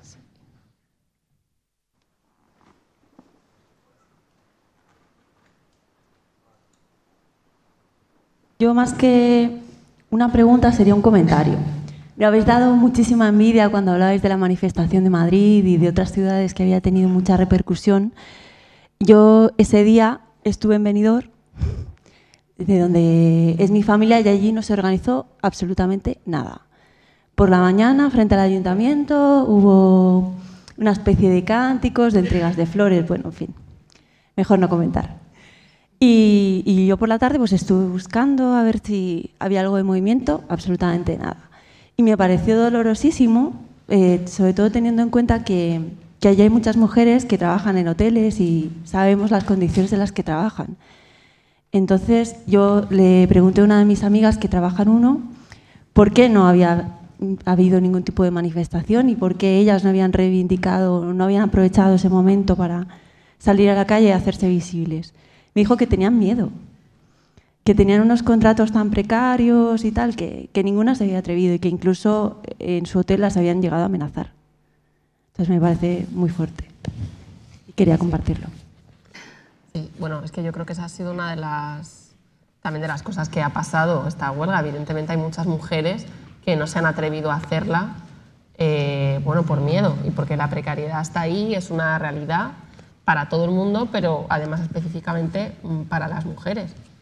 Yo, más que una pregunta, sería un comentario. Me habéis dado muchísima envidia cuando hablabais de la manifestación de Madrid y de otras ciudades que había tenido mucha repercusión. Yo ese día estuve en Benidorm, de donde es mi familia, y allí no se organizó absolutamente nada. Por la mañana, frente al ayuntamiento, hubo una especie de cánticos, de entregas de flores, bueno, en fin, mejor no comentar. Y yo por la tarde pues estuve buscando a ver si había algo de movimiento, absolutamente nada. Y me pareció dolorosísimo, sobre todo teniendo en cuenta que allí hay muchas mujeres que trabajan en hoteles y sabemos las condiciones en las que trabajan. Entonces yo le pregunté a una de mis amigas que trabaja en uno por qué no había habido ningún tipo de manifestación y por qué ellas no habían reivindicado, no habían aprovechado ese momento para salir a la calle y hacerse visibles. Me dijo que tenían miedo, que tenían unos contratos tan precarios y tal, que ninguna se había atrevido y que incluso en su hotel las habían llegado a amenazar. Entonces me parece muy fuerte y quería compartirlo. Sí, bueno, es que yo creo que esa ha sido una también de las cosas que ha pasado esta huelga. Evidentemente hay muchas mujeres que no se han atrevido a hacerla, bueno, por miedo y porque la precariedad está ahí, es una realidad para todo el mundo, pero además específicamente para las mujeres.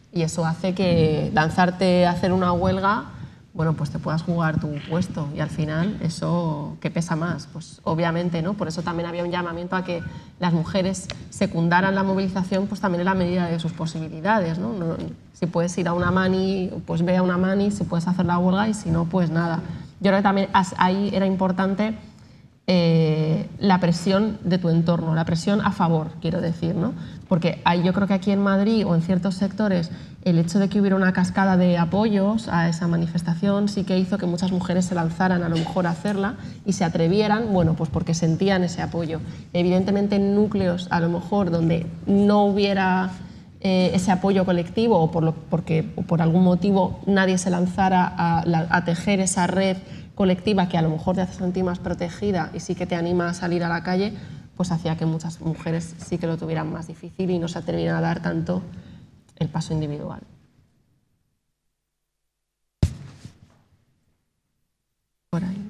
Y eso hace que lanzarte a hacer una huelga, bueno, pues te puedas jugar tu puesto y al final eso, ¿qué pesa más? Pues obviamente, ¿no? Por eso también había un llamamiento a que las mujeres secundaran la movilización, pues también en la medida de sus posibilidades, ¿no? Si puedes ir a una mani, pues ve a una mani, si puedes hacer la huelga y si no, pues nada. Yo creo que también ahí era importante la presión de tu entorno, la presión a favor, quiero decir, ¿no? Porque yo creo que aquí en Madrid o en ciertos sectores el hecho de que hubiera una cascada de apoyos a esa manifestación sí que hizo que muchas mujeres se lanzaran a lo mejor a hacerla y se atrevieran, bueno, pues porque sentían ese apoyo. Evidentemente en núcleos a lo mejor donde no hubiera ese apoyo colectivo o porque por algún motivo nadie se lanzara a tejer esa red colectiva que a lo mejor te hace sentir más protegida y sí que te anima a salir a la calle, pues hacía que muchas mujeres sí que lo tuvieran más difícil y no se atrevieran a dar tanto el paso individual. Por ahí.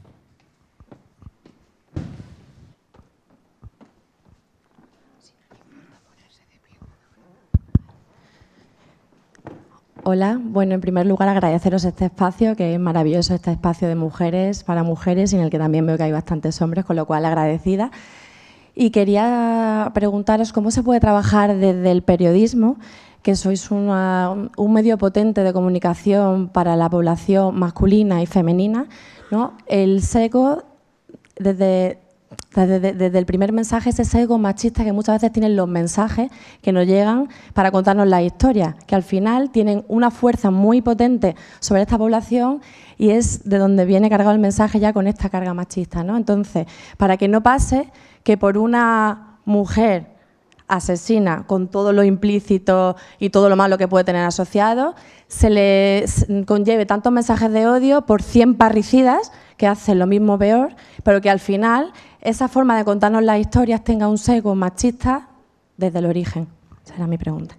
Hola, bueno, en primer lugar agradeceros este espacio, que es maravilloso, este espacio de mujeres para mujeres, y en el que también veo que hay bastantes hombres, con lo cual agradecida. Y quería preguntaros cómo se puede trabajar desde el periodismo, que sois un medio potente de comunicación para la población masculina y femenina, ¿no? El sesgo, desde el primer mensaje, ese sesgo machista que muchas veces tienen los mensajes que nos llegan para contarnos las historias, que al final tienen una fuerza muy potente sobre esta población y es de donde viene cargado el mensaje ya con esta carga machista, ¿no? Entonces, para que no pase que por una mujer asesina, con todo lo implícito y todo lo malo que puede tener asociado, se le conlleve tantos mensajes de odio por 100 parricidas que hacen lo mismo peor, pero que al final esa forma de contarnos las historias tenga un sesgo machista desde el origen. Esa era mi pregunta.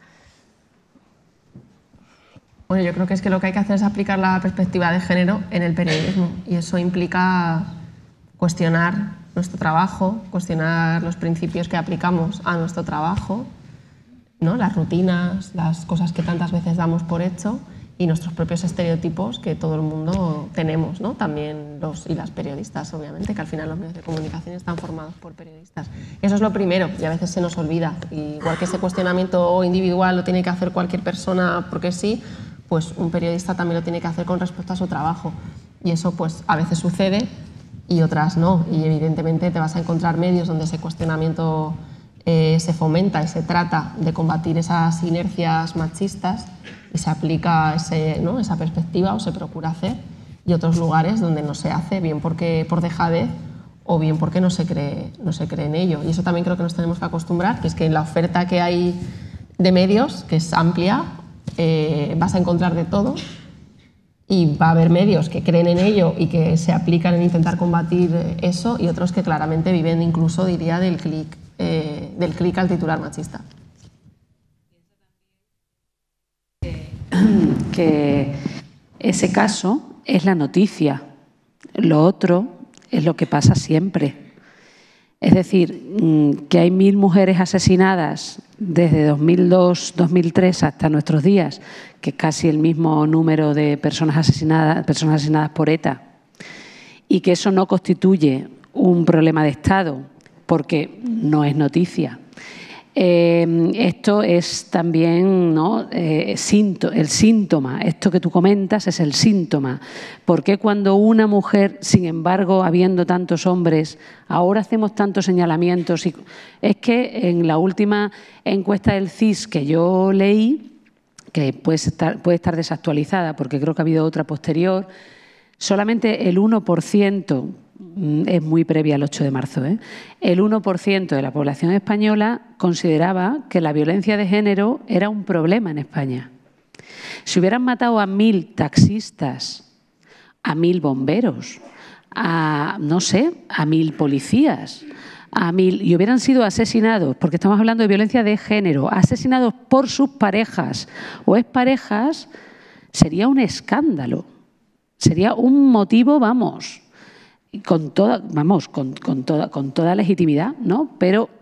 Bueno, yo creo que es que lo que hay que hacer es aplicar la perspectiva de género en el periodismo y eso implica cuestionar nuestro trabajo, cuestionar los principios que aplicamos a nuestro trabajo, ¿no? Las rutinas, las cosas que tantas veces damos por hecho y nuestros propios estereotipos que todo el mundo tenemos, ¿no? También los y las periodistas, obviamente, que al final los medios de comunicación están formados por periodistas. Eso es lo primero y a veces se nos olvida. Igual que ese cuestionamiento individual lo tiene que hacer cualquier persona porque sí, pues un periodista también lo tiene que hacer con respecto a su trabajo. Y eso pues a veces sucede y otras no. Y evidentemente te vas a encontrar medios donde ese cuestionamiento se fomenta y se trata de combatir esas inercias machistas y se aplica esa perspectiva o se procura hacer, y otros lugares donde no se hace, bien porque por dejadez o bien porque no se cree en ello. Y eso también creo que nos tenemos que acostumbrar, que es que en la oferta que hay de medios, que es amplia, vas a encontrar de todo y va a haber medios que creen en ello y que se aplican en intentar combatir eso y otros que claramente viven incluso, diría, del clic al titular machista. Que ese caso es la noticia, lo otro es lo que pasa siempre. Es decir, que hay 1000 mujeres asesinadas desde 2002-2003 hasta nuestros días, que es casi el mismo número de personas asesinadas por ETA, y que eso no constituye un problema de Estado, porque no es noticia. Esto es también, ¿no? El síntoma, esto que tú comentas es el síntoma. ¿Por qué cuando una mujer, sin embargo, habiendo tantos hombres, ahora hacemos tantos señalamientos? Es que en la última encuesta del CIS que yo leí, que puede estar desactualizada porque creo que ha habido otra posterior, solamente el 1%, es muy previa al 8 de marzo, el 1% de la población española consideraba que la violencia de género era un problema en España. Si hubieran matado a 1000 taxistas, a 1000 bomberos, a 1000 policías, y hubieran sido asesinados, porque estamos hablando de violencia de género, asesinados por sus parejas o exparejas, sería un escándalo, sería un motivo, con toda legitimidad, ¿no? Pero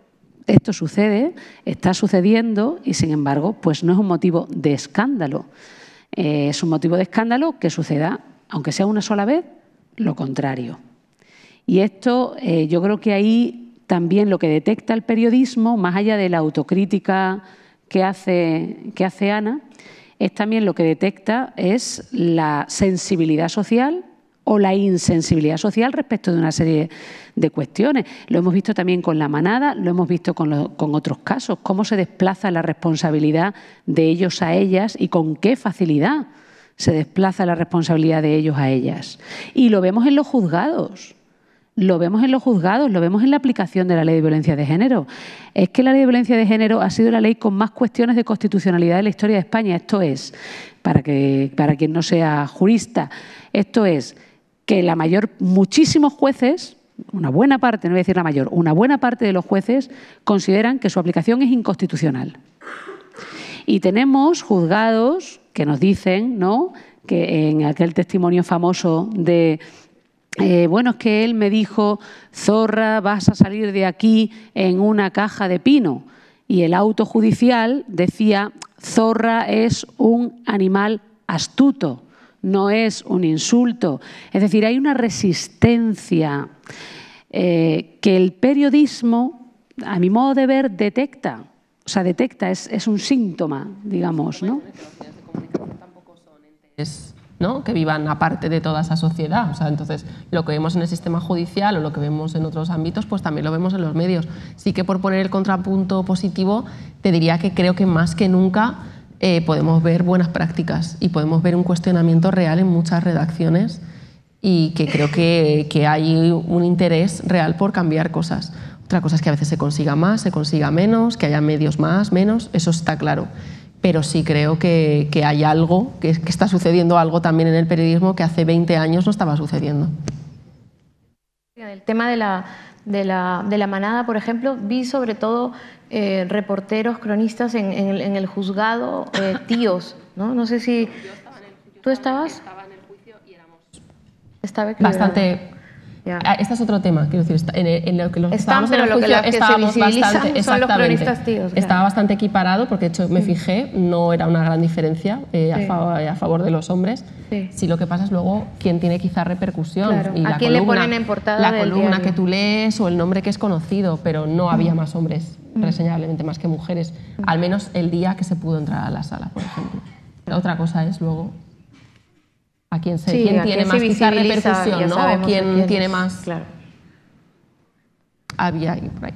esto sucede, está sucediendo y, sin embargo, pues no es un motivo de escándalo. Es un motivo de escándalo que suceda, aunque sea una sola vez, lo contrario. Y esto, yo creo que ahí también lo que detecta el periodismo, más allá de la autocrítica que hace Ana, es también lo que detecta es la sensibilidad social o la insensibilidad social respecto de una serie de cuestiones. Lo hemos visto también con la manada, lo hemos visto con otros casos, cómo se desplaza la responsabilidad de ellos a ellas y con qué facilidad se desplaza la responsabilidad de ellos a ellas. Y lo vemos en los juzgados. Lo vemos en los juzgados, lo vemos en la aplicación de la Ley de Violencia de Género. Es que la Ley de Violencia de Género ha sido la ley con más cuestiones de constitucionalidad de la historia de España. Esto es, para quien no sea jurista, esto es que muchísimos jueces, una buena parte, no voy a decir la mayor, una buena parte de los jueces consideran que su aplicación es inconstitucional. Y tenemos juzgados que nos dicen, ¿no?, que en aquel testimonio famoso de bueno, es que él me dijo, zorra, vas a salir de aquí en una caja de pino. Y el auto judicial decía, zorra es un animal astuto, no es un insulto. Es decir, hay una resistencia que el periodismo, a mi modo de ver, detecta. O sea, detecta, es un síntoma, digamos, ¿no? ¿no?, que vivan aparte de toda esa sociedad. O sea, entonces, lo que vemos en el sistema judicial o lo que vemos en otros ámbitos, pues también lo vemos en los medios. Sí que, por poner el contrapunto positivo, te diría que creo que más que nunca podemos ver buenas prácticas y podemos ver un cuestionamiento real en muchas redacciones y que creo que hay un interés real por cambiar cosas. Otra cosa es que a veces se consiga más, se consiga menos, que haya medios más, menos, eso está claro. Pero sí creo que hay algo, que está sucediendo algo también en el periodismo que hace 20 años no estaba sucediendo. El tema de la manada, por ejemplo, vi sobre todo reporteros, cronistas en el juzgado, tíos, ¿no? No sé si... ¿Tú estabas? Estaba en el juicio y éramos estaba bastante... Este es otro tema, quiero decir, en lo que los estábamos pero en el lo juicio, que se estábamos visibilizan bastante, son los cronistas tíos. Estaba bastante equiparado, porque de hecho me fijé, no era una gran diferencia a favor de los hombres. Sí, lo que pasa es luego quién tiene quizá repercusión. Claro. Y ¿A quién le ponen en portada la del columna diario? que tú lees o el nombre que es conocido, pero no había más hombres, reseñablemente más que mujeres, al menos el día que se pudo entrar a la sala, por ejemplo. Pero otra cosa es luego a quién tiene más quizá repercusión, ¿no? O quién tiene más... Claro. Había ahí, por ahí.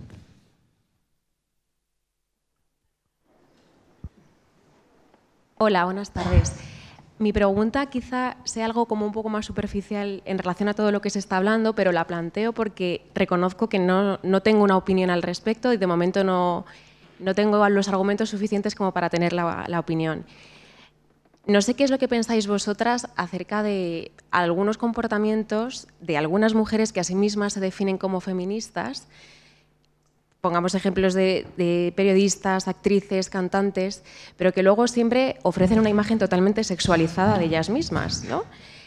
Hola, buenas tardes. Mi pregunta quizá sea algo como un poco más superficial en relación a todo lo que se está hablando, pero la planteo porque reconozco que no tengo una opinión al respecto y de momento no tengo los argumentos suficientes como para tener la opinión. No sé qué es lo que pensáis vosotras acerca de algunos comportamientos de algunas mujeres que a sí mismas se definen como feministas. Pongamos ejemplos de periodistas, actrices, cantantes, pero que luego siempre ofrecen una imagen totalmente sexualizada de ellas mismas, ¿no?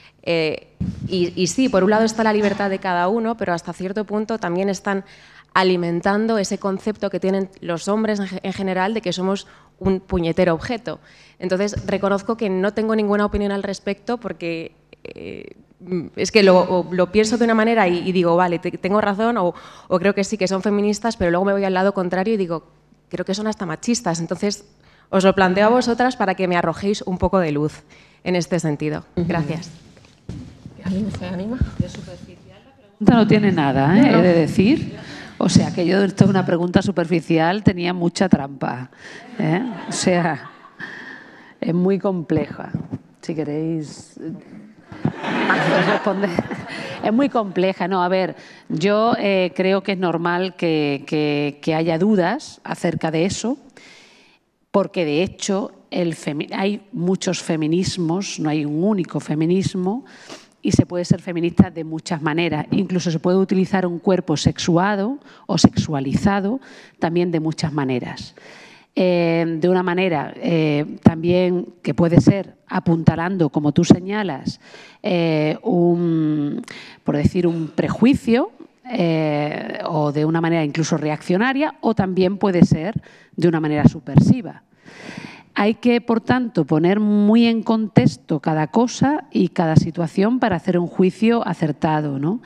Y sí, por un lado está la libertad de cada uno, pero hasta cierto punto también están alimentando ese concepto que tienen los hombres en general de que somos un puñetero objeto. Entonces, reconozco que no tengo ninguna opinión al respecto porque es que lo pienso de una manera y digo, vale, tengo razón o creo que sí, que son feministas, pero luego me voy al lado contrario y digo, creo que son hasta machistas. Entonces, os lo planteo a vosotras para que me arrojéis un poco de luz en este sentido. Gracias. ¿Alguien se anima? No tiene nada, he de decir. O sea, que esto es una pregunta superficial, tenía mucha trampa. O sea, es muy compleja. Si queréis responder. Es muy compleja. No, a ver, yo creo que es normal que haya dudas acerca de eso, porque de hecho hay muchos feminismos, no hay un único feminismo, y se puede ser feminista de muchas maneras. Incluso se puede utilizar un cuerpo sexuado o sexualizado también de muchas maneras. De una manera también que puede ser apuntalando, como tú señalas, por decir un prejuicio o de una manera incluso reaccionaria, o también puede ser de una manera subversiva. Hay que, por tanto, poner muy en contexto cada cosa y cada situación para hacer un juicio acertado, ¿no?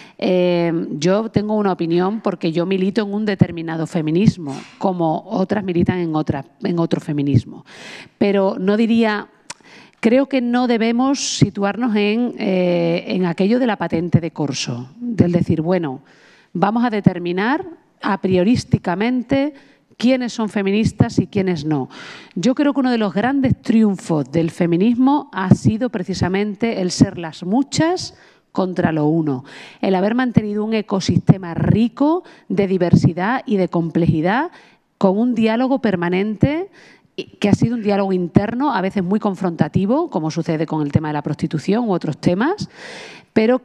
Yo tengo una opinión porque yo milito en un determinado feminismo, como otras militan en otro feminismo. Pero no diría... Creo que no debemos situarnos en aquello de la patente de corso, del decir, bueno, vamos a determinar a priorísticamente quiénes son feministas y quiénes no. Yo creo que uno de los grandes triunfos del feminismo ha sido precisamente el ser las muchas contra lo uno, el haber mantenido un ecosistema rico de diversidad y de complejidad con un diálogo permanente que ha sido un diálogo interno, a veces muy confrontativo, como sucede con el tema de la prostitución u otros temas, pero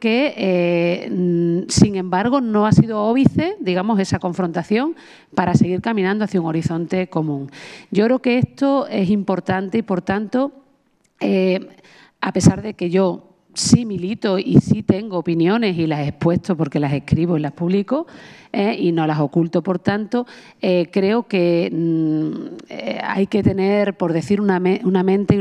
que, sin embargo, no ha sido óbice, digamos, esa confrontación para seguir caminando hacia un horizonte común. Yo creo que esto es importante y, por tanto, a pesar de que yo sí milito y sí tengo opiniones y las he expuesto porque las escribo y las publico y no las oculto, por tanto, creo que hay que tener, por decir, una mente y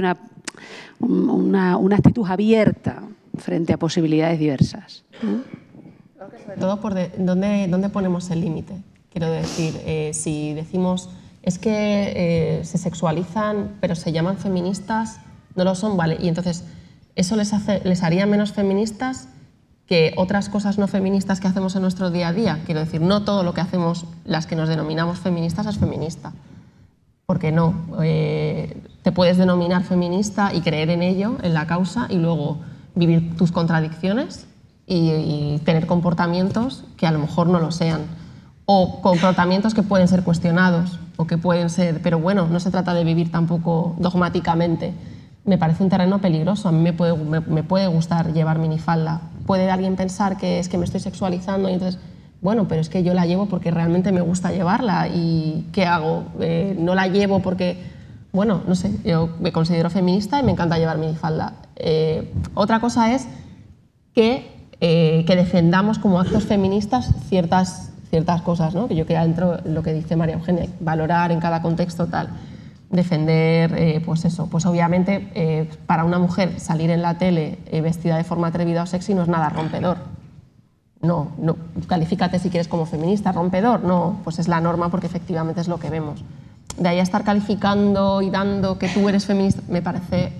una actitud abierta frente a posibilidades diversas. Creo que sobre todo por dónde ponemos el límite. Quiero decir, si decimos es que se sexualizan pero se llaman feministas, no lo son, vale, y entonces eso les haría menos feministas que otras cosas no feministas que hacemos en nuestro día a día. Quiero decir, no todo lo que hacemos las que nos denominamos feministas es feminista. Porque no, te puedes denominar feminista y creer en ello, en la causa, y luego vivir tus contradicciones y tener comportamientos que a lo mejor no lo sean. O comportamientos que pueden ser cuestionados, o que pueden ser... Pero bueno, no se trata de vivir tampoco dogmáticamente. Me parece un terreno peligroso. A mí me puede gustar llevar minifalda. Puede alguien pensar que es que me estoy sexualizando y entonces, bueno, pero es que yo la llevo porque realmente me gusta llevarla y ¿qué hago? No la llevo porque, bueno, no sé, yo me considero feminista y me encanta llevar minifalda. Otra cosa es que defendamos como actos feministas ciertas cosas, ¿no? Que yo queda dentro de lo que dice María Eugenia, valorar en cada contexto tal. Defender, pues eso, pues obviamente para una mujer salir en la tele vestida de forma atrevida o sexy no es nada rompedor. No, califícate si quieres como feminista, rompedor, no, pues es la norma porque efectivamente es lo que vemos. De ahí a estar calificando y dando que tú eres feminista, me parece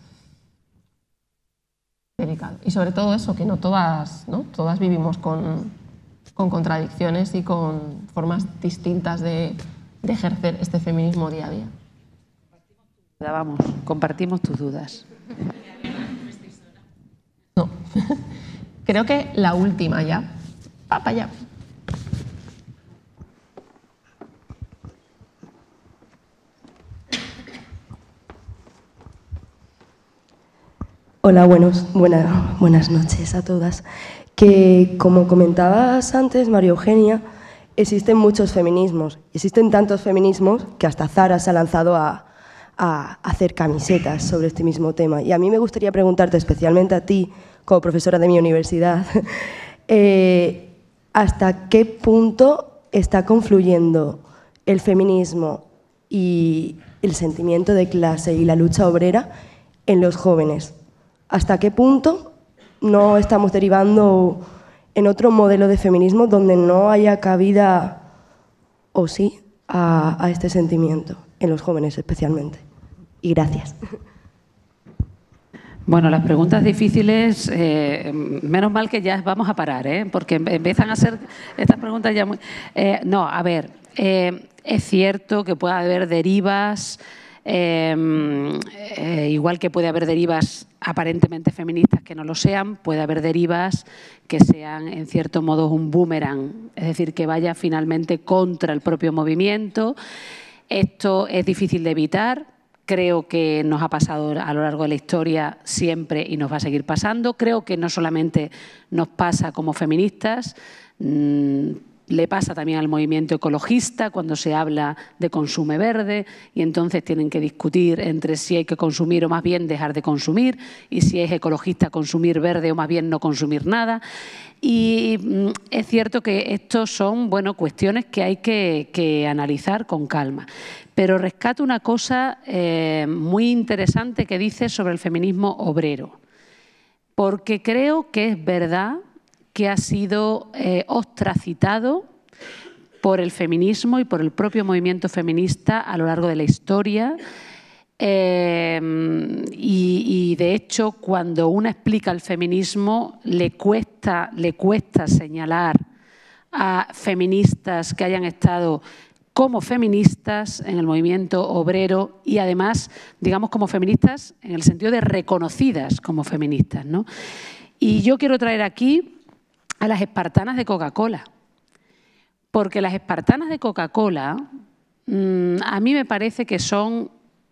delicado. Y sobre todo eso, que no todas vivimos con contradicciones y con formas distintas de ejercer este feminismo día a día. Vamos, compartimos tus dudas. No, creo que la última ya. Para allá. Hola, buenas noches a todas. Que como comentabas antes, María Eugenia, existen muchos feminismos. Existen tantos feminismos que hasta Zara se ha lanzado a hacer camisetas sobre este mismo tema. Y a mí me gustaría preguntarte, especialmente a ti, como profesora de mi universidad, ¿hasta qué punto está confluyendo el feminismo y el sentimiento de clase y la lucha obrera en los jóvenes? ¿Hasta qué punto no estamos derivando en otro modelo de feminismo donde no haya cabida, o sí, a este sentimiento, en los jóvenes especialmente? Y gracias. Bueno, las preguntas difíciles, menos mal que ya vamos a parar, porque empiezan a ser estas preguntas ya muy... no, a ver, es cierto que puede haber derivas, igual que puede haber derivas aparentemente feministas que no lo sean, puede haber derivas que sean, en cierto modo, un boomerang, es decir, que vaya finalmente contra el propio movimiento. Esto es difícil de evitar. Creo que nos ha pasado a lo largo de la historia siempre y nos va a seguir pasando. Creo que no solamente nos pasa como feministas, le pasa también al movimiento ecologista cuando se habla de consumo verde y entonces tienen que discutir entre si hay que consumir o más bien dejar de consumir y si es ecologista consumir verde o más bien no consumir nada. Y es cierto que estos son cuestiones que hay que analizar con calma. Pero rescato una cosa muy interesante que dice sobre el feminismo obrero, porque creo que es verdad que ha sido ostracitado por el feminismo y por el propio movimiento feminista a lo largo de la historia. Y de hecho, cuando uno explica el feminismo, le cuesta señalar a feministas que hayan estado como feministas en el movimiento obrero y además, digamos, como feministas en el sentido de reconocidas como feministas, ¿no? Y yo quiero traer aquí a las espartanas de Coca-Cola, porque las espartanas de Coca-Cola a mí me parece que son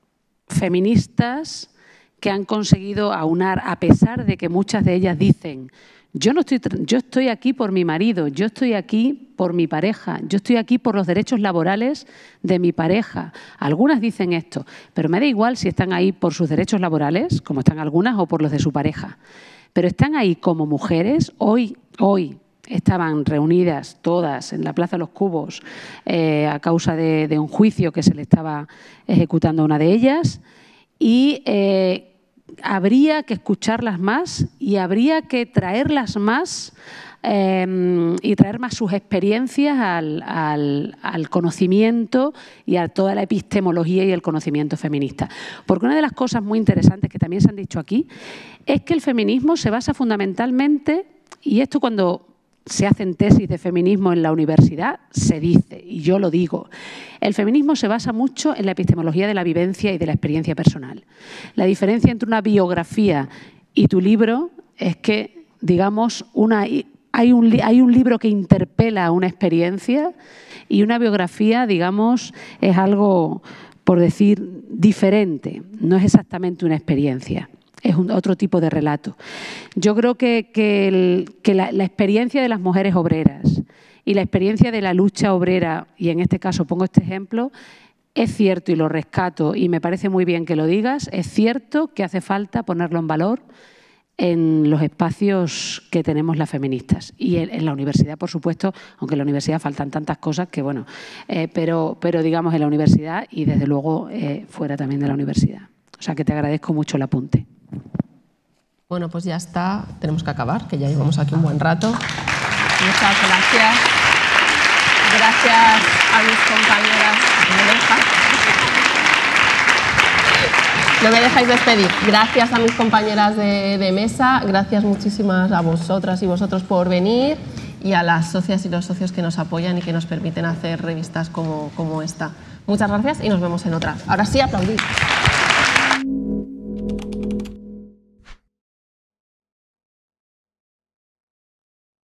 feministas que han conseguido aunar, a pesar de que muchas de ellas dicen yo estoy aquí por mi marido, yo estoy aquí por mi pareja, yo estoy aquí por los derechos laborales de mi pareja. Algunas dicen esto, pero me da igual si están ahí por sus derechos laborales, como están algunas, o por los de su pareja. Pero están ahí como mujeres. Hoy estaban reunidas todas en la Plaza de los Cubos a causa de un juicio que se le estaba ejecutando a una de ellas y habría que escucharlas más y habría que traerlas más y traer más sus experiencias al conocimiento y a toda la epistemología y el conocimiento feminista. Porque una de las cosas muy interesantes que también se han dicho aquí es que el feminismo se basa fundamentalmente, y esto cuando se hacen tesis de feminismo en la universidad, se dice, y yo lo digo, el feminismo se basa mucho en la epistemología de la vivencia y de la experiencia personal. La diferencia entre una biografía y tu libro es que, digamos, hay un libro que interpela una experiencia y una biografía, digamos, es algo, por decir, diferente, no es exactamente una experiencia. Es otro tipo de relato. Yo creo que la experiencia de las mujeres obreras y la experiencia de la lucha obrera, y en este caso pongo este ejemplo, es cierto y lo rescato y me parece muy bien que lo digas, es cierto que hace falta ponerlo en valor en los espacios que tenemos las feministas. Y en la universidad, por supuesto, aunque en la universidad faltan tantas cosas que, bueno, pero digamos en la universidad y desde luego fuera también de la universidad. O sea que te agradezco mucho el apunte. Bueno, pues ya está, tenemos que acabar, que ya llevamos aquí un buen rato. Muchas gracias. Gracias a mis compañeras. No me dejáis despedir. Gracias a mis compañeras de mesa, gracias muchísimas a vosotras y vosotros por venir y a las socias y los socios que nos apoyan y que nos permiten hacer revistas como esta. Muchas gracias y nos vemos en otra. Ahora sí, aplaudir.